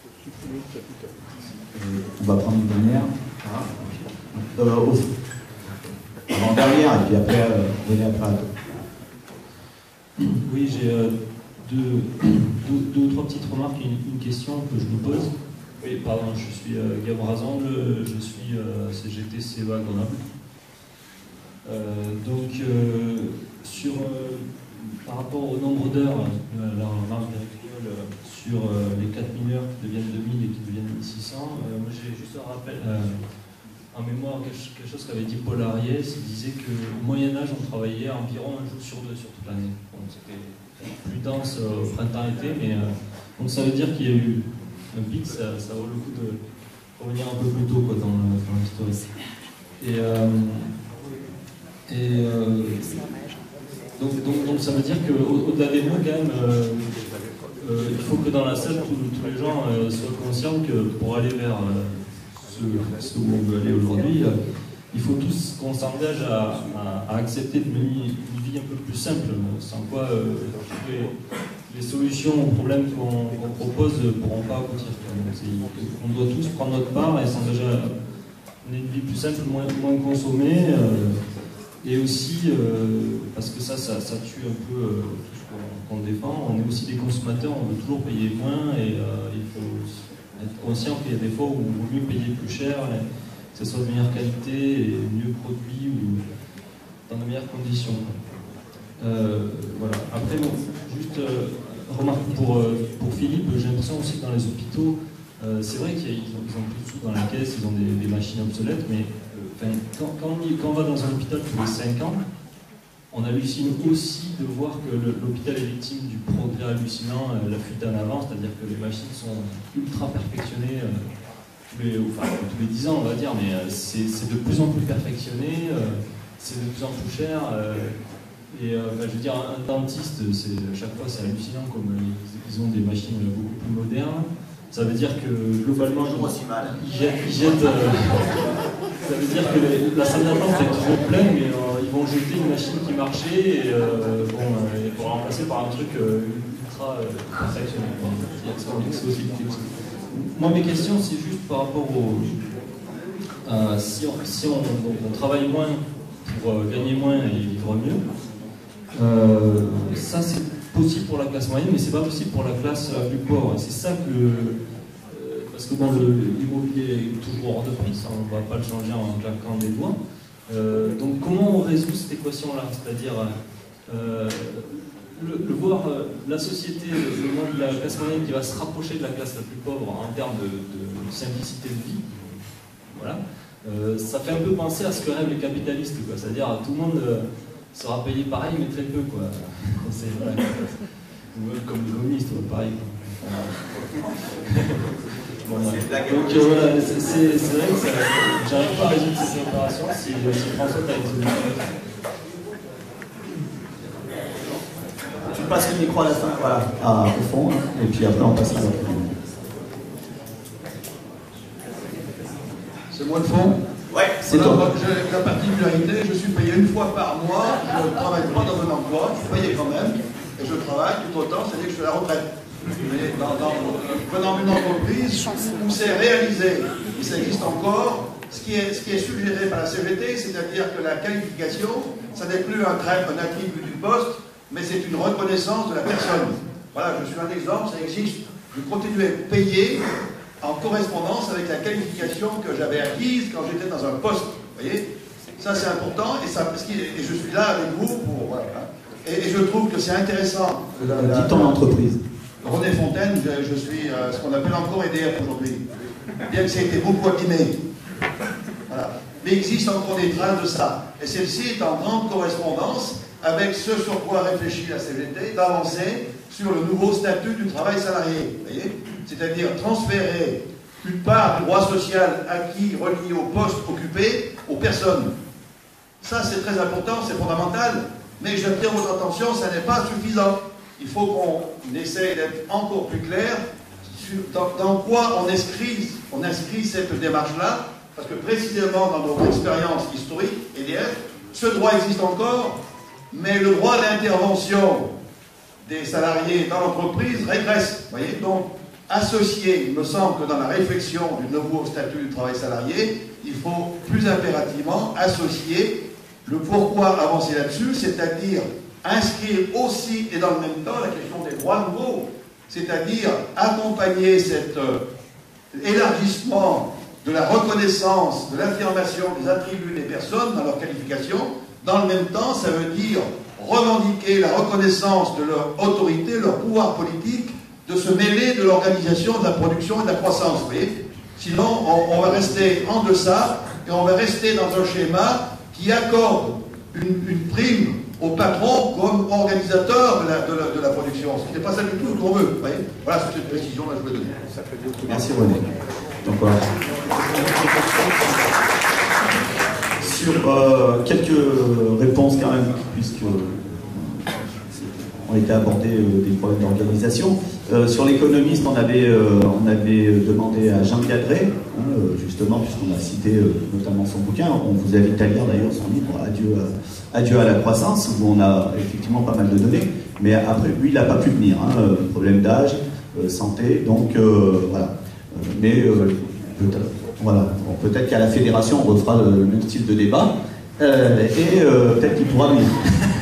On va prendre une dernière. Euh, Avant-dernière, et puis après, euh, venez après à toi. Oui, j'ai euh, deux, deux, deux ou trois petites remarques et une, une question que je me pose. Oui, pardon, je suis euh, Gab Razangle, je suis euh, C G T C E A Grenoble. Euh, donc, euh, sur, euh, par rapport au nombre d'heures, euh, la remarque d'Eric euh, sur euh, les quatre mineurs qui deviennent deux mille et qui deviennent mille six cents, euh, moi j'ai juste un rappel, euh, en mémoire, quelque, quelque chose qu'avait dit Paul Ariès, il disait qu'au Moyen-Âge, on travaillait environ un jour sur deux sur toute l'année. Donc c'était plus dense au euh, printemps-été, mais euh, donc ça veut dire qu'il y a eu un pic, ça, ça vaut le coup de revenir un peu plus tôt quoi, dans l'historique. Et, euh, et euh, donc, donc, donc ça veut dire qu'au-delà des mots, quand même, euh, euh, il faut que dans la salle, tous, tous les gens euh, soient conscients que pour aller vers euh, ce, ce où on veut aller aujourd'hui, euh, il faut tous qu'on s'engage à, à, à accepter de mener une vie un peu plus simple, sans quoi euh, les, les solutions aux problèmes qu'on qu'on propose ne pourront pas aboutir. On doit tous prendre notre part et s'engager à mener une vie plus simple, moins, moins consommée, euh, et aussi, euh, parce que ça, ça, ça tue un peu euh, tout ce qu'on qu'on défend, on est aussi des consommateurs, on veut toujours payer moins, et euh, il faut être conscient qu'il y a des fois où il vaut mieux payer plus cher, et que ce soit de meilleure qualité et mieux produit ou dans de meilleures conditions. Euh, voilà. Après, bon, juste euh, remarque pour, euh, pour Philippe, j'ai l'impression aussi que dans les hôpitaux, euh, c'est vrai qu'ils ont, ils ont plus de sous dans la caisse, ils ont des, des machines obsolètes, mais euh, quand, quand, on y, quand on va dans un hôpital tous les cinq ans, on hallucine aussi de voir que l'hôpital est victime du progrès hallucinant, euh, la fuite en avant, c'est-à-dire que les machines sont ultra perfectionnées euh, tous, les, enfin, tous les dix ans, on va dire, mais euh, c'est de plus en plus perfectionné, euh, c'est de plus en plus cher. Euh, et euh, enfin, je veux dire, un dentiste, à chaque fois c'est hallucinant comme ils, ils ont des machines beaucoup plus modernes. Ça veut dire que globalement, ils jettent. Ils jettent euh, ça veut dire que les, la salle d'attente est trop pleine, mais euh, ils vont jeter une machine qui marchait et, euh, bon, euh, et pour la remplacer par un truc euh, ultra euh, perfectionné. Moi, mes questions, c'est juste par rapport au. Euh, si on, si on, donc, on travaille moins pour euh, gagner moins et vivre mieux, euh, ça c'est possible pour la classe moyenne, mais c'est pas possible pour la classe la plus pauvre. C'est ça que. Euh, parce que bon, l'immobilier est toujours hors de prix, ça on va pas le changer en claquant des doigts. Euh, donc comment on résout cette équation-là? C'est-à-dire euh, le, le voir euh, la société, le, le monde de la classe moyenne qui va se rapprocher de la classe la plus pauvre en termes de, de simplicité de vie. Voilà. Euh, ça fait un peu penser à ce que rêvent les capitalistes, c'est-à-dire tout le monde euh, sera payé pareil, mais très peu, quoi. C'est vrai. Comme les communistes, pareil. Bon, ouais. Donc euh, voilà, c'est vrai que j'arrive pas à résoudre ces opérations si, si François t'a été. Tu passes le micro à la fin, voilà, ah, au fond, et puis après on passera à la fin. C'est moi le fond? Ouais, c'est voilà, toi. J'ai la particularité, je suis payé une fois par mois, je ne travaille pas dans un emploi, je suis payé quand même, et je travaille tout autant, c'est-à-dire que je suis à la retraite. Mais dans, dans, dans une entreprise où c'est réalisé, et ça existe encore, ce qui est, ce qui est suggéré par la C G T, c'est-à-dire que la qualification, ça n'est plus un, un attribut du poste, mais c'est une reconnaissance de la personne. Voilà, je suis un exemple, ça existe. Je continue à être payé en correspondance avec la qualification que j'avais acquise quand j'étais dans un poste. Vous voyez? Ça c'est important, et, ça, et je suis là avec vous pour... Voilà. Et, et je trouve que c'est intéressant. Dis ton entreprise. René Fontaine, je, je suis euh, ce qu'on appelle encore E D F aujourd'hui. Bien que ça ait été beaucoup abîmé. Voilà. Mais il existe encore des traces de ça. Et celle-ci est en grande correspondance avec ce sur quoi réfléchit la C G T, d'avancer sur le nouveau statut du travail salarié. Vous voyez? C'est-à-dire transférer une part du droit social acquis, relié au poste occupé, aux personnes. Ça, c'est très important, c'est fondamental, mais j'attire votre attention, ça n'est pas suffisant. Il faut qu'on essaye d'être encore plus clair sur dans, dans quoi on inscrit, on inscrit cette démarche-là, parce que précisément dans notre expérience historique, E D F, ce droit existe encore, mais le droit d'intervention des salariés dans l'entreprise régresse. Vous voyez, donc, associer, il me semble que dans la réflexion du nouveau statut du travail salarié, il faut plus impérativement associer le pourquoi avancer là-dessus, c'est-à-dire inscrire aussi et dans le même temps la question des droits nouveaux, c'est-à-dire accompagner cet euh, élargissement de la reconnaissance, de l'affirmation des attributs des personnes dans leur qualification. Dans le même temps, ça veut dire revendiquer la reconnaissance de leur autorité, leur pouvoir politique, de se mêler de l'organisation de la production et de la croissance. Vous voyez? Sinon, on, on va rester en deçà et on va rester dans un schéma qui accorde une, une prime au patron comme organisateur de la, de la, de la production. Ce qui n'est pas ça du tout qu'on veut. Vous voyez? Voilà, c'est cette précision-là que je voulais donner. Merci René. Donc voilà. Sur euh, quelques réponses quand même, puisque on était abordé euh, des problèmes d'organisation. Euh, sur l'économiste, on avait, euh, on avait demandé à Jean Gadret, hein, justement, puisqu'on a cité euh, notamment son bouquin, on vous invite à lire d'ailleurs son livre Adieu à, Adieu à la croissance, où on a effectivement pas mal de données, mais après, lui, il n'a pas pu venir, hein, problème d'âge, euh, santé, donc euh, voilà. Mais euh, peut-être voilà. bon, peut qu'à la fédération, on refera le, le même style de débat, euh, et euh, peut-être qu'il pourra venir.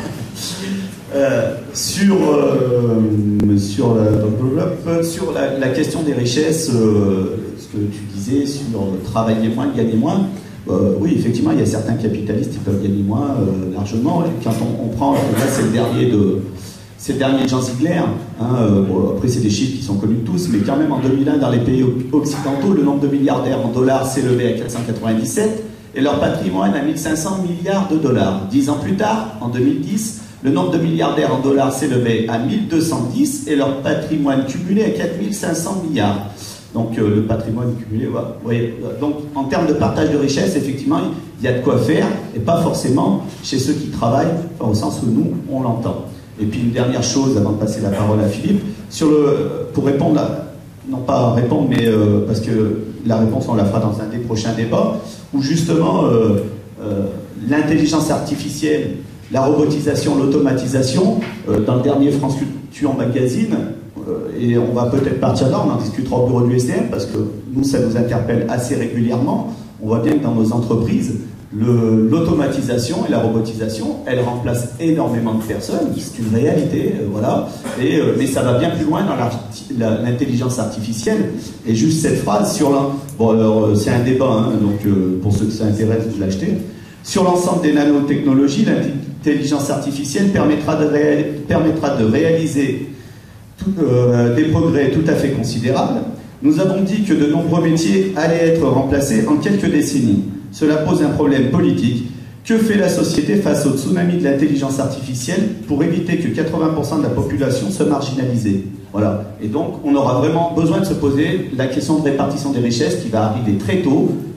Euh, sur euh, sur, la, sur la, la question des richesses, euh, ce que tu disais sur travailler moins, gagner moins, euh, oui, effectivement, il y a certains capitalistes qui peuvent gagner moins euh, largement. Quand on, on prend, là c'est le dernier de c'est le dernier de Jean Ziegler, hein, euh, bon, après c'est des chiffres qui sont connus de tous, mais quand même en deux mille un, dans les pays occidentaux, le nombre de milliardaires en dollars s'élevait à quatre cent quatre-vingt-dix-sept et leur patrimoine à mille cinq cents milliards de dollars. Dix ans plus tard, en deux mille dix, le nombre de milliardaires en dollars s'élevait à mille deux cent dix et leur patrimoine cumulé à quatre mille cinq cents milliards. Donc euh, le patrimoine cumulé, voilà. Vous voyez, donc en termes de partage de richesse, effectivement, il y a de quoi faire, et pas forcément chez ceux qui travaillent, enfin, au sens où nous, on l'entend. Et puis une dernière chose, avant de passer la parole à Philippe, sur le, pour répondre, à, non pas répondre, mais euh, parce que la réponse, on la fera dans un des prochains débats, où justement, euh, euh, l'intelligence artificielle, la robotisation, l'automatisation, euh, dans le dernier France Culture Magazine, euh, et on va peut-être partir là, on en discutera au bureau du S D M, parce que nous, ça nous interpelle assez régulièrement. On voit bien que dans nos entreprises, l'automatisation et la robotisation, elles remplacent énormément de personnes, c'est une réalité, euh, voilà, et, euh, mais ça va bien plus loin dans l'intelligence artificielle. Et juste cette phrase sur la... Bon, alors, c'est un débat, hein, donc euh, pour ceux que ça intéresse, vous l'achetez. Sur l'ensemble des nanotechnologies, l'intelligence artificielle permettra de, ré... permettra de réaliser tout, euh, des progrès tout à fait considérables. Nous avons dit que de nombreux métiers allaient être remplacés en quelques décennies. Cela pose un problème politique. Que fait la société face au tsunami de l'intelligence artificielle pour éviter que quatre-vingts pour cent de la population soit marginalisée? Voilà. Et donc, on aura vraiment besoin de se poser la question de répartition des richesses qui va arriver très tôt,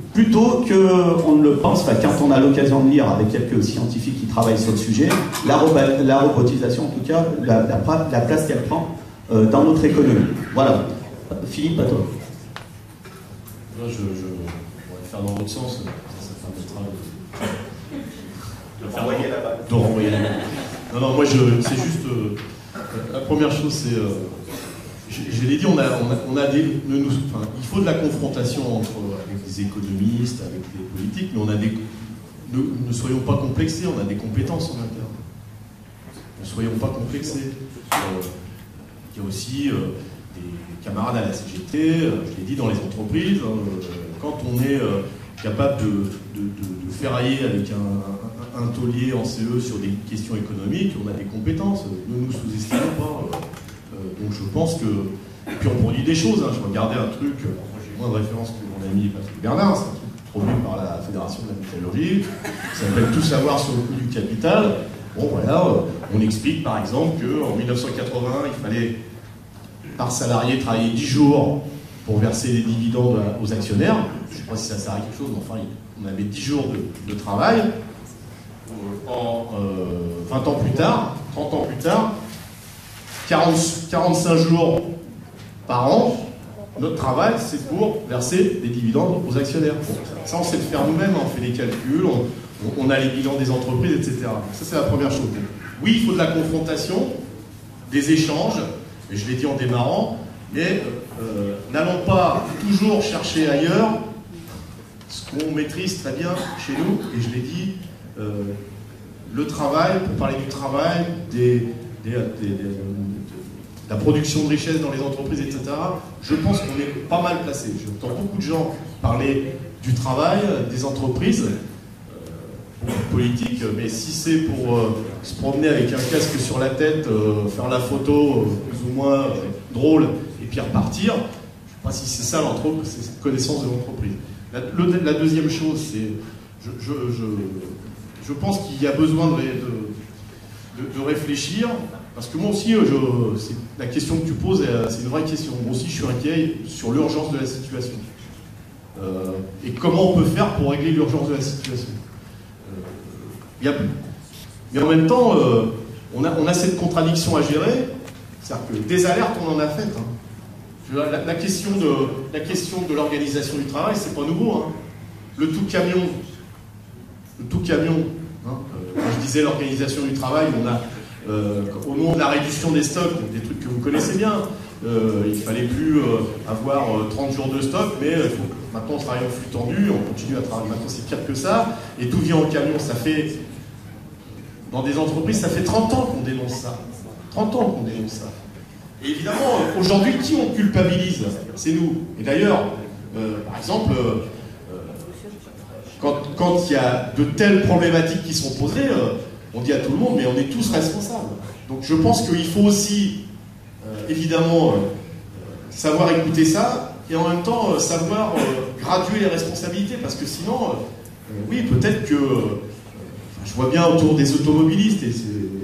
plutôt qu'on ne le pense, enfin, quand on a l'occasion de lire avec quelques scientifiques qui travaillent sur le sujet, la, roba- la robotisation, en tout cas, la, la, la place qu'elle prend euh, dans notre économie. Voilà. Philippe, à toi. Là, je, je, on va faire dans l'autre sens, ça, ça permettra de, de, faire renvoyer la balle. De renvoyer la balle. Non, non, moi, je, c'est juste. Euh, la première chose, c'est. Euh, je, je l'ai dit, on a, on a, on a des. Ne nous, enfin, il faut de la confrontation entre, avec les économistes, avec les politiques, mais on a des. Ne, ne soyons pas complexés, on a des compétences en interne. Ne soyons pas complexés. Euh, il y a aussi. Euh, des camarades à la C G T, euh, je l'ai dit dans les entreprises, hein, euh, quand on est euh, capable de, de, de, de ferrailler avec un, un, un taulier en C E sur des questions économiques, on a des compétences, ne nous sous-estimons pas. Euh, euh, donc je pense que... Et puis on produit des choses, hein, je regardais un truc, euh, j'ai moins de références que mon ami Patrick Bernard, c'est un truc produit par la Fédération de la métallurgie, ça s'appelle Tout savoir sur le coût du capital. Bon voilà, euh, on explique par exemple qu'en mille neuf cent quatre-vingts, il fallait par salarié travailler dix jours pour verser des dividendes aux actionnaires. Je ne sais pas si ça sert à quelque chose, mais enfin, on avait dix jours de, de travail. En euh, vingt ans plus tard, trente ans plus tard, quarante, quarante-cinq jours par an, notre travail, c'est pour verser des dividendes aux actionnaires. Bon, ça, on sait le faire nous-mêmes, on fait les calculs, on, on a les bilans des entreprises, et cetera. Ça, c'est la première chose. Oui, il faut de la confrontation, des échanges, et je l'ai dit en démarrant, mais euh, n'allons pas toujours chercher ailleurs ce qu'on maîtrise très bien chez nous, et je l'ai dit, euh, le travail, pour parler du travail, des, des, des, des, de la production de richesse dans les entreprises, et cetera, je pense qu'on est pas mal placé. J'entends beaucoup de gens parler du travail, des entreprises, euh, politique, mais si c'est pour euh, se promener avec un casque sur la tête, euh, faire la photo euh, plus ou moins euh, drôle, et puis repartir, je ne sais pas si c'est ça l'entreprise, c'est cette connaissance de l'entreprise. La, le, la deuxième chose, c'est, je, je, je, je pense qu'il y a besoin de, de, de, de réfléchir, parce que moi aussi, je, c'est, la question que tu poses, c'est une vraie question. Moi aussi, je suis inquiet sur l'urgence de la situation. Euh, et comment on peut faire pour régler l'urgence de la situation. Il y a, mais en même temps, euh, on, a, on a cette contradiction à gérer, c'est-à-dire que des alertes, on en a faites. Hein. La, la question de la question de l'organisation du travail, c'est pas nouveau. Hein. Le tout camion, le tout camion. Hein. Euh, quand je disais l'organisation du travail, on a euh, au nom de la réduction des stocks, des trucs que vous connaissez bien. Euh, il fallait plus euh, avoir euh, trente jours de stock, mais euh, faut, maintenant on travaille en flux tendu, on continue à travailler. Maintenant c'est pire que ça, et tout vient en camion. Ça fait dans des entreprises, ça fait trente ans qu'on dénonce ça. trente ans qu'on dénonce ça. Et évidemment, aujourd'hui, qui on culpabilise? C'est nous. Et d'ailleurs, euh, par exemple, euh, quand, quand il y a de telles problématiques qui sont posées, euh, on dit à tout le monde, mais on est tous responsables. Donc je pense qu'il faut aussi, euh, évidemment, euh, savoir écouter ça, et en même temps, euh, savoir euh, graduer les responsabilités, parce que sinon, euh, oui, peut-être que... Euh, je vois bien autour des automobilistes, et c'est...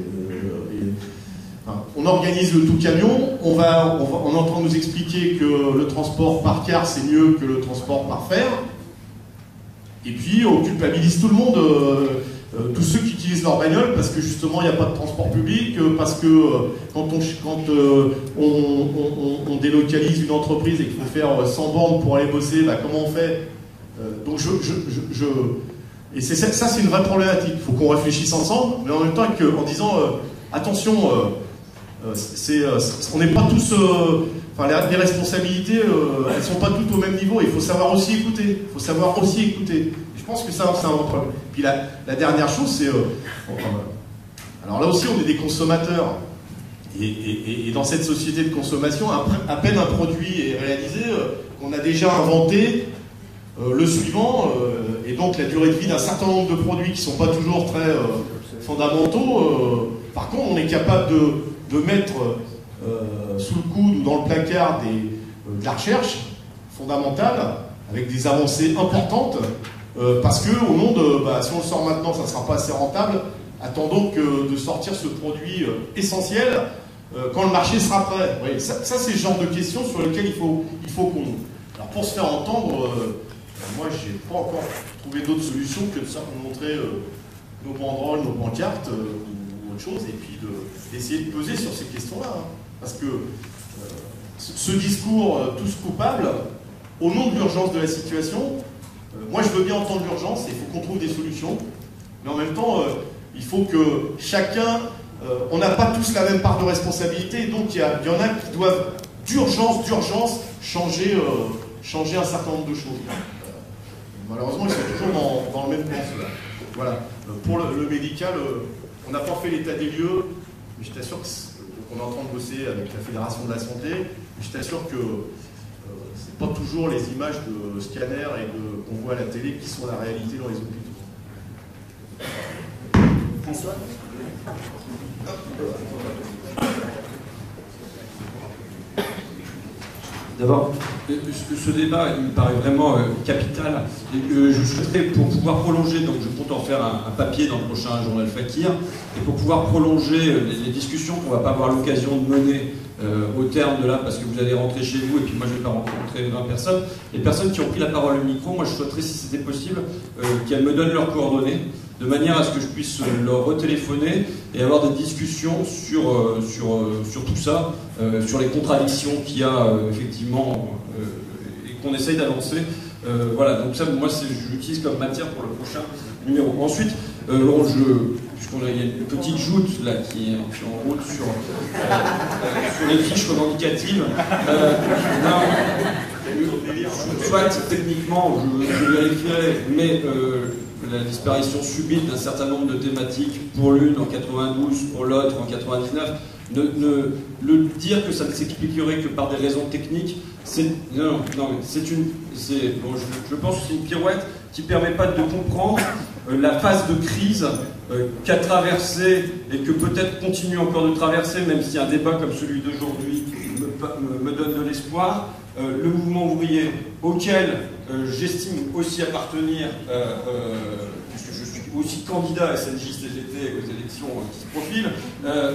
On organise le tout camion, on, va, on, va, on est en train de nous expliquer que le transport par car c'est mieux que le transport par fer, et puis on culpabilise tout le monde, euh, euh, tous ceux qui utilisent leur bagnole, parce que justement il n'y a pas de transport public, euh, parce que euh, quand, on, quand euh, on, on, on délocalise une entreprise et qu'il faut faire cent bornes pour aller bosser, bah, comment on fait? euh, Donc je... je, je, je et c'est, ça c'est une vraie problématique, il faut qu'on réfléchisse ensemble, mais en même temps que, en disant euh, attention, euh, C'est, euh, on n'est pas tous, euh, enfin les, les responsabilités, euh, elles sont pas toutes au même niveau. Il faut savoir aussi écouter. Il faut savoir aussi écouter. Et je pense que ça, c'est un vrai problème. Puis la, la dernière chose, c'est, euh, bon, euh, alors là aussi, on est des consommateurs. Et, et, et dans cette société de consommation, à, à peine un produit est réalisé, euh, on a déjà inventé euh, le suivant, euh, et donc la durée de vie d'un certain nombre de produits qui sont pas toujours très euh, fondamentaux. Euh, par contre, on est capable de de mettre euh, sous le coude ou dans le placard des, euh, de la recherche fondamentale, avec des avancées importantes, euh, parce que au nom de, bah, si on le sort maintenant, ça ne sera pas assez rentable, attendons que de sortir ce produit euh, essentiel euh, quand le marché sera prêt. Oui, ça, ça c'est le genre de questions sur lesquelles il faut, il faut qu'on... Alors pour se faire entendre, euh, moi, j'ai pas encore trouvé d'autre solution que de simplement montrer euh, nos banderoles, nos pancartes euh, ou, ou autre chose, et puis d'essayer de, de peser sur ces questions-là. Hein. Parce que euh, ce discours euh, tous coupables, au nom de l'urgence de la situation, euh, moi je veux bien entendre l'urgence, et il faut qu'on trouve des solutions, mais en même temps, euh, il faut que chacun, euh, on n'a pas tous la même part de responsabilité, et donc il y, y en a qui doivent d'urgence, d'urgence, changer, euh, changer un certain nombre de choses. Euh, malheureusement, ils sont toujours dans, dans le même plan. Voilà. Euh, pour le, le médical, euh, on n'a pas fait l'état des lieux, mais je t'assure qu'on est en train de bosser avec la Fédération de la Santé, mais je t'assure que euh, c'est pas toujours les images de scanners et qu'on voit à la télé qui sont la réalité dans les hôpitaux. François ? D'abord, ce débat il me paraît vraiment euh, capital. Et, euh, je souhaiterais, pour pouvoir prolonger, donc je compte en faire un, un papier dans le prochain journal Fakir, et pour pouvoir prolonger euh, les, les discussions qu'on ne va pas avoir l'occasion de mener euh, au terme de là, parce que vous allez rentrer chez vous, et puis moi je ne vais pas rencontrer vingt personnes. Les personnes qui ont pris la parole au micro, moi je souhaiterais, si c'était possible, euh, qu'elles me donnent leurs coordonnées, de manière à ce que je puisse leur retéléphoner et avoir des discussions sur, euh, sur, euh, sur tout ça, euh, sur les contradictions qu'il y a euh, effectivement euh, et qu'on essaye d'avancer. Euh, voilà, donc ça, moi, j'utilise comme matière pour le prochain numéro. Ensuite, euh, bon, puisqu'on a, il y a une petite joute là qui est, qui est en route sur, euh, sur les fiches revendicatives. Euh, non, soit techniquement, je, je vérifierai, mais euh, la disparition subite d'un certain nombre de thématiques, pour l'une en quatre-vingt-douze, pour l'autre en quatre-vingt-dix-neuf, ne, ne, le dire que ça ne s'expliquerait que par des raisons techniques, c'est non, non, c'est une, c'est bon, je, je pense que c'est une pirouette qui ne permet pas de comprendre euh, la phase de crise euh, qu'a traversée et que peut-être continue encore de traverser, même si un débat comme celui d'aujourd'hui me, me, me donne de l'espoir. Euh, le mouvement ouvrier auquel euh, j'estime aussi appartenir, euh, euh, puisque je suis aussi candidat à S N J C G T aux élections euh, qui se profilent, euh,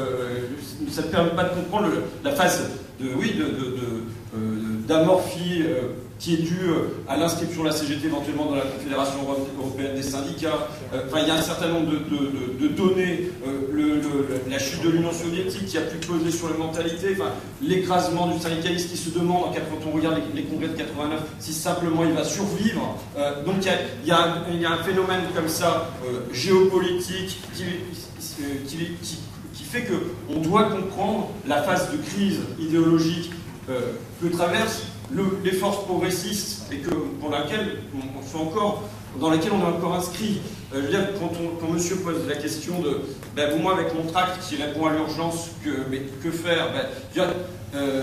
euh, ça ne permet pas de comprendre le, la phase de, oui, de, de, de, euh, d'amorphie euh, qui est due à l'inscription de la C G T éventuellement dans la Confédération européenne des syndicats. Euh, enfin, il y a un certain nombre de, de, de, de données, euh, le, le, la chute de l'Union soviétique qui a pu peser sur les mentalités, enfin, l'écrasement du syndicalisme qui se demande, quand on regarde les, les congrès de quatre-vingt-neuf, si simplement il va survivre. Euh, donc il y, a, il, y a un, il y a un phénomène comme ça, euh, géopolitique, qui, qui, qui, qui fait qu'on doit comprendre la phase de crise idéologique euh, que traverse Le, les forces progressistes et que, pour laquelle on, on fait encore, dans laquelle on est encore inscrit. Euh, je veux dire, quand, on, quand monsieur pose la question de ben, moi avec mon tract qui répond à l'urgence, que, mais que faire ben, je veux dire, euh,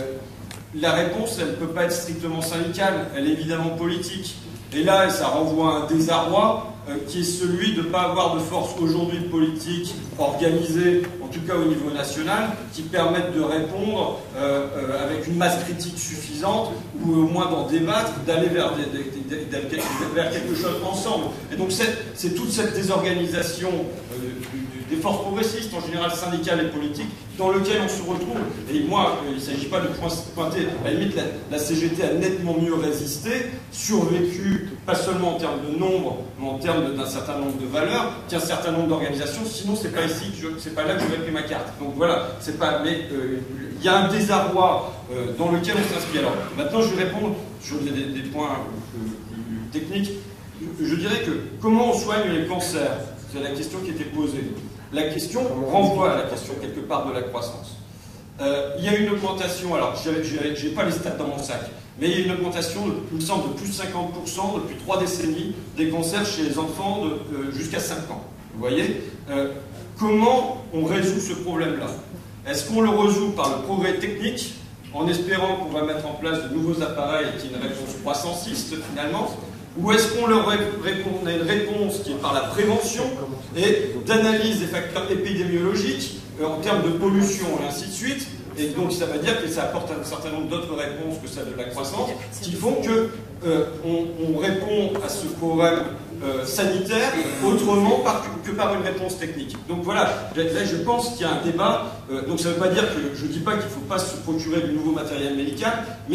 la réponse, elle ne peut pas être strictement syndicale, elle est évidemment politique. Et là, ça renvoie à un désarroi euh, qui est celui de ne pas avoir de force aujourd'hui politique organisée, en tout cas au niveau national, qui permettent de répondre euh, euh, avec une masse critique suffisante, ou au moins d'en débattre, d'aller vers, des, des, des, des, vers quelque chose ensemble. Et donc c'est toute cette désorganisation euh, du, des forces progressistes, en général syndicales et politiques, dans lequel on se retrouve. Et moi, il ne s'agit pas de pointer, à la limite, la, la C G T a nettement mieux résisté, survécu, pas seulement en termes de nombre, mais en termes d'un certain nombre de valeurs, qu'un certain nombre d'organisations, sinon c'est pas ici, c'est pas là que je vais pris ma carte. Donc voilà, c'est pas, mais il euh, y a un désarroi euh, dans lequel on s'inscrit. Alors maintenant, je vais répondre sur des, des, des points euh, plus techniques. Je dirais que comment on soigne les cancers, c'est la question qui était posée. La question renvoie à la question quelque part de la croissance. Euh, il y a une augmentation, alors je n'ai pas les stats dans mon sac, mais il y a une augmentation, de, il me semble, de plus de cinquante pour cent depuis trois décennies des cancers chez les enfants euh, jusqu'à cinq ans. Vous voyez euh, comment on résout ce problème-là? Est-ce qu'on le résout par le progrès technique, en espérant qu'on va mettre en place de nouveaux appareils qui est une réponse croissanciste finalement? Ou est-ce qu'on leur répond, on a une réponse qui est par la prévention et d'analyse des facteurs épidémiologiques euh, en termes de pollution et ainsi de suite? Et donc ça veut dire que ça apporte un certain nombre d'autres réponses que celle de la croissance, qui font que euh, on, on répond à ce problème euh, sanitaire autrement par, que par une réponse technique. Donc voilà, là je pense qu'il y a un débat. Euh, donc ça ne veut pas dire que je ne dis pas qu'il ne faut pas se procurer du nouveau matériel médical, mais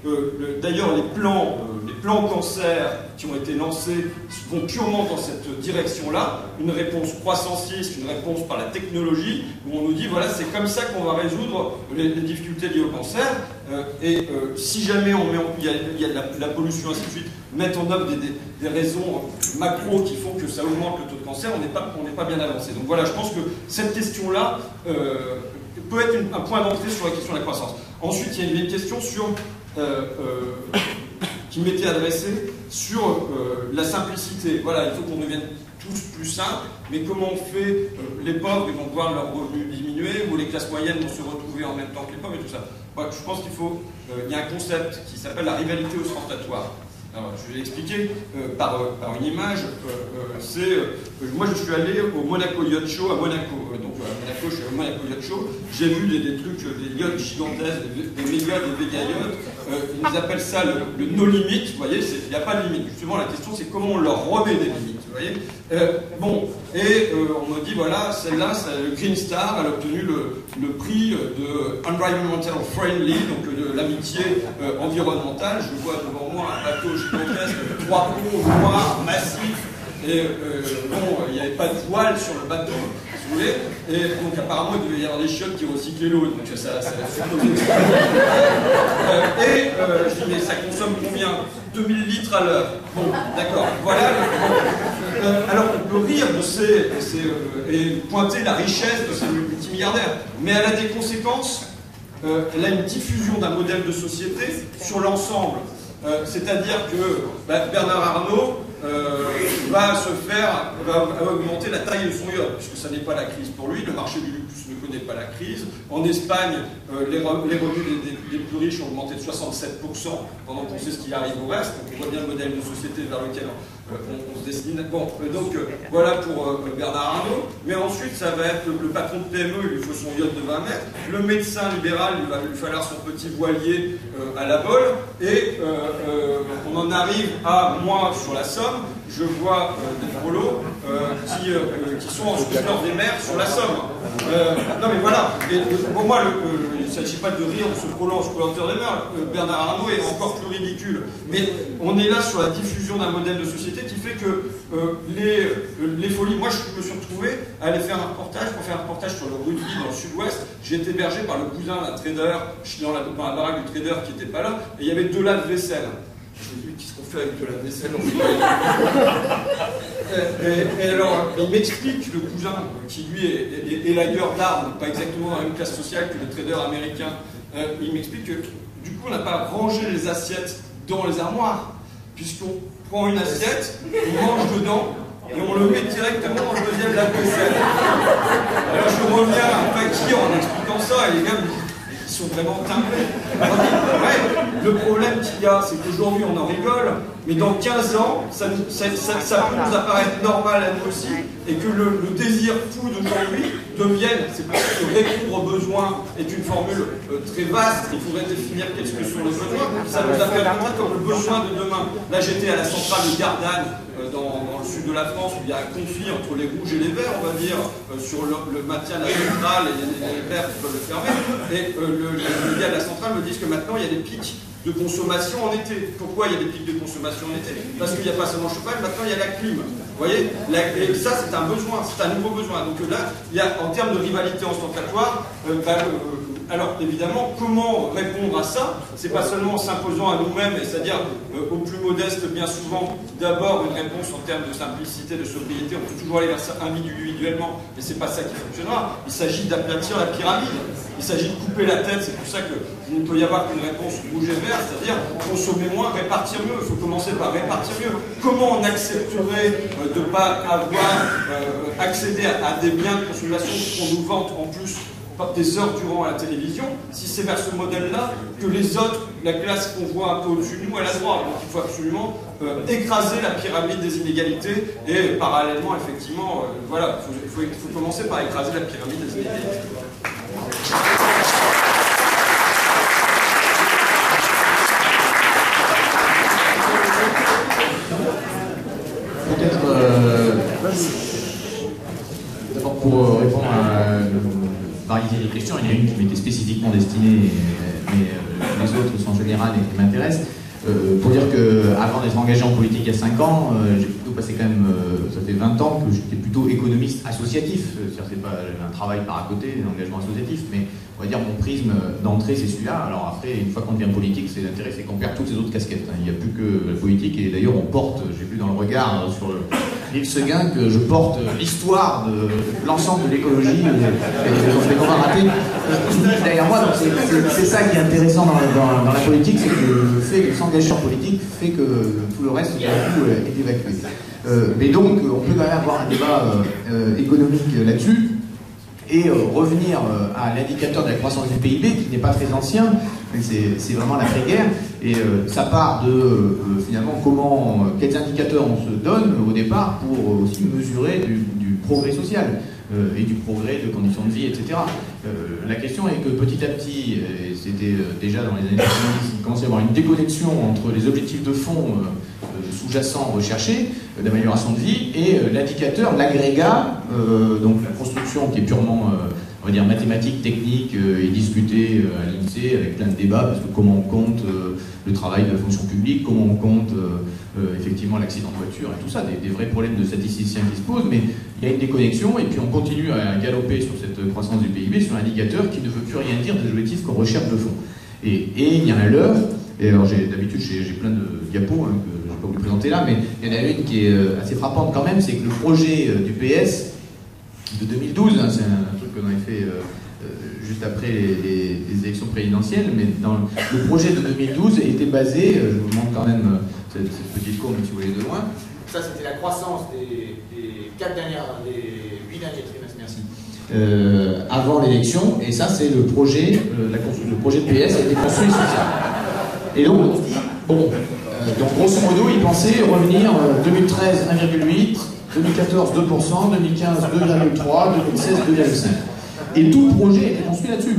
euh, d'ailleurs les plans, euh, les plans cancer qui ont été lancés vont purement dans cette direction-là, une réponse croissanciiste, une réponse par la technologie, où on nous dit voilà c'est comme ça qu'on va résoudre les, les difficultés liées au cancer, euh, et euh, si jamais on met en, il y a, il y a de la, la pollution ainsi de suite, mettre en œuvre des, des, des raisons macro qui font que ça augmente le taux de cancer, on n'est pas, on n'est pas bien avancé. Donc voilà, je pense que cette question-là euh, peut être une, un point d'entrée sur la question de la croissance. Ensuite, il y a une question sur, euh, euh, qui m'était adressée sur euh, la simplicité. Voilà, il faut qu'on devienne tous plus simples, mais comment on fait, euh, les pauvres ils vont voir leurs revenus diminuer, ou les classes moyennes vont se retrouver en même temps que les pauvres et tout ça. Voilà, je pense qu'il faut, euh, il y a un concept qui s'appelle la rivalité ostentatoire. Alors, je vais l'expliquer euh, par, euh, par une image. Euh, euh, c'est, euh, moi, je suis allé au Monaco Yacht Show à Monaco. Euh, donc, à Monaco, je suis allé au Monaco Yacht Show. J'ai vu des, des trucs, des yachts gigantesques, des, des méga, des méga yachts. Euh, ils appellent ça le, le no limit. Vous voyez, il n'y a pas de limite. Justement, la question, c'est comment on leur remet des limites. Vous voyez euh, bon, et euh, on me dit, voilà, celle-là, le Green Star, elle a obtenu le, le prix de Environmental Friendly, donc de l'amitié euh, environnementale. Je vois devant moi un bateau gigantesque, trois ponts noirs, massifs, et euh, bon, il n'y avait pas de voile sur le bateau, si vous voulez, et donc apparemment il devait y avoir des chiottes qui recyclaient l'eau, donc ça, ça a supposé. euh, et euh, je dis, mais ça consomme combien? deux mille litres à l'heure. Bon, d'accord, voilà. Le, euh, alors on peut rire de ces, ces euh, et pointer la richesse de ces multimilliardaires, mais elle a des conséquences. Euh, elle a une diffusion d'un modèle de société sur l'ensemble. Euh, C'est-à-dire que bah, Bernard Arnault euh, va se faire, va, va augmenter la taille de son yacht, puisque ça n'est pas la crise pour lui, le marché du luxe ne connaît pas la crise. En Espagne, euh, les, re, les revenus des, des, des plus riches ont augmenté de soixante-sept pour cent, pendant qu'on sait ce qui arrive au reste, donc on voit bien le modèle de société vers lequel euh, on, on se destine. Bon, euh, donc euh, voilà pour euh, Bernard Arnault, mais ensuite ça va être le, le patron de P M E, il lui faut son yacht de vingt mètres, le médecin libéral, il va lui falloir son petit voilier euh, à la bolle, et euh, euh, on en arrive à, moi, sur la Somme, je vois euh, des prolos euh, qui, euh, qui sont en scooter des mers sur la Somme. Euh, non mais voilà, et, pour moi, le, euh, il ne s'agit pas de rire de ce prolo en scooter des mers, euh, Bernard Arnault est encore plus ridicule. Mais on est là sur la diffusion d'un modèle de société qui fait que euh, les, euh, les folies, moi je me suis retrouvé à aller faire un reportage, pour faire un reportage sur le rugby dans le sud-ouest, j'ai été hébergé par le cousin d'un trader, je suis dans la, dans la baraque du trader qui n'était pas là, et il y avait deux lave-vaisselle. Je me dis, qu'est-ce qu'on fait avec de la vaisselle? et, et, et alors, il m'explique, le cousin, qui lui est, est, est lagueur d'armes, pas exactement dans la même classe sociale que les traders américains, euh, il m'explique que du coup, on n'a pas rangé les assiettes dans les armoires, puisqu'on prend une assiette, on mange dedans, et on le met directement dans le deuxième lave-vaisselle. Alors je reviens à Paki en expliquant ça, et les gars me disent, ils sont vraiment timbrés. Ouais, le problème qu'il y a, c'est qu'aujourd'hui on en rigole, mais dans quinze ans, ça, ça, ça, ça peut nous apparaître normal à nous aussi, et que le, le désir fou d'aujourd'hui devienne, c'est pour ça que répondre aux besoins est une formule euh, très vaste, il faudrait définir qu'est-ce que sont les besoins, ça nous apparaîtra comme le besoin de demain. Là j'étais à la centrale de Gardanne, euh, dans, dans le sud de la France, où il y a un conflit entre les rouges et les verts, on va dire, euh, sur le, le maintien de la centrale, et il y a les verts qui peuvent le fermer, et euh, le, les gars de la centrale me disent que maintenant il y a des pics de consommation en été. Pourquoi il y a des pics de consommation en été? Parce qu'il n'y a pas seulement le chauffage, maintenant il y a la clim. Vous voyez, la, et ça c'est un besoin, c'est un nouveau besoin. Donc là, il y a, en termes de rivalité ostentatoire, euh, bah, euh, alors évidemment, comment répondre à ça? C'est pas seulement en s'imposant à nous-mêmes, c'est-à-dire euh, aux plus modestes, bien souvent, d'abord une réponse en termes de simplicité, de sobriété. On peut toujours aller vers ça individuellement, mais c'est pas ça qui fonctionnera. Il s'agit d'aplatir la pyramide. Il s'agit de couper la tête, c'est pour ça qu'il ne peut y avoir qu'une réponse rouge et vert, c'est-à-dire consommer moins, répartir mieux. Il faut commencer par répartir mieux. Comment on accepterait euh, de ne pas avoir euh, accédé à, à des biens de consommation qu'on nous vante en plus des heures durant à la télévision, si c'est vers ce modèle-là que les autres, la classe qu'on voit un peu au-dessus de nous, elle a droit. Donc il faut absolument euh, écraser la pyramide des inégalités et parallèlement, effectivement, euh, voilà, il faut, il faut, faut commencer par écraser la pyramide des inégalités. Peut-être, euh, d'abord pour répondre à une variété des questions, il y en a une qui m'était spécifiquement destinée, mais euh, les autres sont générales et qui m'intéressent. Euh, pour dire qu'avant d'être engagé en politique il y a cinq ans, euh, j'ai plutôt passé quand même, euh, ça fait vingt ans que j'étais plutôt économiste associatif. C'est-à-dire c'est pas j'avais un travail par à côté, un engagement associatif, mais on va dire mon prisme d'entrée c'est celui-là. Alors après, une fois qu'on devient politique, c'est l'intérêt, c'est qu'on perd toutes ces autres casquettes. Hein. Il n'y a plus que la politique, et d'ailleurs on porte, j'ai vu dans le regard sur l'île Seguin que je porte l'histoire de l'ensemble de l'écologie, et qu'on va rater derrière moi. Donc c'est ça qui est intéressant dans, dans, dans la politique, c'est que le fait de s'engager en politique fait que tout le reste du coup est évacué. Euh, mais donc on peut quand même avoir un débat euh, économique là-dessus. Et euh, revenir euh, à l'indicateur de la croissance du P I B, qui n'est pas très ancien, mais c'est vraiment l'après-guerre, et euh, ça part de euh, finalement comment, euh, quels indicateurs on se donne au départ pour euh, aussi mesurer du, du progrès social euh, et du progrès de conditions de vie, et cetera. Euh, la question est que petit à petit, et c'était euh, déjà dans les années quatre-vingt-dix, il commençait à y avoir une déconnexion entre les objectifs de fond euh, euh, sous-jacents recherchés, euh, d'amélioration de vie, et euh, l'indicateur, l'agrégat, euh, donc la construction qui est purement, euh, on va dire, mathématique, technique, euh, et discutée euh, à l'INSEE avec plein de débats, parce que comment on compte euh, le travail de la fonction publique, comment on compte euh, euh, effectivement l'accident de voiture et tout ça, des, des vrais problèmes de statisticiens qui se posent, mais il y a une déconnexion, et puis on continue à galoper sur cette croissance du P I B, sur un indicateur qui ne veut plus rien dire des objectifs qu'on recherche de fond. Et, et il y en a un leurre, et alors d'habitude j'ai plein de diapos hein, que je ne vais pas vous présenter là, mais il y en a une qui est assez frappante quand même, c'est que le projet du P S de deux mille douze, hein, c'est un truc qu'on avait fait euh, euh, juste après les, les, les élections présidentielles, mais dans le, le projet de deux mille douze était basé, euh, je vous montre quand même euh, cette, cette petite courbe si vous voulez de loin, ça c'était la croissance des, des quatre dernières, des huit derniers trimestres, merci. Euh, avant l'élection, et ça c'est le projet, euh, la, le projet de P S a été construit sur ça. Et donc on se dit, bon, euh, donc grosso modo, ils pensaient revenir euh, deux mille treize un virgule huit, deux mille quatorze deux pour cent, deux mille quinze deux virgule trois, deux mille seize deux virgule cinq. Et tout le projet était construit là-dessus.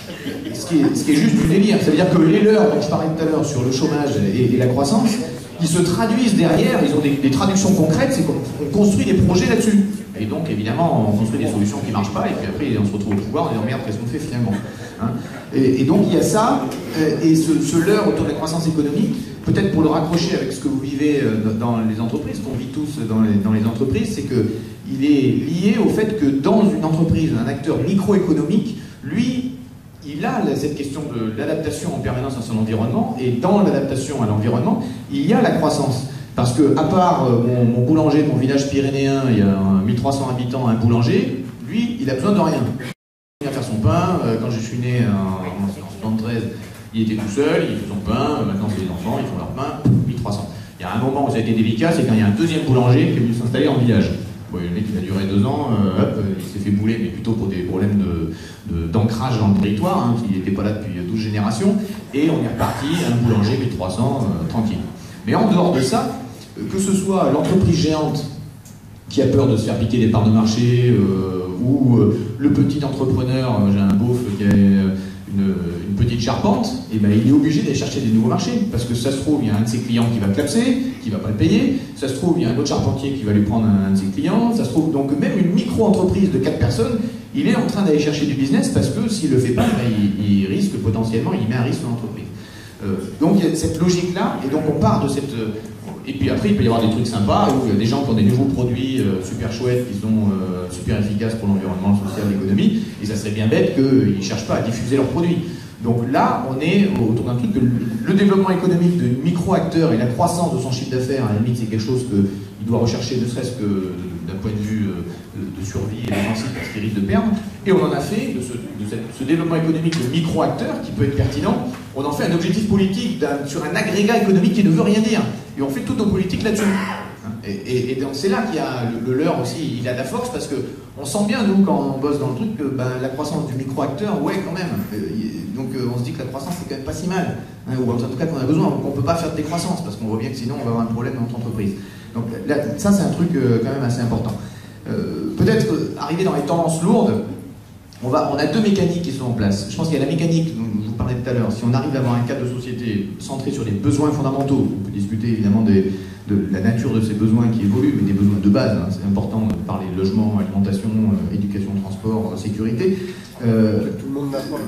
Ce qui est, ce qui est juste du délire. C'est-à-dire que les leurs dont je parlais tout à l'heure sur le chômage et, et la croissance, ils se traduisent derrière, ils ont des, des traductions concrètes, c'est qu'on construit des projets là-dessus. Et donc, évidemment, on construit des solutions qui ne marchent pas, et puis après, on se retrouve au pouvoir, on dit, merde, qu'est-ce qu'on fait finalement hein et, et donc, il y a ça, et ce, ce leurre autour de la croissance économique, peut-être pour le raccrocher avec ce que vous vivez dans les entreprises, qu'on vit tous dans les, dans les entreprises, c'est qu'il est lié au fait que dans une entreprise, un acteur microéconomique, lui, il a cette question de l'adaptation en permanence à son environnement, et dans l'adaptation à l'environnement, il y a la croissance. Parce que, à part euh, mon, mon boulanger de mon village pyrénéen, il y a mille trois cents habitants, un boulanger, lui, il a besoin de rien. Il va faire son pain. Euh, quand je suis né en, en soixante-treize, il était tout seul, il fait son pain. Maintenant, c'est les enfants, ils font leur pain. mille trois cents. Il y a un moment où ça a été délicat, c'est quand il y a un deuxième boulanger qui est venu s'installer en village. Bon, le mec, il a duré deux ans, euh, hop, il s'est fait bouler, mais plutôt pour des problèmes d'ancrage de, de, dans le territoire, hein, qui n'était pas là depuis douze générations. Et on est reparti, un boulanger, mille trois cents, euh, tranquille. Mais en dehors de ça, que ce soit l'entreprise géante qui a peur de se faire piquer des parts de marché, euh, ou euh, le petit entrepreneur, j'ai un beauf qui a une, une petite charpente, et ben il est obligé d'aller chercher des nouveaux marchés, parce que ça se trouve, il y a un de ses clients qui va clapser, qui ne va pas le payer, ça se trouve, il y a un autre charpentier qui va lui prendre un, un de ses clients, ça se trouve, donc même une micro-entreprise de quatre personnes, il est en train d'aller chercher du business, parce que s'il ne le fait pas, ben, il, il risque potentiellement, il met un risque sur l'entreprise. Euh, donc il y a cette logique-là, et donc on part de cette... Euh, et puis après, il peut y avoir des trucs sympas, où il y a des gens qui ont des nouveaux produits euh, super chouettes, qui sont euh, super efficaces pour l'environnement, le social, l'économie, et ça serait bien bête qu'ils ne cherchent pas à diffuser leurs produits. Donc là, on est autour d'un truc que le développement économique de micro-acteurs et la croissance de son chiffre d'affaires, à la limite, c'est quelque chose qu'il doit rechercher, ne serait-ce que d'un point de vue de survie et défensif, parce qu'il risque de perdre. Et on en a fait, de ce, de cette, ce développement économique de micro-acteurs, qui peut être pertinent, on en fait un objectif politique un, sur un agrégat économique qui ne veut rien dire. Et on fait toutes nos politiques là-dessus. Et, et, et donc c'est là qu'il y a le, le leurre aussi, il a de la force, parce qu'on sent bien, nous, quand on bosse dans le truc, que ben, la croissance du micro-acteur, ouais, quand même. Donc on se dit que la croissance, c'est quand même pas si mal. Hein, ou en tout cas qu'on a besoin, qu'on ne peut pas faire de décroissance, parce qu'on voit bien que sinon on va avoir un problème dans notre entreprise. Donc là, ça, c'est un truc euh, quand même assez important. Euh, Peut-être euh, arriver dans les tendances lourdes, on, va, on a deux mécaniques qui sont en place. Je pense qu'il y a la mécanique dont je vous parlais tout à l'heure. Si on arrive à avoir un cadre de société centré sur les besoins fondamentaux, on peut discuter évidemment des, de la nature de ces besoins qui évoluent, mais des besoins de base, hein, c'est important de parler logement, alimentation, euh, éducation, transport, euh, sécurité. Euh, Tout le monde n'a pas.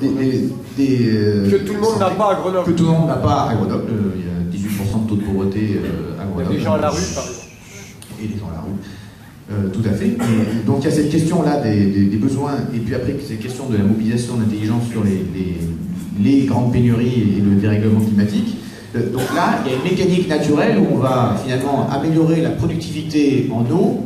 des, des, des, euh, que tout le monde n'a pas à Grenoble. Que tout le monde n'a pas à Grenoble. Il y a dix-huit pour cent de taux de pauvreté euh, à Grenoble. Il y a des gens à la rue, par exemple. Et des gens à la rue. Euh, tout à fait. Et donc il y a cette question-là des, des, des besoins, et puis après cette question de la mobilisation d'intelligence sur les, les, les grandes pénuries et le dérèglement climatique. Euh, donc là, il y a une mécanique naturelle où on va finalement améliorer la productivité en eau.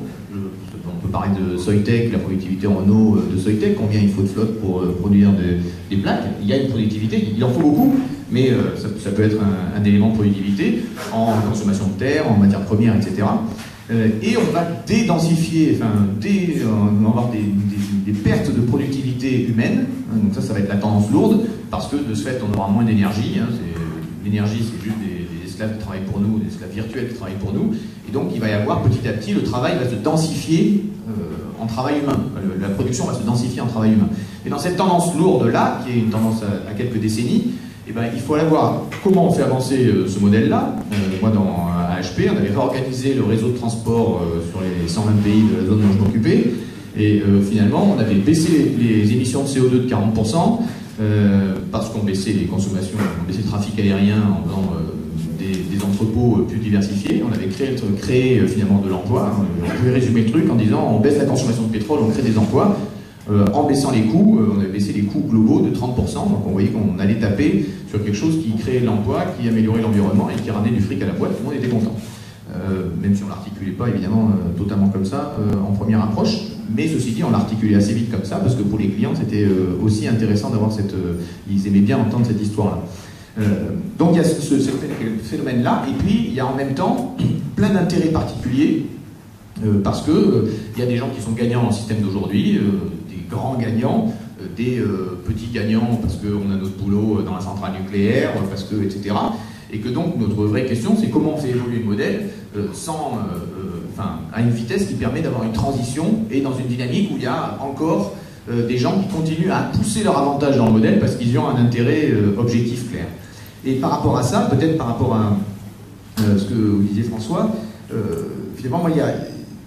On peut parler de Soitec, la productivité en eau de Soitec, combien il faut de flotte pour euh, produire des, des plaques. Il y a une productivité, il en faut beaucoup, mais euh, ça, ça peut être un, un élément de productivité en consommation de terre, en matières premières, et cetera. Euh, et on va dédensifier, enfin, dé, on va avoir des, des, des pertes de productivité humaine. Hein, donc ça, ça va être la tendance lourde, parce que de ce fait, on aura moins d'énergie. Hein, l'énergie, c'est juste des, des esclaves qui travaillent pour nous, des esclaves virtuels qui travaillent pour nous. Et donc, il va y avoir petit à petit, le travail va se densifier euh, en travail humain. Le, la production va se densifier en travail humain. Et dans cette tendance lourde-là, qui est une tendance à, à quelques décennies, eh ben, il faut aller voir comment on fait avancer euh, ce modèle-là. Euh, moi, dans A H P, on avait réorganisé le réseau de transport euh, sur les cent vingt pays de la zone dont je m'occupais. Et euh, finalement, on avait baissé les, les émissions de C O deux de quarante pour cent euh, parce qu'on baissait les consommations, on baissait le trafic aérien en faisant euh, des, des entrepôts plus diversifiés. On avait créé, créé euh, finalement de l'emploi. Hein. On pouvait résumer le truc en disant on baisse la consommation de pétrole, on crée des emplois. Euh, en baissant les coûts, euh, on avait baissé les coûts globaux de trente pour cent, donc on voyait qu'on allait taper sur quelque chose qui créait de l'emploi, qui améliorait l'environnement et qui ramenait du fric à la boîte, tout le monde était content. Euh, même si on ne l'articulait pas évidemment euh, totalement comme ça euh, en première approche, mais ceci dit on l'articulait assez vite comme ça, parce que pour les clients c'était euh, aussi intéressant d'avoir cette... Euh, ils aimaient bien entendre cette histoire-là. Euh, donc il y a ce, ce, ce phénomène-là, et puis il y a en même temps plein d'intérêts particuliers, euh, parce qu'il euh, y a des gens qui sont gagnants dans le système d'aujourd'hui, euh, grands gagnants, euh, des euh, petits gagnants parce qu'on a notre boulot dans la centrale nucléaire, parce que, et cetera. Et que donc notre vraie question, c'est comment on fait évoluer le modèle euh, sans, euh, enfin, à une vitesse qui permet d'avoir une transition et dans une dynamique où il y a encore euh, des gens qui continuent à pousser leur avantage dans le modèle parce qu'ils y ont un intérêt euh, objectif clair. Et par rapport à ça, peut-être par rapport à euh, ce que vous disiez François, euh, finalement, moi, il y a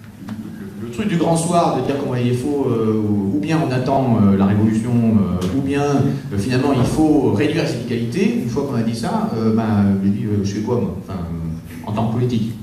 le truc du grand soir, de dire qu'il faut, euh, ou bien on attend euh, la révolution, euh, ou bien euh, finalement il faut réduire les inégalités. Une fois qu'on a dit ça, euh, ben, je dis, euh, je fais quoi moi, enfin, euh, en tant que politique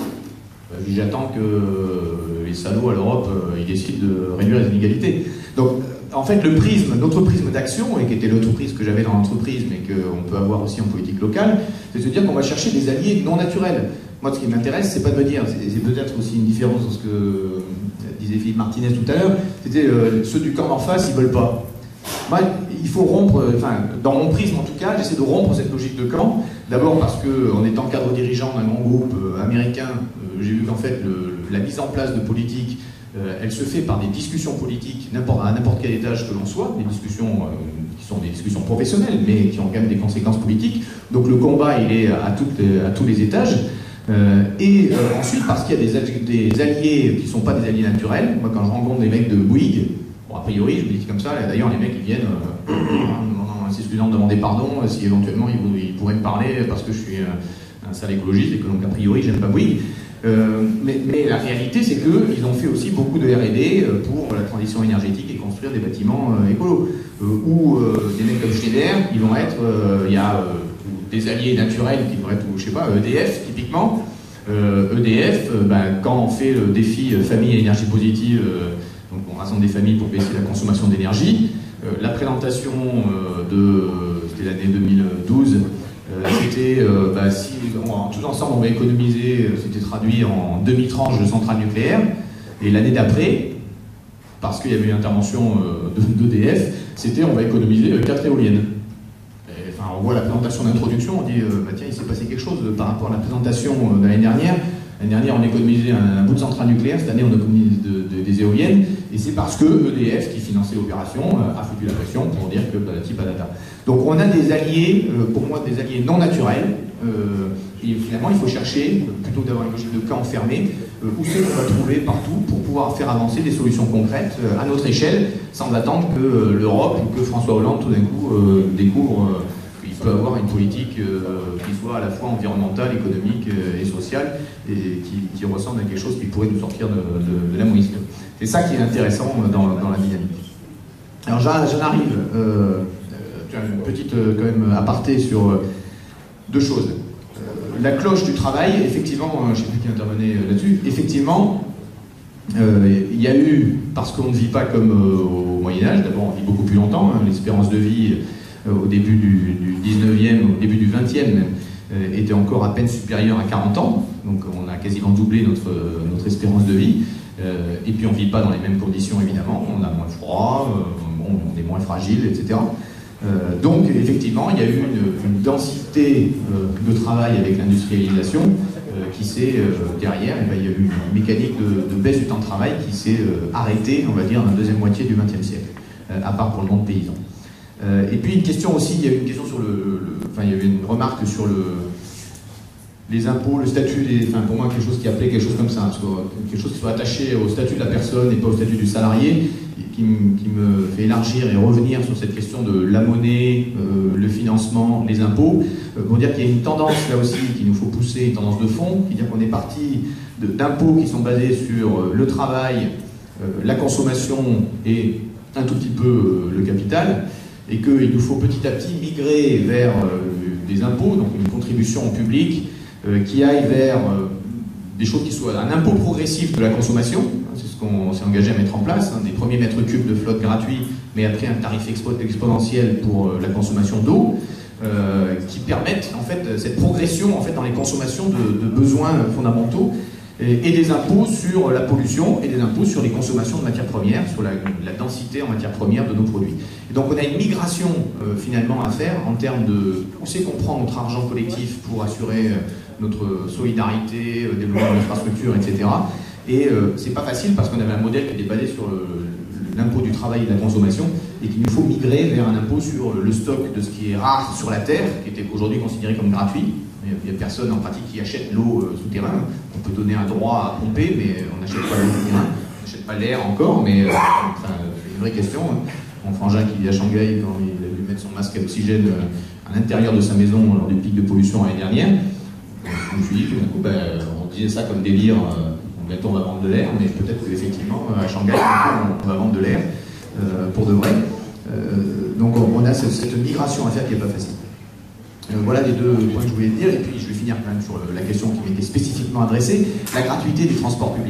euh, j'attends que euh, les salauds à l'Europe, euh, ils décident de réduire les inégalités. Donc, en fait, le prisme, notre prisme d'action, et qui était l'autre prisme que j'avais dans l'entreprise, mais qu'on peut avoir aussi en politique locale, c'est de se dire qu'on va chercher des alliés non naturels. Moi, ce qui m'intéresse, c'est pas de me dire, c'est peut-être aussi une différence dans ce que disait Philippe Martinez tout à l'heure, c'était euh, ceux du camp d'en face, ils veulent pas. Moi, il faut rompre, enfin, dans mon prisme en tout cas, j'essaie de rompre cette logique de camp. D'abord parce que, en étant cadre dirigeant d'un grand groupe euh, américain, euh, j'ai vu qu'en fait, le, la mise en place de politique, euh, elle se fait par des discussions politiques à n'importe quel étage que l'on soit, des discussions euh, qui sont des discussions professionnelles, mais qui ont quand même des conséquences politiques. Donc le combat, il est à, toutes les, à tous les étages. Euh, et euh, ensuite parce qu'il y a des, des alliés qui ne sont pas des alliés naturels. Moi quand je rencontre des mecs de Bouygues, bon a priori je me dis comme ça, d'ailleurs les mecs ils viennent euh, en s'excusant de demander pardon si éventuellement ils, ils pourraient me parler parce que je suis un, un sale écologiste et que donc a priori j'aime pas Bouygues. Euh, mais, mais la réalité c'est qu'ils ont fait aussi beaucoup de R et D pour la transition énergétique et construire des bâtiments euh, écolos. Euh, ou euh, des mecs comme Schneider, ils vont être, il euh, y a euh, des alliés naturels qui vont être, je sais pas, E D F typiquement. Euh, E D F, euh, ben, quand on fait le défi euh, famille et énergie positive, euh, donc on rassemble des familles pour baisser la consommation d'énergie, euh, la présentation euh, de, c'était l'année deux mille douze, euh, c'était, euh, ben, si on, tout ensemble on va économiser, euh, c'était traduit en demi-tranche de centrales nucléaires, et l'année d'après, parce qu'il y avait une intervention euh, d'E D F, c'était on va économiser euh, quatre éoliennes. Enfin, on voit la présentation d'introduction, on dit euh, bah, tiens, il s'est passé quelque chose par rapport à la présentation euh, de l'année dernière. L'année dernière, on économisait un, un bout de centrale nucléaire, cette année, on économise de, de, des éoliennes, et c'est parce que E D F, qui finançait l'opération, euh, a foutu la pression pour dire que patati patata. Donc on a des alliés, euh, pour moi, des alliés non naturels, euh, et finalement, il faut chercher, plutôt que d'avoir une logique de camp fermé, euh, où c'est qu'on va trouver partout pour pouvoir faire avancer des solutions concrètes euh, à notre échelle, sans attendre que euh, l'Europe ou que François Hollande, tout d'un coup, euh, découvre euh, qu'il peut avoir une politique euh, qui soit à la fois environnementale, économique euh, et sociale, et qui, qui ressemble à quelque chose qui pourrait nous sortir de, de, de la mouise. C'est ça qui est intéressant dans, dans la dynamique. Alors j'en arrive euh, une petite euh, quand même aparté sur euh, deux choses. Euh, la cloche du travail, effectivement, euh, je ne sais plus qui intervenait euh, là-dessus, effectivement, euh, il y a eu, parce qu'on ne vit pas comme euh, au Moyen-Âge, d'abord on vit beaucoup plus longtemps, hein, l'espérance de vie euh, au début du, du dix-neuvième, au début du vingtième même, euh, était encore à peine supérieure à quarante ans, donc on a quasiment doublé notre, notre espérance de vie. Euh, et puis on ne vit pas dans les mêmes conditions évidemment, on a moins froid, euh, bon, on est moins fragile, et cetera. Euh, donc effectivement il y a eu une, une densité euh, de travail avec l'industrialisation euh, qui s'est euh, derrière, et ben, il y a eu une mécanique de, de baisse du temps de travail qui s'est euh, arrêtée, on va dire, dans la deuxième moitié du vingtième siècle, euh, à part pour le monde paysan. Euh, et puis une question aussi, il y a eu une question sur le, le enfin il y avait une remarque sur le les impôts, le statut, des, enfin pour moi quelque chose qui appelait quelque chose comme ça, quelque chose qui soit attaché au statut de la personne et pas au statut du salarié, qui, qui me fait élargir et revenir sur cette question de la monnaie, euh, le financement, les impôts, euh, pour dire qu'il y a une tendance là aussi qu'il nous faut pousser, une tendance de fond, qui dit qu'on est parti d'impôts qui sont basés sur le travail, euh, la consommation et un tout petit peu euh, le capital, et qu'il nous faut petit à petit migrer vers euh, des impôts, donc une contribution au public, Euh, qui aille vers euh, des choses qui soient un impôt progressif de la consommation, hein, c'est ce qu'on s'est engagé à mettre en place, hein, des premiers mètres cubes de flotte gratuits, mais après un tarif expo exponentiel pour euh, la consommation d'eau, euh, qui permettent en fait cette progression en fait dans les consommations de, de besoins fondamentaux, et, et des impôts sur la pollution et des impôts sur les consommations de matières premières, sur la, la densité en matières premières de nos produits. Et donc on a une migration euh, finalement à faire en termes de, on sait qu'on prend notre argent collectif pour assurer euh, notre solidarité, euh, développer l'infrastructure, et cetera. Et euh, c'est pas facile parce qu'on avait un modèle qui était basé sur l'impôt du travail et de la consommation, et qu'il nous faut migrer vers un impôt sur le stock de ce qui est rare sur la terre, qui était aujourd'hui considéré comme gratuit. Il n'y a personne en pratique qui achète l'eau euh, souterraine. On peut donner un droit à pomper, mais on n'achète pas l'eau souterraine, on n'achète pas l'air encore, mais euh, enfin, c'est une vraie question. Hein. Mon frangin qui vit à Shanghai, quand il a dû mettre son masque à oxygène euh, à l'intérieur de sa maison lors du pic de pollution l'année dernière, je me suis dit que du coup, ben, on disait ça comme délire, euh, bientôt on va vendre de l'air, mais peut-être qu'effectivement, à Shanghai, on, on va vendre de l'air euh, pour de vrai. Euh, donc on, on a cette, cette migration à faire qui n'est pas facile. Euh, voilà les deux points que je voulais dire, et puis je vais finir quand même sur la question qui m'était spécifiquement adressée, la gratuité des transports publics.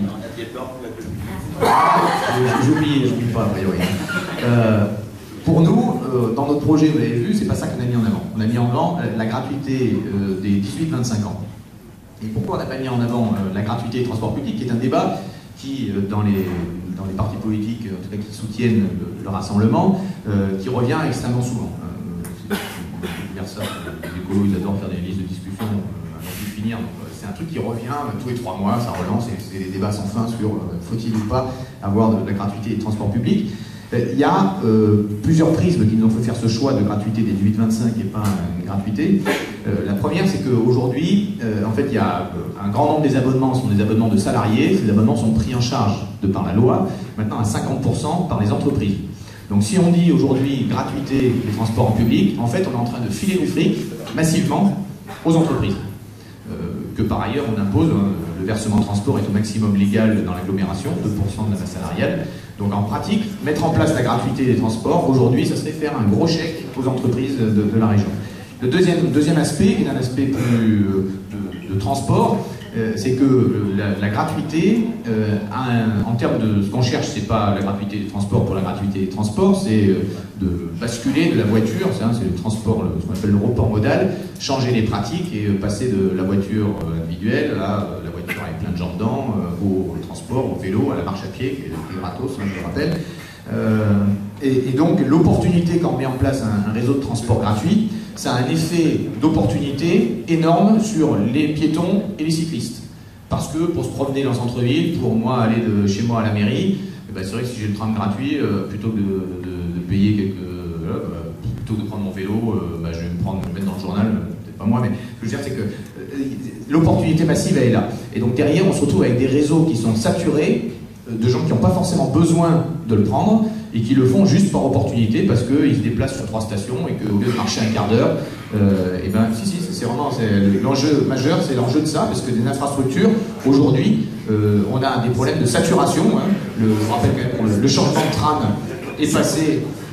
J'oublie, j'oublie pas a priori. Euh, pour nous, euh, dans notre projet, vous l'avez vu, c'est pas ça qu'on a mis en avant. On a mis en avant la gratuité euh, des dix-huit vingt-cinq ans. Et pourquoi on n'a pas mis en avant euh, la gratuité des transports publics, qui est un débat qui, euh, dans, les, dans les partis politiques, en tout cas qui soutiennent le, le rassemblement, euh, qui revient extrêmement souvent. Euh, dire ça, les écolos, ils adorent faire des listes de discussion euh, avant de finir. C'est un truc qui revient euh, tous les trois mois, ça relance, et c'est des débats sans fin sur euh, faut-il ou pas avoir de, de la gratuité des transports publics. Il y a euh, plusieurs prismes qui nous ont fait faire ce choix de gratuité des dix-huit vingt-cinq et pas une gratuité. Euh, la première, c'est qu'aujourd'hui, euh, en fait, il y a euh, un grand nombre des abonnements sont des abonnements de salariés. Ces abonnements sont pris en charge de par la loi, maintenant à cinquante pour cent par les entreprises. Donc si on dit aujourd'hui gratuité des transports en public, en fait, on est en train de filer du fric massivement aux entreprises. Euh, que par ailleurs, on impose, hein, le versement de transport est au maximum légal dans l'agglomération, deux pour cent de la masse salariale. Donc en pratique, mettre en place la gratuité des transports, aujourd'hui, ça serait faire un gros chèque aux entreprises de, de la région. Le deuxième, deuxième aspect, et un aspect plus de, de transport, euh, c'est que la, la gratuité, euh, un, en termes de ce qu'on cherche, c'est pas la gratuité des transports pour la gratuité des transports, c'est de basculer de la voiture, c'est, hein, c'est le transport, le, ce qu'on appelle le report modal, changer les pratiques et passer de la voiture individuelle à la voiture avec plein de gens dedans, euh, au, au transport, au vélo, à la marche à pied, qui est gratos, hein, je le rappelle. Euh, et, et donc l'opportunité quand on met en place un, un réseau de transport gratuit, ça a un effet d'opportunité énorme sur les piétons et les cyclistes. Parce que pour se promener dans le centre-ville, pour moi aller de chez moi à la mairie, eh ben c'est vrai que si j'ai le tram gratuit, euh, plutôt que de, de, de payer quelques... Euh, bah, plutôt que de prendre mon vélo, euh, bah, je vais me prendre, me mettre dans le journal, peut-être pas moi, mais ce que je veux dire c'est que euh, l'opportunité massive elle est là. Et donc derrière on se retrouve avec des réseaux qui sont saturés, de gens qui n'ont pas forcément besoin de le prendre et qui le font juste par opportunité parce qu'ils se déplacent sur trois stations et qu'au lieu de marcher un quart d'heure, euh, et ben si si c'est vraiment l'enjeu majeur, c'est l'enjeu de ça, parce que des infrastructures aujourd'hui, euh, on a des problèmes de saturation. Hein. Le, je rappelle quand même le, le changement de tram est passé, euh, on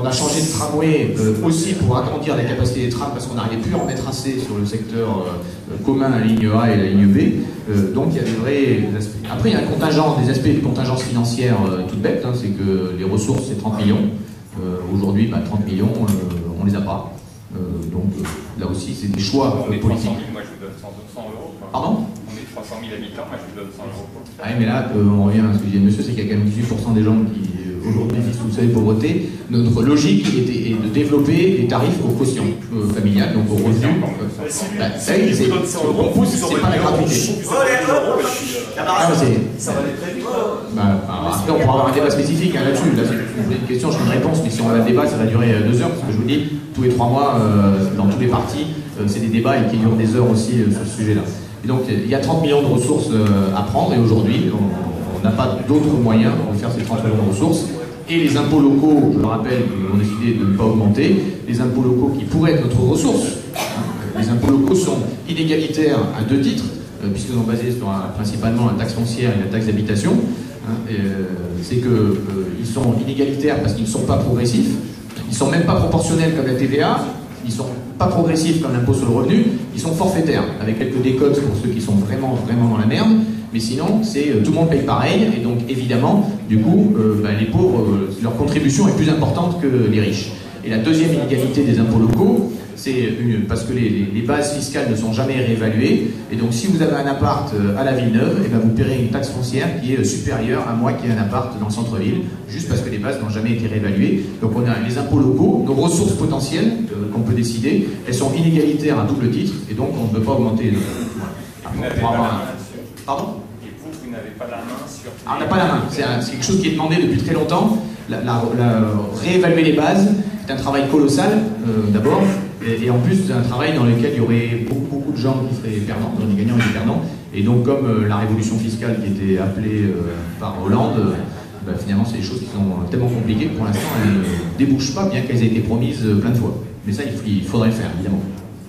a changé de tramway euh, aussi pour agrandir la capacité des trams parce qu'on n'arrivait plus à en mettre assez sur le secteur euh, commun, la ligne A et la ligne B. Euh, donc il y a des vrais aspects. Après il y a un contingent, des aspects de contingence financière euh, toutes bêtes, hein, c'est que les ressources c'est trente millions. Euh, Aujourd'hui, bah, trente millions, euh, on les a pas. Euh, donc euh, là aussi c'est des choix On est politiques. trois cent mille, moi je vous donne cent euros. Quoi. Pardon? On est trois cent mille habitants, moi je vous donne cent euros. Ah oui, mais là, euh, on revient à ce que disait monsieur, c'est qu'il y a quand même dix-huit pour cent des gens qui euh, aujourd'hui vivent sous le seuil de pauvreté. Notre logique est, est de développer des tarifs au quotient euh, familial, donc au revenu. Euh, bah, ça, c'est ce qu'on pousse, c'est pas la gratuité. Ah, ça va aller très vite. Bah, après, on pourra avoir un débat spécifique hein, là-dessus. Là, si vous voulez une question, je fais une réponse, mais si on a un débat, ça va durer euh, deux heures, parce que je vous dis, tous les trois mois, euh, dans tous les partis, euh, c'est des débats et qui durent des heures aussi euh, sur ce sujet-là. Et donc, il y a trente millions de ressources euh, à prendre, et aujourd'hui, on n'a pas d'autres moyens de faire ces trente millions de ressources. Et les impôts locaux, je le rappelle, ont décidé de ne pas augmenter, les impôts locaux qui pourraient être notre ressource. Les impôts locaux sont inégalitaires à deux titres, euh, puisqu'ils sont basés sur un, principalement la taxe foncière et la taxe d'habitation. Hein, euh, c'est qu'ils euh, sont inégalitaires parce qu'ils ne sont pas progressifs, ils ne sont même pas proportionnels comme la T V A, ils ne sont pas progressifs comme l'impôt sur le revenu, ils sont forfaitaires, avec quelques décotes pour ceux qui sont vraiment, vraiment dans la merde. Mais sinon, c'est euh, tout le monde paye pareil, et donc évidemment, du coup, euh, bah, les pauvres, euh, leur contribution est plus importante que les riches. Et la deuxième inégalité des impôts locaux, c'est une, parce que les, les, les bases fiscales ne sont jamais réévaluées, et donc si vous avez un appart euh, à la Villeneuve, et ben vous paierez une taxe foncière qui est euh, supérieure à moi qui ai un appart dans le centre-ville, juste parce que les bases n'ont jamais été réévaluées. Donc on a les impôts locaux, nos ressources potentielles euh, qu'on peut décider, elles sont inégalitaires à double titre, et donc on ne peut pas augmenter. Les... Voilà. Après, on pourra avoir un... Pardon ? Et vous, vous n'avez pas la main sur... Ah, on n'a pas la main, c'est quelque chose qui est demandé depuis très longtemps. La, la, la, réévaluer les bases, c'est un travail colossal, euh, d'abord, et, et en plus c'est un travail dans lequel il y aurait beaucoup, beaucoup de gens qui seraient perdants, des gagnants et des perdants. Et donc comme euh, la révolution fiscale qui était appelée euh, par Hollande, euh, bah, finalement c'est des choses qui sont tellement compliquées que pour l'instant elles ne débouchent pas, bien qu'elles aient été promises euh, plein de fois. Mais ça, il, il faudrait le faire, évidemment.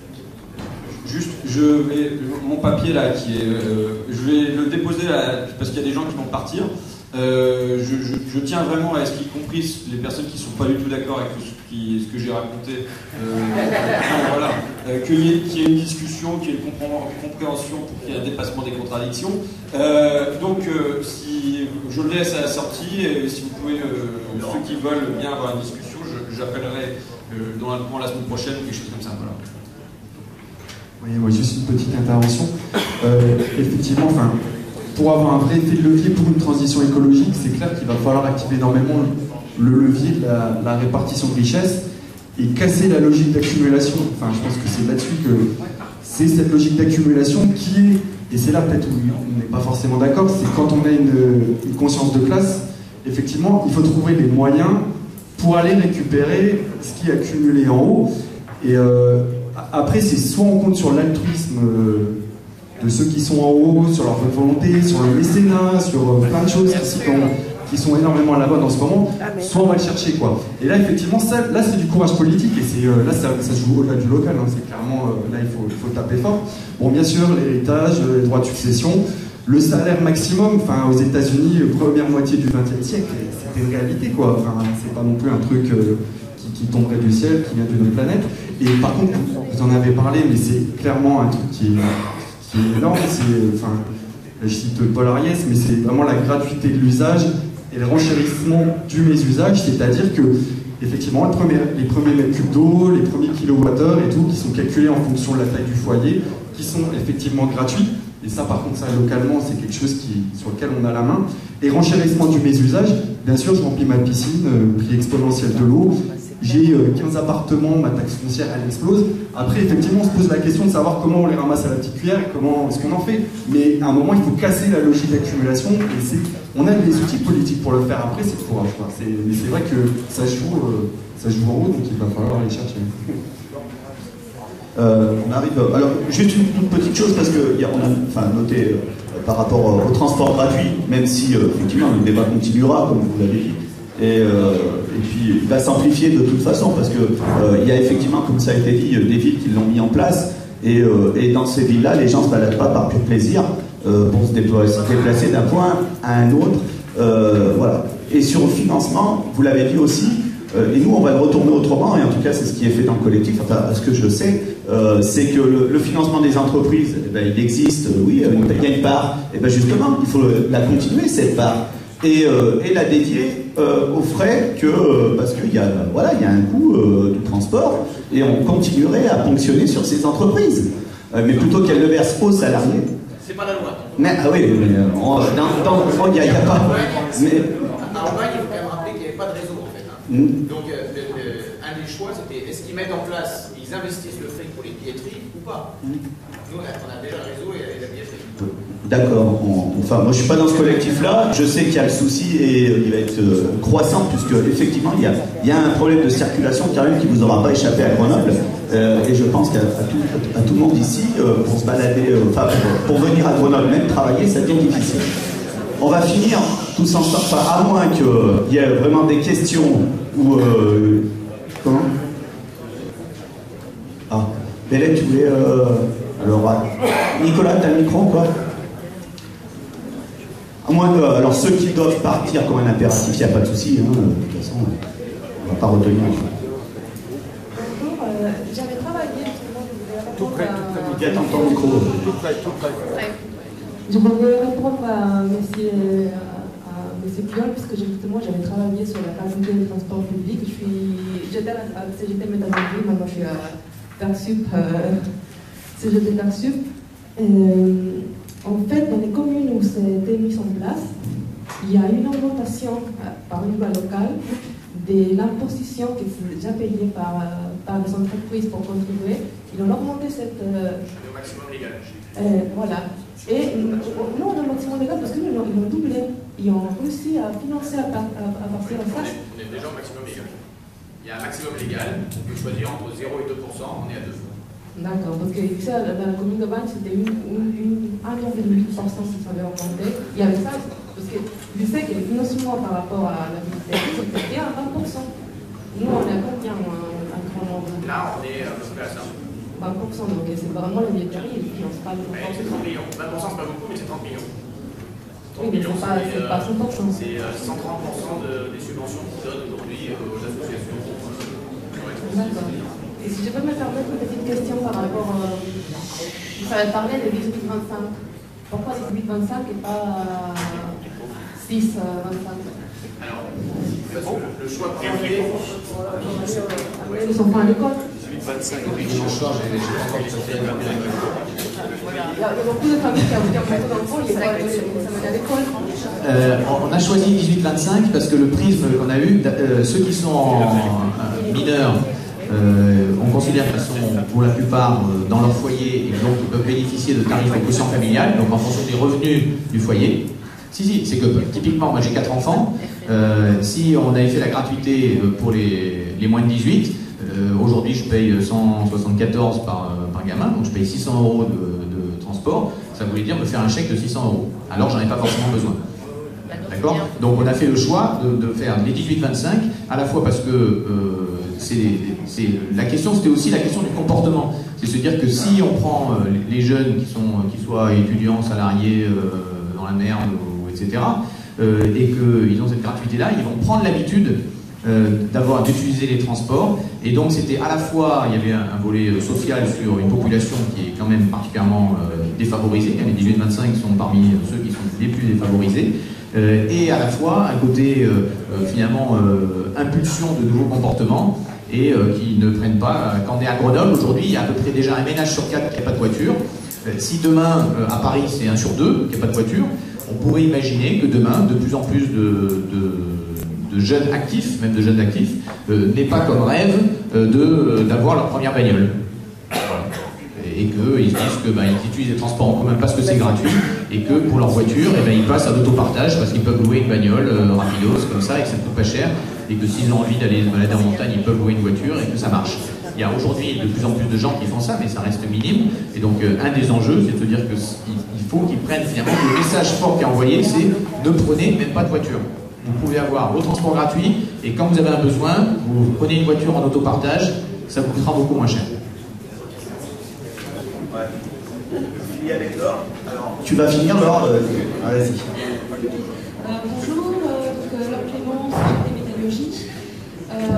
Juste, je vais, mon papier là, qui est, euh, je vais le déposer là, parce qu'il y a des gens qui vont partir. Euh, je, je, je tiens vraiment à ce qu'y compris les personnes qui ne sont pas du tout d'accord avec ce, qui, ce que j'ai raconté, euh, non, voilà, euh, qu'il y, qu y ait une discussion, qu'il y ait une compréhension pour qu'il y ait un dépassement des contradictions. Euh, donc, euh, si je le laisse à la sortie, et si vous pouvez, euh, ceux qui veulent bien avoir une discussion, j'appellerai euh, dans la, la semaine prochaine, quelque chose comme ça. Voilà. Oui, moi juste une petite intervention. Euh, effectivement, enfin, pour avoir un vrai effet de levier pour une transition écologique, c'est clair qu'il va falloir activer énormément le levier de la, la répartition de richesses et casser la logique d'accumulation. Enfin, je pense que c'est là-dessus que c'est cette logique d'accumulation qui est, et c'est là peut-être où on n'est pas forcément d'accord, c'est quand on a une, une conscience de classe, effectivement, il faut trouver les moyens pour aller récupérer ce qui est accumulé en haut. Et euh, après, c'est soit on compte sur l'altruisme euh, de ceux qui sont en haut, sur leur bonne volonté, sur le mécénat, sur euh, plein de choses qui sont, qui sont énormément à la mode en ce moment, soit on va le chercher, quoi. Et là, effectivement, ça, là, c'est du courage politique, et c'est, euh, là, ça, ça se joue au-delà du local, hein, c'est clairement, euh, là, il faut, il faut taper fort. Bon, bien sûr, l'héritage, les droits de succession, le salaire maximum, enfin, aux États-Unis, première moitié du vingtième siècle, c'était une réalité, quoi. Enfin, c'est pas non plus un truc euh, qui, qui tomberait du ciel, qui vient d'une autre planète. Et par contre, vous en avez parlé, mais c'est clairement un truc qui est, qui est énorme. C'est, enfin, je cite Paul Ariès, mais c'est vraiment la gratuité de l'usage et le renchérissement du mésusage, c'est-à-dire que, effectivement, le premier, les premiers mètres cubes d'eau, les premiers kilowattheures et tout, qui sont calculés en fonction de la taille du foyer, qui sont effectivement gratuits. Et ça, par contre, ça, localement, c'est quelque chose qui, sur lequel on a la main. Et renchérissement du mésusage, bien sûr, je remplis ma piscine, euh, prix exponentiel de l'eau. J'ai euh, quinze appartements, ma taxe foncière, elle explose. Après, effectivement, on se pose la question de savoir comment on les ramasse à la petite cuillère et comment est-ce qu'on en fait. Mais à un moment, il faut casser la logique d'accumulation. Et c'est, on a des outils politiques pour le faire. Après, c'est le courage. C'est, mais c'est vrai que ça joue, euh, ça joue en haut, donc il va falloir aller chercher. Euh, on arrive. Alors, juste une, une petite chose, parce qu'on a enfin, noté euh, par rapport au transport gratuit, même si euh, effectivement le débat continuera, comme vous l'avez dit. Et, euh, et puis il va s'amplifier de toute façon, parce qu'il euh, y a effectivement, comme ça a été dit, des villes qui l'ont mis en place, et, euh, et dans ces villes-là, les gens ne se baladent pas par pur plaisir euh, pour se déplacer, se déplacer d'un point à un autre. Euh, voilà. Et sur le financement, vous l'avez dit aussi, Euh, et nous, on va le retourner autrement, et en tout cas, c'est ce qui est fait dans le collectif, enfin, ce que je sais, euh, c'est que le, le financement des entreprises, eh ben, il existe, euh, oui, il y a une part, et ben justement, il faut le, la continuer, cette part, et, euh, et la dédier euh, aux frais, que, euh, parce qu'il y a, voilà, il y a un coût euh, du transport, et on continuerait à ponctionner sur ces entreprises, euh, mais plutôt qu'elles le versent aux salariés. C'est pas la loi. Mais, ah oui, mais, euh, on, dans, dans le fond, il n'y a, il y a pas... Mais, en Allemagne, il faut quand même rappeler qu'il n'y avait pas de réseau, en fait. Hein. Mm. Donc, euh, le, le, un des choix, c'était est-ce qu'ils mettent en place, ils investissent le fric pour les billetteries ou pas. Mm. Nous, on a, on a déjà le réseau et, et la billetterie. D'accord. Enfin, moi, je suis pas dans ce collectif-là. Je sais qu'il y a le souci et euh, il va être euh, croissant, puisque, effectivement, il y, a, il y a un problème de circulation, Karim, qui vous aura pas échappé à Grenoble. Euh, et je pense qu'à tout, à tout le monde ici, euh, pour se balader, euh, enfin, pour, pour venir à Grenoble, même travailler, ça devient difficile. On va finir tous ensemble, enfin, à moins qu'il y ait vraiment des questions ou... Euh, comment Ah, Bélène, tu voulais... Euh, alors, Nicolas, t'as le micro, quoi? À moins que... Alors, ceux qui doivent partir comme un impératif, il n'y a pas de souci, hein, de toute façon, on ne va pas retenir. Bonjour, euh, j'avais travaillé justement, je voulais répondre tout près, à... tout près, attends ton micro. Tout près, tout près. Je voulais répondre à monsieur, à, à monsieur Piolle, puisque justement j'avais travaillé sur la qualité du transport public. Je suis, j'étais à la C G T Métallurgie, maintenant je suis à Tarsup, euh, C G T Tarsup. Euh, en fait, dans les communes où c'était mis en place, il y a une augmentation euh, par une loi locale de l'imposition qui est déjà payée par, euh, par les entreprises pour contribuer. Ils ont augmenté cette... Euh, le maximum légal. Euh, voilà. Et nous, on a le maximum légal parce qu'ils l'ont doublé. Ils ont réussi à financer à, à, à partir de ça. On est déjà au maximum légal. Il y a un maximum légal, on peut choisir entre zéro et deux pour cent, on est à deux. D'accord, parce que ça, dans la commune de Bagne, c'était un virgule huit pour cent qui s'avait augmenté. Il y avait ça, parce que je sais que le financement par rapport à la ville, c'était à vingt pour cent. Nous, on est à combien, un grand nombre? Là, on est à peu près à ça. vingt pour cent, donc c'est vraiment la billetterie, ils ne financent pas le transport. C'est trente millions. vingt pour cent, c'est pas beaucoup, mais c'est trente millions. Oui, mais c'est pas, euh, pas cent pour cent. C'est euh, cent trente pour cent de, des subventions qu'ils donnent aujourd'hui euh, aux associations. D'accord. Et si je peux me permettre une petite question par rapport. Euh, vous avez parlé de dix-huit vingt-cinq. Pourquoi dix-huit vingt-cinq et pas six vingt-cinq? Alors, parce que le, le choix premier. Ils sont pas à l'école. dix-huit vingt-cinq. Oui, je change, j'ai encore des sorties. Il y a beaucoup de familles qui ont bientôt d'enfants, ils sont à l'école. Euh, on a choisi dix-huit vingt-cinq parce que le prisme qu'on a eu, euh, ceux qui sont en, en mineurs, euh, on considère qu'ils sont pour la plupart euh, dans leur foyer et donc ils peuvent bénéficier de tarifs de quotient familial, donc en fonction des revenus du foyer. Si, si, c'est que typiquement, moi j'ai quatre enfants, euh, si on avait fait la gratuité pour les, les moins de dix-huit, euh, aujourd'hui je paye cent soixante-quatorze par, par gamin, donc je paye six cents euros de, de transport, ça voulait dire me faire un chèque de six cents euros, alors j'en ai pas forcément besoin. D'accord? Donc on a fait le choix de, de faire les dix-huit vingt-cinq, à la fois parce que euh, c'est, la question, c'était aussi la question du comportement. C'est se dire que si on prend euh, les jeunes qui, sont, qui soient étudiants, salariés, euh, dans la merde, ou, et cetera, euh, et qu'ils ont cette gratuité-là, ils vont prendre l'habitude euh, d'avoir d'utiliser les transports. Et donc c'était à la fois, il y avait un, un volet social sur une population qui est quand même particulièrement euh, défavorisée. Les dix-huit vingt-cinq sont parmi ceux qui sont les plus défavorisés. Euh, et à la fois un côté euh, euh, finalement euh, impulsion de nouveaux comportements et euh, qui ne prennent pas. Quand on est à Grenoble aujourd'hui, il y a à peu près déjà un ménage sur quatre qui n'a pas de voiture. Euh, si demain euh, à Paris c'est un sur deux qui n'a pas de voiture, on pourrait imaginer que demain de plus en plus de, de, de jeunes actifs, même de jeunes actifs, euh, n'aient pas comme rêve euh, de, d'avoir leur première bagnole. Et qu'ils se disent qu'ils bah, utilisent les transports en commun parce que c'est gratuit et que pour leur voiture, eh ben, ils passent à l'autopartage parce qu'ils peuvent louer une bagnole euh, rapidos comme ça et que ça ne coûte pas cher et que s'ils ont envie d'aller se balader en montagne, ils peuvent louer une voiture et que ça marche. Il y a aujourd'hui de plus en plus de gens qui font ça, mais ça reste minime. Et donc euh, un des enjeux, c'est de se dire qu'il faut qu'ils prennent finalement le message fort qui est envoyé, c'est ne prenez même pas de voiture. Vous pouvez avoir vos transports gratuits et quand vous avez un besoin, vous prenez une voiture en autopartage, ça vous coûtera beaucoup moins cher. Avec Laure. Alors, tu vas finir, Laure. Euh, Vas-y. Euh, bonjour, euh, donc, Laure Clément, C G T Métallurgie. Euh,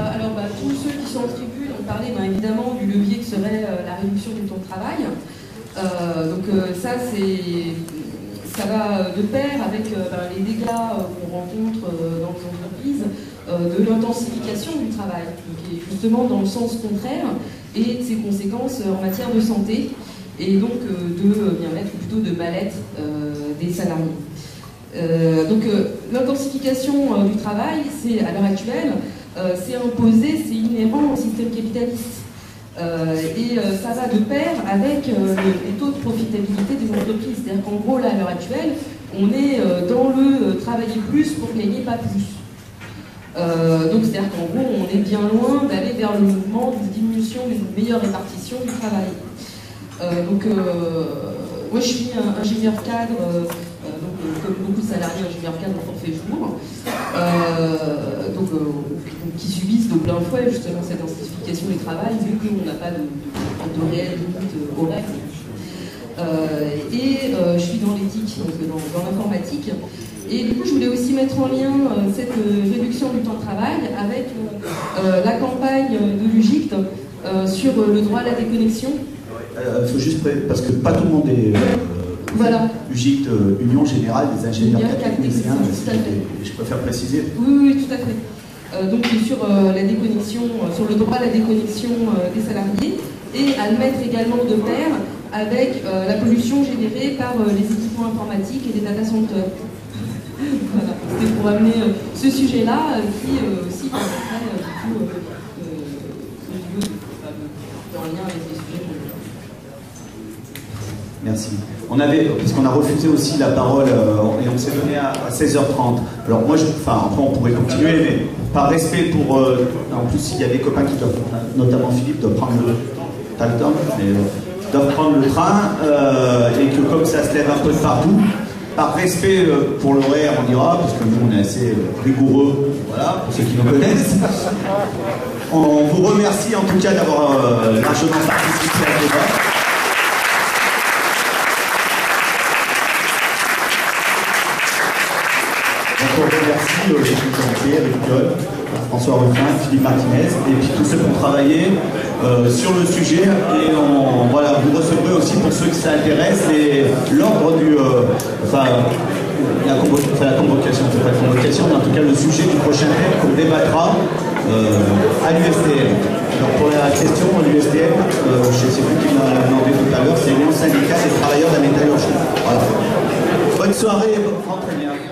tous ceux qui sont en tribune ont parlé ben, évidemment du levier que serait euh, la réduction du temps de travail. Euh, donc euh, ça, c'est, ça va de pair avec euh, ben, les dégâts euh, qu'on rencontre euh, dans les entreprises, euh, de l'intensification du travail, qui est justement dans le sens contraire, et de ses conséquences en matière de santé, et donc euh, de bien-être, ou plutôt de mal-être euh, des salariés. Euh, donc euh, l'intensification euh, du travail, c'est à l'heure actuelle, euh, c'est imposé, c'est inhérent au système capitaliste. Euh, et euh, ça va de pair avec euh, le, les taux de profitabilité des entreprises. C'est-à-dire qu'en gros, là, à l'heure actuelle, on est euh, dans le euh, travailler plus pour gagner pas plus. Euh, donc c'est-à-dire qu'en gros, on est bien loin d'aller vers le mouvement d'une diminution, d'une meilleure répartition du travail. Euh, donc, euh, moi, je suis un ingénieur cadre. Euh, Donc, euh, comme beaucoup de salariés ingénieurs cadres en forfait jour, euh, donc, euh, donc, qui subissent de plein fouet justement cette intensification du travail, vu qu'on n'a pas de, de, de réelle limite euh, horaire. Euh, et euh, je suis dans l'éthique, donc dans, dans l'informatique. Et du coup, je voulais aussi mettre en lien euh, cette euh, réduction du temps de travail avec euh, la campagne de l'U G I C T euh, sur euh, le droit à la déconnexion. Il euh, faut juste pré- parce que pas tout le monde est. Euh, Voilà. U G I C T, euh, Union Générale des Ingénieurs Techniciens, je préfère préciser. Oui, oui, tout à fait. Euh, donc sur euh, la déconnexion, euh, sur le droit à la déconnexion euh, des salariés, et à le mettre également de pair avec euh, la pollution générée par euh, les équipements informatiques et les data centers. Voilà, c'était pour amener euh, ce sujet-là euh, qui euh, aussi permettrait euh, du coup, euh, euh, euh, en lien avec les sujets qu'on a. Merci. On avait, parce qu'on a refusé aussi la parole euh, et on s'est donné à, à seize heures trente. Alors moi, je, enfin, après on pourrait continuer, mais par respect pour... Euh, en plus, il y a des copains qui doivent, notamment Philippe, doivent prendre le... T'as le temps, mais, euh, doivent prendre le train, euh, et que comme ça se lève un peu de partout, par respect euh, pour l'horaire, on dira, parce que nous, on est assez euh, rigoureux, voilà, pour ceux qui nous connaissent. On vous remercie en tout cas d'avoir euh, largement participé à ce débat. Donc on remercie euh, les invités, Eric Piolle, François Ruffin, Philippe Martinez, et puis tous ceux qui ont travaillé euh, sur le sujet. Et on, voilà, vous recevrez aussi, pour ceux qui s'intéressent, l'ordre du... Euh, enfin, la, convo enfin, la convocation, c'est pas la convocation, mais en tout cas le sujet du prochain thème qu'on débattra euh, à l'U S T M. Alors pour la question, l'U S T M, euh, je sais plus qui m'a demandé tout à l'heure, c'est l'Union syndicale des travailleurs de la métallurgie. Voilà. Bonne soirée, rentrez bien.